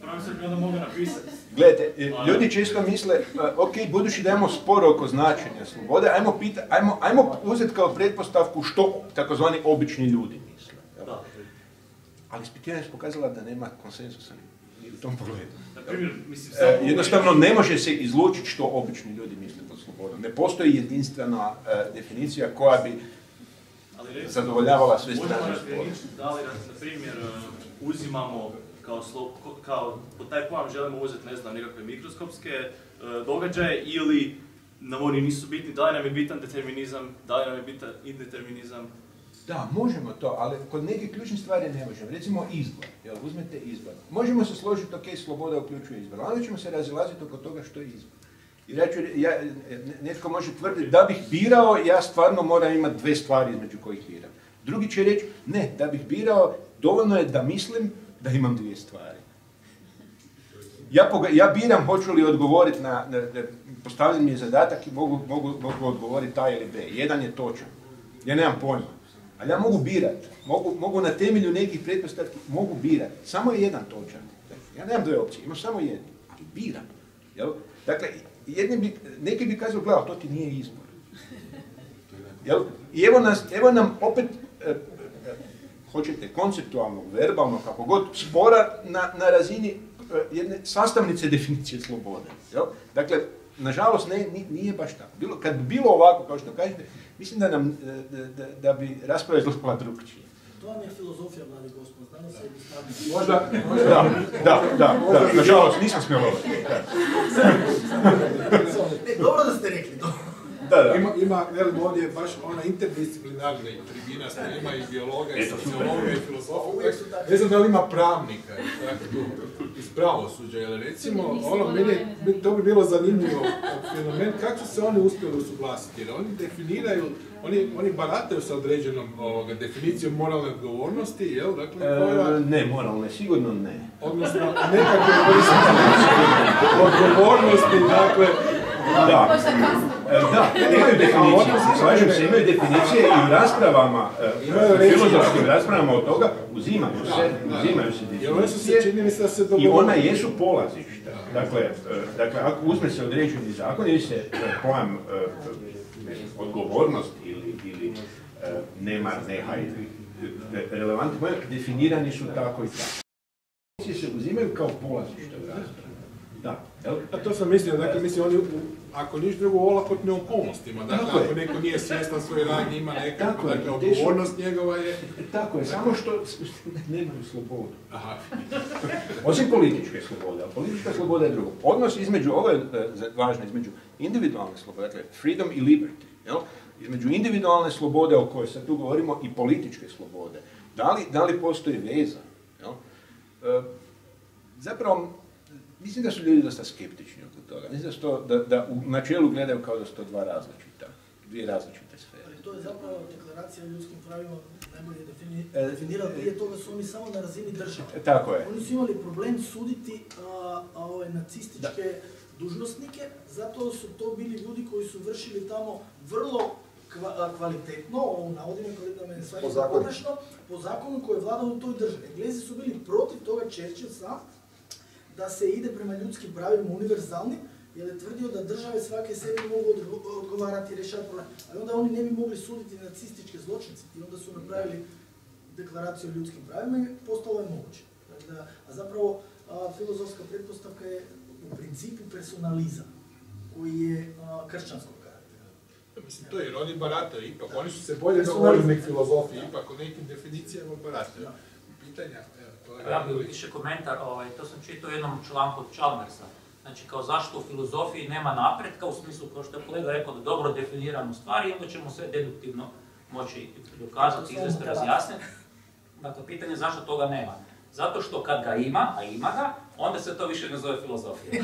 Pravim se bi onda mogu napisati. Gledajte, ljudi često misle, ok, budući da imamo spor oko značenja slobode, ajmo, pita, ajmo, ajmo uzeti kao pretpostavku što takozvani obični ljudi misle. Da. Ali ispitivanje je pokazala da nema konsenzusa ni u tom pogledu. Na primjer, mislim, E, jednostavno ne može se izlučiti što obični ljudi misle pod slobodom. Ne postoji jedinstvena e, definicija koja bi zadovoljavala sve strane spora. spora. Možemo razgraničiti da li, na primjer, uzimamo kao, slo, kao pod taj pojam želimo uzeti, ne znam, nekakve mikroskopske uh, događaje ili nam oni nisu bitni, da li nam je bitan determinizam, da li nam je bitan indeterminizam. Da, možemo to, ali kod nekih ključnih stvari ne možemo. Recimo izbor, jel, uzmete izbor. Možemo se složiti, ok, sloboda uključuje izbor, ali onda ćemo se razilaziti oko toga što je izbor. Jer ja ću, ja, netko može tvrditi, da bih birao, ja stvarno moram imati dve stvari između kojih biram. Drugi će reći, ne, da bih birao, dovoljno je da mislim da imam dvije stvari. Ja, poga, ja biram hoću li odgovoriti na, na, na postavljen mi je zadatak i mogu, mogu, mogu odgovoriti A ili B. Jedan je točan. Ja nemam pojma. Ali ja mogu birati. Mogu, mogu na temelju nekih pretpostavki, mogu birati. Samo je jedan točan. Ja nemam dve opcije, imam samo jednu. Ali biram. Jel? Dakle, jedni bi, neki bi kazali, gledaj, to ti nije izbor. Jel? I evo, nas, evo nam opet, e, e, hoćete, konceptualno, verbalno, kako god, spora na, na razini e, jedne sastavnice definicije slobode. Jel? Dakle, nažalost, ne, nije baš tako. Bilo, kad bi bilo ovako, kao što kažete, mislim da, nam, da, da, da bi rasprava izgledala drugčije. To vam je filozofija, mladi gospod, znanost se i stavljati. Možda, možda, da, da, da, da, nažalost, nisam smjelo ovo. Dobro da ste rekli, dobro. Da, da. Ima, ima velim, ovdje je baš ona interdisciplinarna tribina, ima i biologa, i sociologa, i filozofa. Ne znam da li ima pravnika, iz pravosuđa, jer recimo, ono, meni je, to bi bilo zanimljivo fenomen, kako su se oni uspjeli usuglasiti, jer oni definiraju, oni, oni barataju sa određenom ovoga, definicijom moralne odgovornosti, jel? Dakle, koja... E, ne, moralne, sigurno ne. Odnosno, nekakve odgovornosti, dakle, da. Da, imaju definicije, slažem se, imaju definicije i u raspravama, u filozofskim raspravama od toga uzimaju se, uzimaju se definicije i ona jesu polazišta. Dakle, dakle, ako uzme se određeni zakon ili se pojam odgovornost ili, ili nemar, nehaj, relevantni pojam, definirani su tako i tako. Definicije se uzimaju kao polazišta u raspravi. Da, jel? A to sam mislio, dakle, mislim, oni, ako niš drugo, u olakotnim okolnostima, dakle, tako ako neko nije svjestan svoje radnje, ima nekako, dakle, odgovornost njegova je... Tako je, samo što nemaju slobodu. Aha. Osim političke slobode, a politička sloboda je drugo. Odnos između, ovo je važno, između individualne slobode, dakle, freedom i liberty, jel? Između individualne slobode, o kojoj sad tu govorimo, i političke slobode. Da li, da li postoji veza? Jel? E, zapravo, mislim da su ljudi dosta skeptični oko toga. Mislim da, su to, da, da u načelu gledaju kao da su to dva različita, dvije različite sfere. Ali to je zapravo deklaracija o ljudskim pravima najbolje defini, definirala. Prije toga su oni samo na razini države. E, tako je. Oni su imali problem suditi a, a ove nacističke da. dužnosnike, zato su to bili ljudi koji su vršili tamo vrlo kva, kvalitetno, u navodima koji da me stvari pogrešno, po zakonu koji je vladao u toj državi. Englezi su bili protiv toga, Churchill sam, da se ide prema ljudskim pravima univerzalnim, jer je tvrdio da države svake sebi mogu odgovarati i rješavati problem. Ali onda oni ne bi mogli suditi nacističke zločince i onda su napravili deklaraciju o ljudskim pravima i postalo je moguće. Da, a zapravo a, filozofska pretpostavka je u principu personalizam, koji je a, kršćanskog karaktera. Mislim, to je jer oni barataju ipak, oni su se bolje dogovorili nek filozofi, ipak o nekim definicijama barataju. Pitanja? Ja bih više komentar, ovaj, to sam čitao u jednom članku od Chalmersa. Znači, kao zašto u filozofiji nema napretka, u smislu, kao što je kolega rekao, da dobro definiramo stvari, onda ćemo sve deduktivno moći dokazati, izvesti, razjasniti. Dakle, pitanje je zašto toga nema. Zato što kad ga ima, a ima ga, onda se to više ne zove filozofija.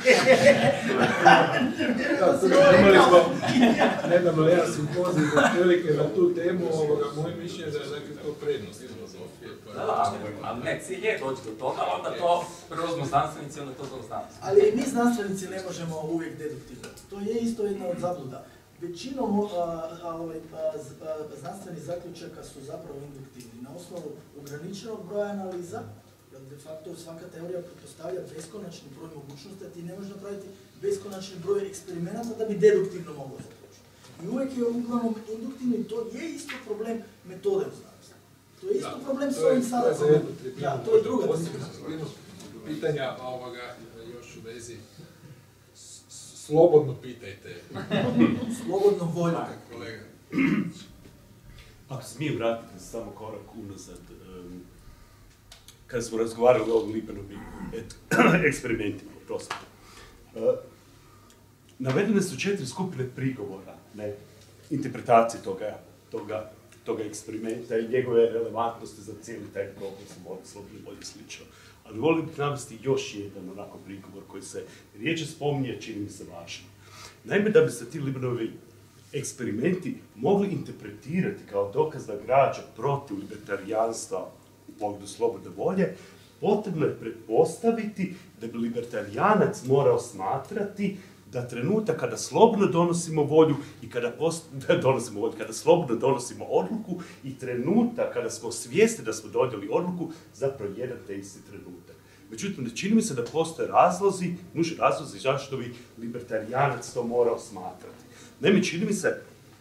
Da, tu imali smo nedavno jedan simpozij za prilike na tu temu, ovoga, moje mišljenje da je dakle, to prednost filozofije. Da, da, ali ne, cilj je doći do toga, onda to prvo smo znanstvenici, onda to zove znanstvenici. Ali i mi znanstvenici ne možemo uvijek deduktivno. To je isto jedna od zabluda. Većinom a, a, ovaj, a, a, znanstvenih zaključaka su zapravo induktivni. Na osnovu ograničenog broja analiza, Jer de facto svaka teorija pretpostavlja beskonačni broj mogućnosti, a ti ne možeš napraviti beskonačni broj eksperimenata da bi deduktivno moglo zaključiti. I uvijek je uglavnom induktivno i to je isto problem metode u znanosti. To je isto problem s ovim sada problemom. Ja, to je druga disciplina. Pitanja ovoga, još u vezi, slobodno pitajte. Slobodno volju. Kolega. Ako smijem vratiti samo korak unazad, um, kada smo razgovarali o ovim Libanovim eksperimentima, oprostite. Uh, navedene su četiri skupine prigovora, ne, interpretacije toga, toga, toga eksperimenta i njegove relevantnosti za cijeli taj problem, sam ovdje slobodno bolje slično. Ali volio bih navesti još jedan onako prigovor koji se riječe spominje, čini mi se važno. Naime, da bi se ti Libanovi eksperimenti mogli interpretirati kao dokazna građa protiv libertarijanstva u pogledu slobodne volje, potrebno je pretpostaviti da bi libertarijanac morao smatrati da trenutak kada slobodno donosimo volju i kada post... donosimo volju, kada slobodno donosimo odluku i trenutak kada smo svjesni da smo donijeli odluku, zapravo jedan te isti trenutak. Međutim, ne čini mi se da postoje razlozi, nužni razlozi zašto bi libertarijanac to morao smatrati. Naime, čini mi se,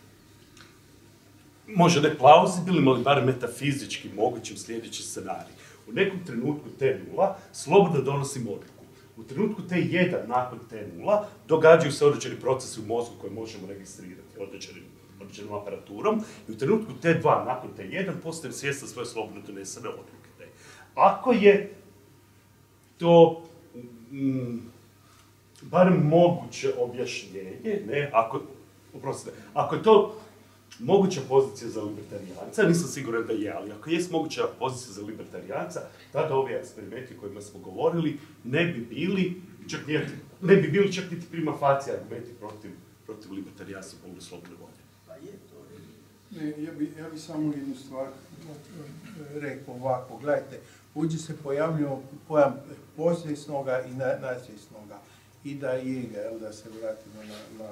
možda ne plauzibilnim, ali bar metafizički mogućim sljedeći scenarij. U nekom trenutku te nula slobodno donosimo odluku. U trenutku te jedan nakon te nula događaju se određeni procesi u mozgu koje možemo registrirati određenim, određenom aparaturom i u trenutku te dva nakon te jedan postajem svjestan svoje slobodno donesene odluke. Ne. Ako je to mm, barem moguće objašnjenje, ne, ako, oprostite, ako je to moguća pozicija za libertarijanca, nisam siguran da je, ali ako je moguća pozicija za libertarijanca, tada ovi eksperimenti o kojima smo govorili ne bi bili, čak nije, ne bi bili čak niti prima facie argumenti protiv, protiv libertarijanstva u pogledu slobodne volje. Pa je to. Ne, ja bi, ja bi samo jednu stvar rekao ovako, gledajte, ovdje se pojavljuje pojam posvjesnoga i nasvjesnoga i da je ga, da se vratimo na, na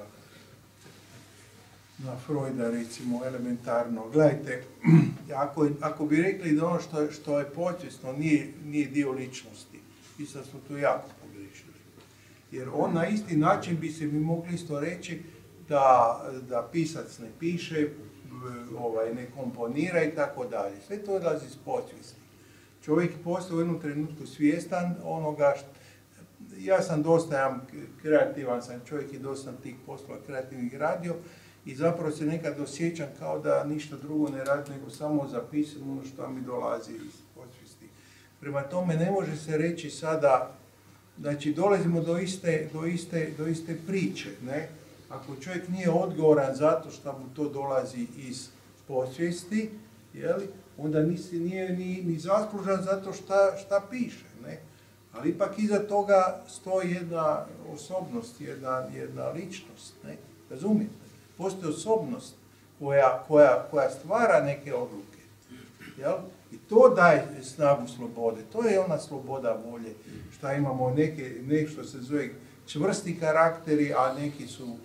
na Freuda, recimo, elementarno. Gledajte, ako, ako bi rekli da ono što, što je podsvjesno nije, nije dio ličnosti, mislim da smo tu jako pogrešili. Jer on na isti način bi se mi mogli isto reći da, da pisac ne piše, ovaj, ne komponira i tako dalje. Sve to odlazi iz podsvijesti. Čovjek postaje u jednom trenutku svjestan onoga što... Ja sam dosta ja, kreativan, sam čovjek i dosta tih poslova kreativnih radio, i zapravo se nekad osjećam kao da ništa drugo ne radi, nego samo zapisam ono što mi dolazi iz podsvijesti. Prema tome ne može se reći sada, znači dolazimo do iste, do iste, do iste priče, ne? Ako čovjek nije odgovoran zato što mu to dolazi iz podsvijesti, jeli, onda nisi, nije ni, ni zaslužan zato šta, šta piše, ne? Ali ipak iza toga stoji jedna osobnost, jedna, jedna ličnost, ne? Razumijete? Postoji osobnost koja, koja, koja stvara neke odluke. Jel? I to daje snagu slobode. To je ona sloboda volje. Što imamo neke, nešto se zove čvrsti karakteri, a neki su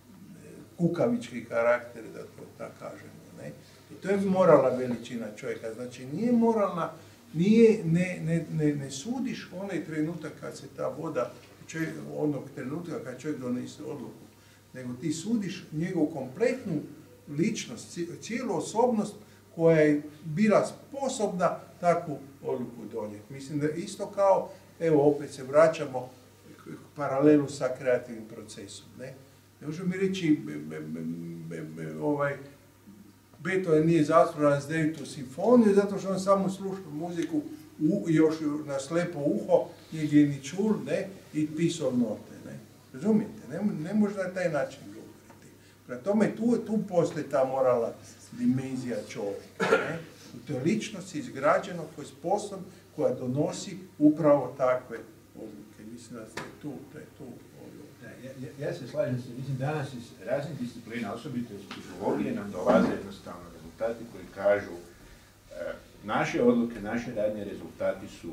kukavički karakteri, da to tako kažemo. Ne? I to je moralna veličina čovjeka. Znači nije moralna, nije, ne, ne, ne, ne sudiš onaj trenutak kad se ta voda, čovjek, onog trenutka kad čovjek donese odluku, nego ti sudiš njegovu kompletnu ličnost, cijelu osobnost koja je bila sposobna takvu odluku donijeti. Mislim da isto kao, evo opet se vraćamo paralelu sa kreativnim procesom. Ne, ne možemo mi reći, be, be, be, be, ovaj, Beethoven nije zaslužan s devetu simfoniju zato što on samo sluša muziku u, još na slepo uho, nije ni čul, ne, i pisao note. Ne. Razumijete? Ne, ne može na taj način govoriti. Prema tome, tu, tu postoji ta moralna dimenzija čovjeka. Ne? U toj ličnosti izgrađeno koja je sposobna, koja donosi upravo takve odluke. Mislim da je tu, da je tu da, ja, ja se slažem se, mislim danas iz raznih disciplina, osobito iz psihologije, nam dolaze jednostavno rezultati koji kažu e, naše odluke, naše radnje rezultati su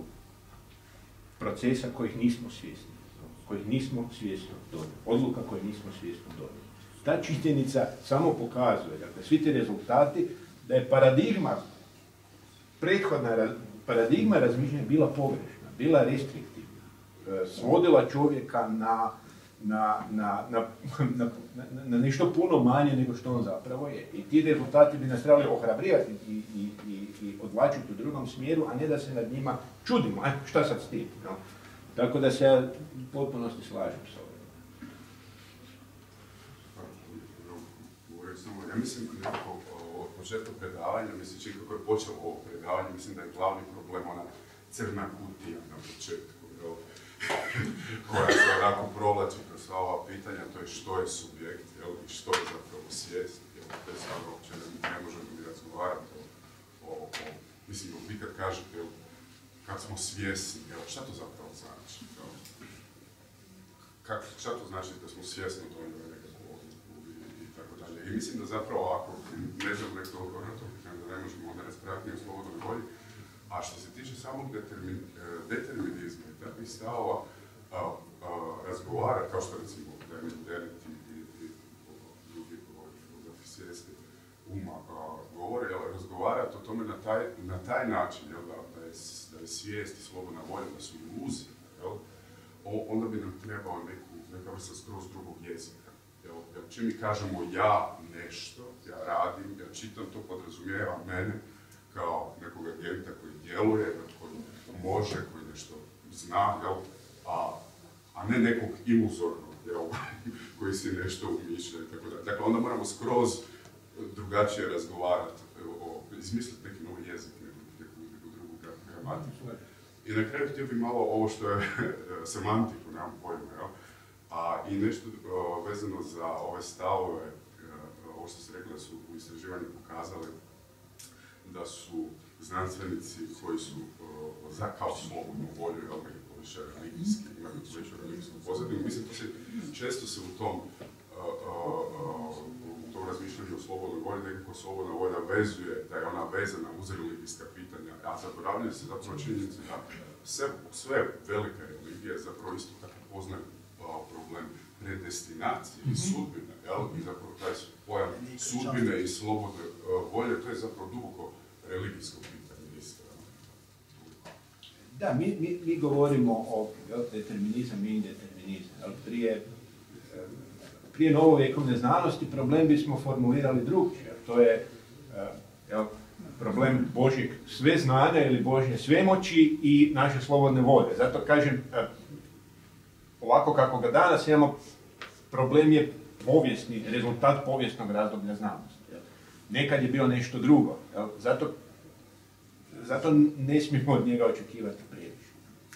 procesa kojih nismo svjesni. kojih nismo svjesno donijeli, odluka koje nismo svjesno donijeli. Ta činjenica samo pokazuje, dakle, svi ti rezultati, da je paradigma prethodna paradigma razmišljanja je bila pogrešna, bila restriktivna, svodila čovjeka na, na, na, na, na, na, na nešto puno manje nego što on zapravo je. I ti rezultati bi nas trebali ohrabrivati i, i, i, i odvlačiti u drugom smjeru, a ne da se nad njima čudimo, e, šta sad s tim? No? Tako da se ja u potpunosti slažem s ovim. Ja mislim nekako od početka predavanja, misleći kako je počelo ovo predavanje, mislim da je glavni problem ona crna kutija na početku, jel? Koja se onako provlači kroz sva ova pitanja, to je što je subjekt, jel? I što je zapravo svijest, jel? To je sada uopće ne, ne možemo ni razgovarati o, o, o, mislim, vi kad kažete, jel, kad smo svjesni, jel? Šta to zapravo znači, jel? Kak, šta to znači da smo svjesni donijeli nekakvu odluku i, i tako dalje. I mislim da zapravo ako ne znam nekako odgovor na to, da ne možemo onda raspraviti o slobodnoj volji. A što se tiče samog determin, determinizma i takvih stavova, razgovara, kao što recimo Daniel Dennett i, i, i drugi filozofi svijesti uma govore, jel, razgovarati o tome na taj, na taj način, jel, da, da, je, da je svijest i slobodna volja, da su iluzije, jel, onda bi nam trebao neku, neka vrsta skroz drugog jezika. Jel, jel, čim mi kažemo ja nešto, ja radim, ja čitam, to podrazumijeva mene kao nekog agenta koji djeluje, koji može, koji nešto zna, jel, a, a ne nekog iluzornog, jel, koji si nešto umišlja i tako dalje. Dakle, onda moramo skroz drugačije razgovarati, o, izmisliti neki novi jezik, neku, neku, neku drugu gramatiku. I na kraju htio bih malo ovo što je semantiku, nemam pojma, jel? A, i nešto o, vezano za ove stavove, ovo što ste rekli da su u istraživanju pokazali da su znanstvenici koji su o, za kao slobodnu volju, jel, nekako više religijski, imaju veću religijsku pozadinu. Mislim, to se, često se u tom, o, o, u tom razmišljanju o slobodnoj volji, nekako slobodna volja vezuje, da je ona vezana uz religijska pitanja, a zaboravljaju se zapravo činjenice da sve, sve velike religije zapravo isto tako poznaju problem predestinacije i sudbine, jel? I zapravo taj pojam sudbine i slobodne uh, volje, to je zapravo duboko religijsko pitanje isto. Da, mi, mi, mi govorimo o jel, determinizam i indeterminizam, jel? Prije, prije novovjekovne znanosti problem bismo formulirali drugčije, to je jel, problem Božjeg sve znanja ili Božje svemoći i naše slobodne volje. Zato kažem, ovako kako ga danas imamo, problem je povijesni, rezultat povijesnog razdoblja znanosti. Nekad je bilo nešto drugo. Zato, zato ne smijemo od njega očekivati previše.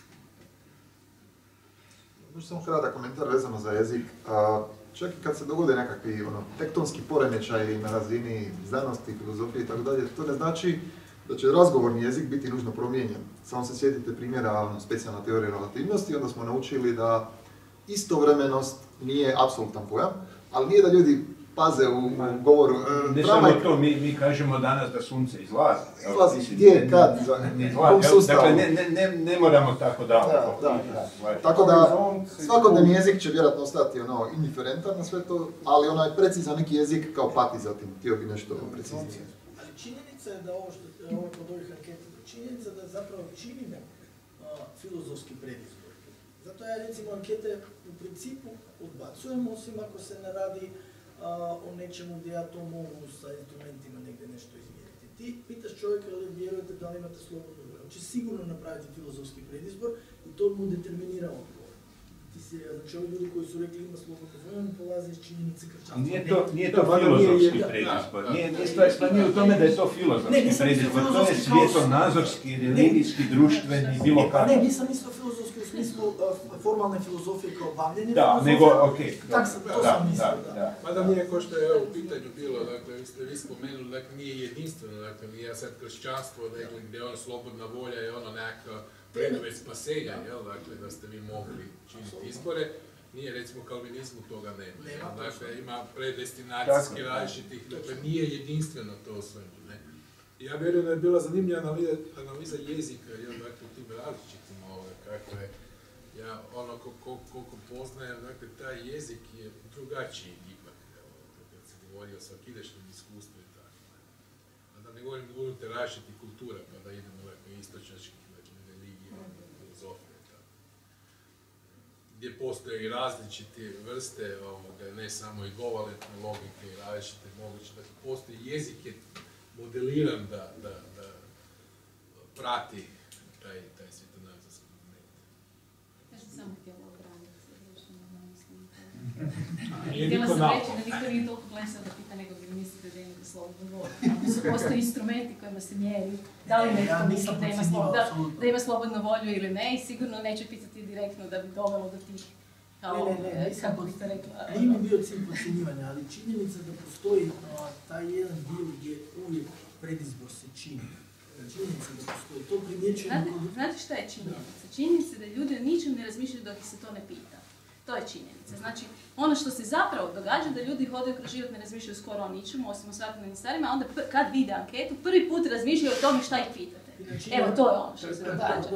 Možda samo kratak komentar vezano za jezik. Čak i kad se dogode nekakvi ono, tektonski poremećaj na razini znanosti, filozofije i tako dalje, to ne znači da će razgovorni jezik biti nužno promijenjen. Samo se sjetite primjera ono, specijalna teorija relativnosti, onda smo naučili da istovremenost nije apsolutan pojam, ali nije da ljudi paze u govoru. E, ne samo to, mi, mi kažemo danas da sunce izlazi. Izlazi, gdje, kad, za kom sustavu. Dakle, ne, ne, ne, ne moramo tako daleko. Da, da, da. Tako da, svakodnevni jezik će vjerojatno ostati ono, indiferentan na sve to, ali onaj precizan neki jezik kao pati za tim, htio bi nešto preciznije. Ali činjenica je da ovo što je ovo kod ovih anketa, činjenica da zapravo činimo uh, filozofski predizbor. Zato ja recimo ankete u principu odbacujem, osim ako se ne radi uh, o nečemu gdje ja to mogu sa instrumentima negdje nešto izmjeriti. Ti pitaš čovjeka ali vjerujete da li imate slobodnu volju. On će sigurno napraviti filozofski predizbor i to mu determinira odgovor. Ti si, znači ovi ljudi koji su rekli ima slobodnu volju, on polazi iz činjenice kršćanstva. Nije to, nije to filozofski predizbor. Nije, nije stvar nije u tome da je to filozofski predizbor. To je svjetonazorski, religijski, društveni, bilo kako. Ne, nisam isto filozofski u smislu uh, formalne filozofije kao bavljenje da, filozofije. Nego, okay, tak sam, to da, sam mislio, da. da. Mada nije ko što je u pitanju bilo, dakle, vi ste vi spomenuli, dakle, nije jedinstveno, dakle, nije sad kršćanstvo, dakle, gdje je ono slobodna volja i ono nekakva preduvjet spasenja, jel, dakle, da ste vi mogli činiti izbore. Nije, recimo, kalvinizmu toga nema. nema dakle, ima predestinacijski različitih, dakle, nije jedinstveno to sve. Ne? Ja vjerujem da je bila zanimljiva analiza, analiza jezika, jel, dakle, u tim različitim, ovaj, kako je, ja, ono, koliko poznajem, dakle, taj jezik je drugačiji ipak, jel, kad se govori o svakidašnjem iskustvu i tako. A da ne govorim unutar različitih kultura, pa da idemo dakle, istočnjačkih, dakle, religija, filozofije. Gdje postoje različite vrste, ovoga, ne samo i govoletne logike i različite moguće, dakle, postoji jezik je modeliran da, da, da prati taj, taj svjetonazorski moment. Ja sam samo htjela obraniti, što ne mislim. Htjela sam reći da niko nije toliko glesa da pita nego vi mislite da imate slobodnu volju. Ako su postoji instrumenti kojima se mjeri, da li netko misli da ima, slobodno, da, da ima slobodnu volju ili ne, i sigurno neće pitati direktno da bi dovelo do tih, kao, ne, ne, ne, kako bih to rekla. Nije mi bio cilj podcjenjivanja, ali činjenica da postoji a, taj jedan dio gdje uvijek predizbor se čini. Činjenica da postoji, to primjećujemo... Znate, znate šta je činjenica? Činjenica je da ljudi o ničem ne razmišljaju dok ih se to ne pita. To je činjenica. Znači, ono što se zapravo događa da ljudi hodaju kroz život, ne razmišljaju skoro o ničemu, osim o svakodnevnim stvarima, a onda pr- kad vide anketu, prvi put razmišljaju o tome šta ih pitate. Evo, to je ono što se događa.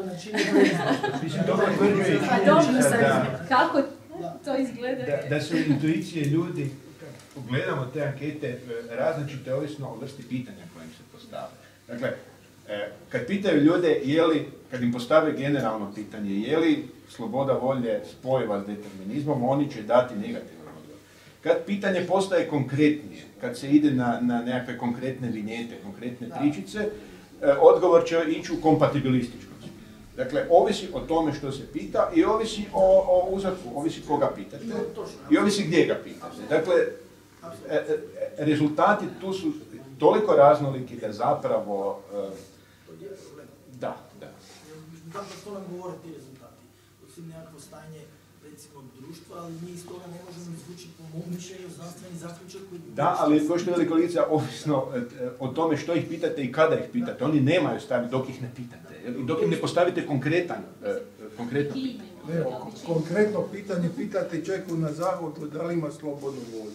A dobro sam, kako to izgleda? Da, da su intuicije ljudi, pogledamo te ankete, različite ovisno o vrsti pitanja koje im se postavlja. Dakle, kad pitaju ljude je li, kad im postave generalno pitanje, je li sloboda volje spojiva s determinizmom, oni će dati negativan odgovor. Kad pitanje postaje konkretnije, kad se ide na, na nekakve konkretne vinjete, konkretne pričice, odgovor će ići u kompatibilističkom. Dakle, ovisi o tome što se pita i ovisi o, o uzorku, ovisi koga pitate i ovisi gdje ga pitate. Dakle, rezultati tu su toliko raznoliki da zapravo... Da, da. Dakle, što nam govore ti rezultati? Osim nekakvo stanje, recimo, društva, ali mi iz toga ne možemo izvući po mom mišljenju znanstveni zaključak koji... Da, ali ko što je velika lica, ovisno o tome što ih pitate i kada ih pitate. Oni nemaju stavi dok ih ne pitate. I dok im ne postavite konkretan, konkretno pitanje. Ne, konkretno pitanje pitate čovjeku na zahodu da li ima slobodnu volju.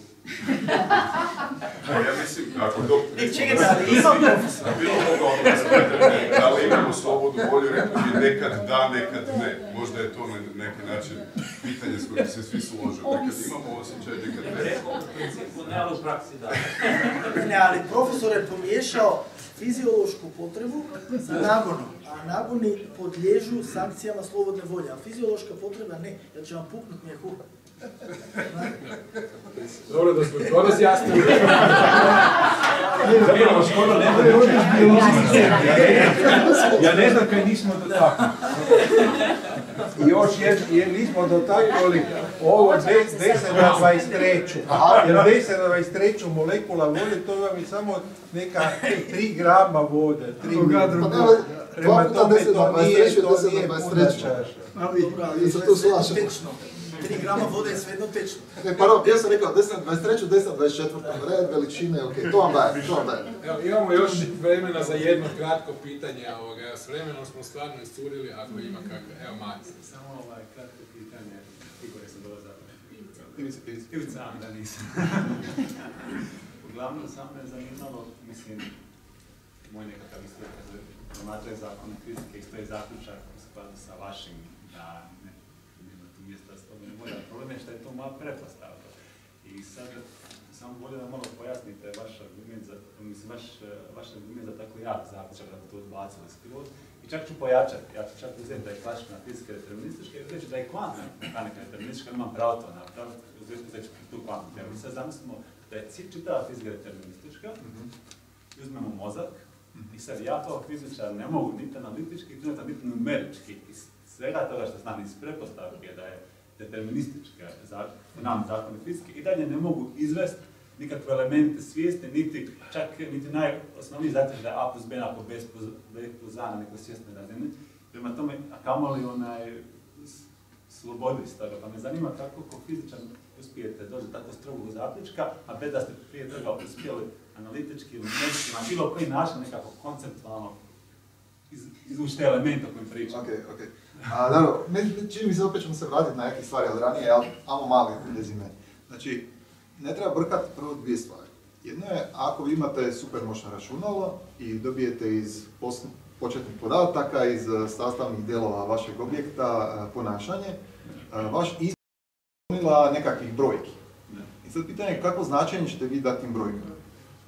Ja mislim, ako dok... Da li imamo slobodnu volju, rekao bi nekad da, nekad ne. Možda je to na neki način pitanje s kojim se svi složu. Nekad imamo osjećaj, nekad ne. U principu ne, ali u praksi da. Ne, ali profesor je pomiješao fiziološku potrebu sa nagonom, a nagoni podliježu sankcijama slobodne volje, a fiziološka potreba ne, jer će vam puknut mjehu. Dobro da smo to razjasnili. Zapravo skoro nema ja ne znam kaj nismo dotaknuli. I još jer nismo dotaknuli ovo deset na dvadeset treću. Jer deset na dvadeset treću molekula vode, to vam je samo neka tri grama vode. Prema tome to nije, to nije puna čaša. Ali se tu slažemo. tri grama vode je svejedno tečno. Ne, pardon, ja sam rekao deset na dvadeset treću, deset na dvadeset četvrtu, red, veličine, ok, to vam dajem, to vam dajem. Evo, imamo još vremena za jedno kratko pitanje, ovoga, s vremenom smo stvarno iscurili, ako ima kakve, evo Maci. Samo ovaj kratko pitanje, Igor je sam dolazao. Ivica, da nisam. Uglavnom, samo me zanimalo, mislim, moj nekakav istorijak, kada promatraju zakon fizike, isto je zaključak u skladu sa vašim, da ne, nema tu mjesta s tobom ne volja. Problem je što je to moja pretpostavka. I sad, samo bolje da malo pojasnite vaš argument za, mislim, vaš, vaš argument za tako jak zaključak da bi to odbacili skroz. I čak ću pojačati, ja ću čak uzeti da je klasična fizika deterministička i reći da je kvantna mehanika deterministička, imam pravo to napraviti, uzeti tu kvantnu teoriju. Sad zamislimo da je čitava fizika deterministička, uzmemo mozak, i sad ja kao fizičar ne mogu niti analitički, niti numerički, iz svega toga što znam iz pretpostavke da je deterministička nam zakone fizike i dalje ne mogu izvesti nikakve elemente svijesti, niti čak niti najosnovniji zaključak da je A plus B ako B plus A na nekoj svjesnoj razini. Prema tome, a kamoli onaj slobodi iz toga, pa me zanima kako kao fizičar uspijete doći do tako strogog zaključka, a bez da ste prije toga uspjeli analitički ili neki, na bilo koji način nekako konceptualno iz, izvući te elemente o kojim pričam. Ok, ok. A, dobro, čini mi se opet ćemo se vratiti na neke stvari od ranije, ali amo mali rezime. Znači, ne treba brkati prvo dvije stvari. Jedno je, ako vi imate super moćno računalo i dobijete iz početnih podataka, iz sastavnih dijelova vašeg objekta ponašanje, vaš izgleda nekakvih brojki. I sad pitanje je kako značenje ćete vi dati tim brojkama.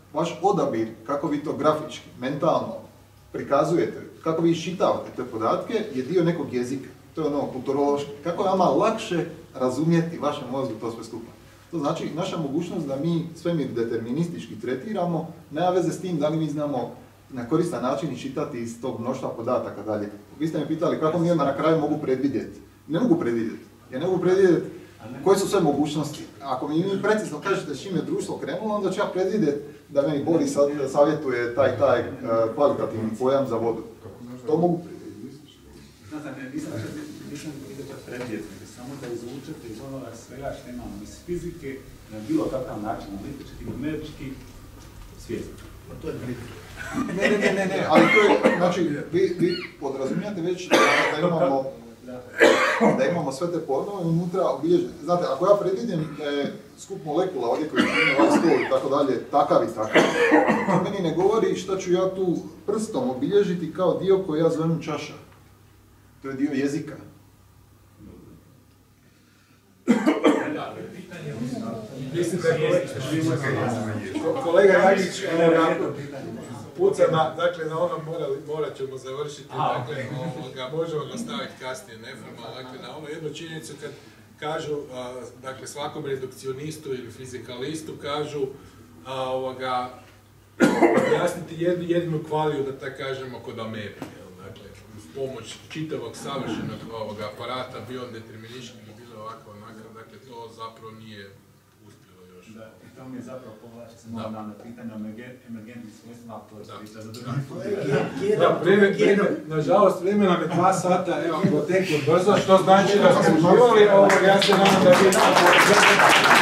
vaš odabir, kako vi to grafički, mentalno prikazujete, kako vi iščitavate te podatke, je dio nekog jezika. To je ono kulturološki. Kako je vama lakše razumjeti vašem mozgu to sve skupa. To znači, naša mogućnost da mi svemir deterministički tretiramo, nema veze s tim da li mi znamo na koristan način iščitati iz tog mnoštva podataka dalje. Vi ste me pitali kako mi onda na kraju mogu predvidjeti. Ne mogu predvidjeti. Ja ne mogu predvidjeti koje su sve mogućnosti. Ako mi vi precizno kažete s čim je društvo krenulo, onda ću ja predvidjeti da meni Boris savjetuje taj taj uh, kvalitativni pojam za vodu. To mogu predvidjeti. Znate, nisam nisam vidjeti predvidjeti, samo da izvučete iz onoga svega što imamo iz fizike na bilo kakav način, analitički, numerički, svjesni. To je Ne, ne, ne, ne, ne, ali to je, znači, vi, vi podrazumijate već da, da imamo da imamo sve te pojmove unutra obilježene. Znate, ako ja predvidim da je skup molekula ovdje koji čini ovaj stol i tako dalje, takav i takav, to meni ne govori šta ću ja tu prstom obilježiti kao dio koji ja zovem čaša. To je dio jezika. Mislim da je kolega Jagić puca na, dakle, na ono morali, morat ćemo završiti, dakle, ovoga, možemo nastaviti kasnije neformalno, dakle, na ono jednu činjenicu kad kažu, a, dakle, svakom redukcionistu ili fizikalistu kažu, a, ovoga, objasniti jednu, jednu kvaliju, da tako kažemo, kod Amebe, dakle, uz pomoć čitavog savršenog ovoga aparata, bio on deterministički ili bilo ovako, onako, dakle, to zapravo nije uspjelo još. Da, i to mi je zapravo povlači se malo na pitanje o emergentnim svojstvima, to je priča za drugi. Da, vrijeme, vrijeme, nažalost, vrijeme nam je dva sata, evo, proteklo brzo, što znači da smo uživali, ja se nadam da vi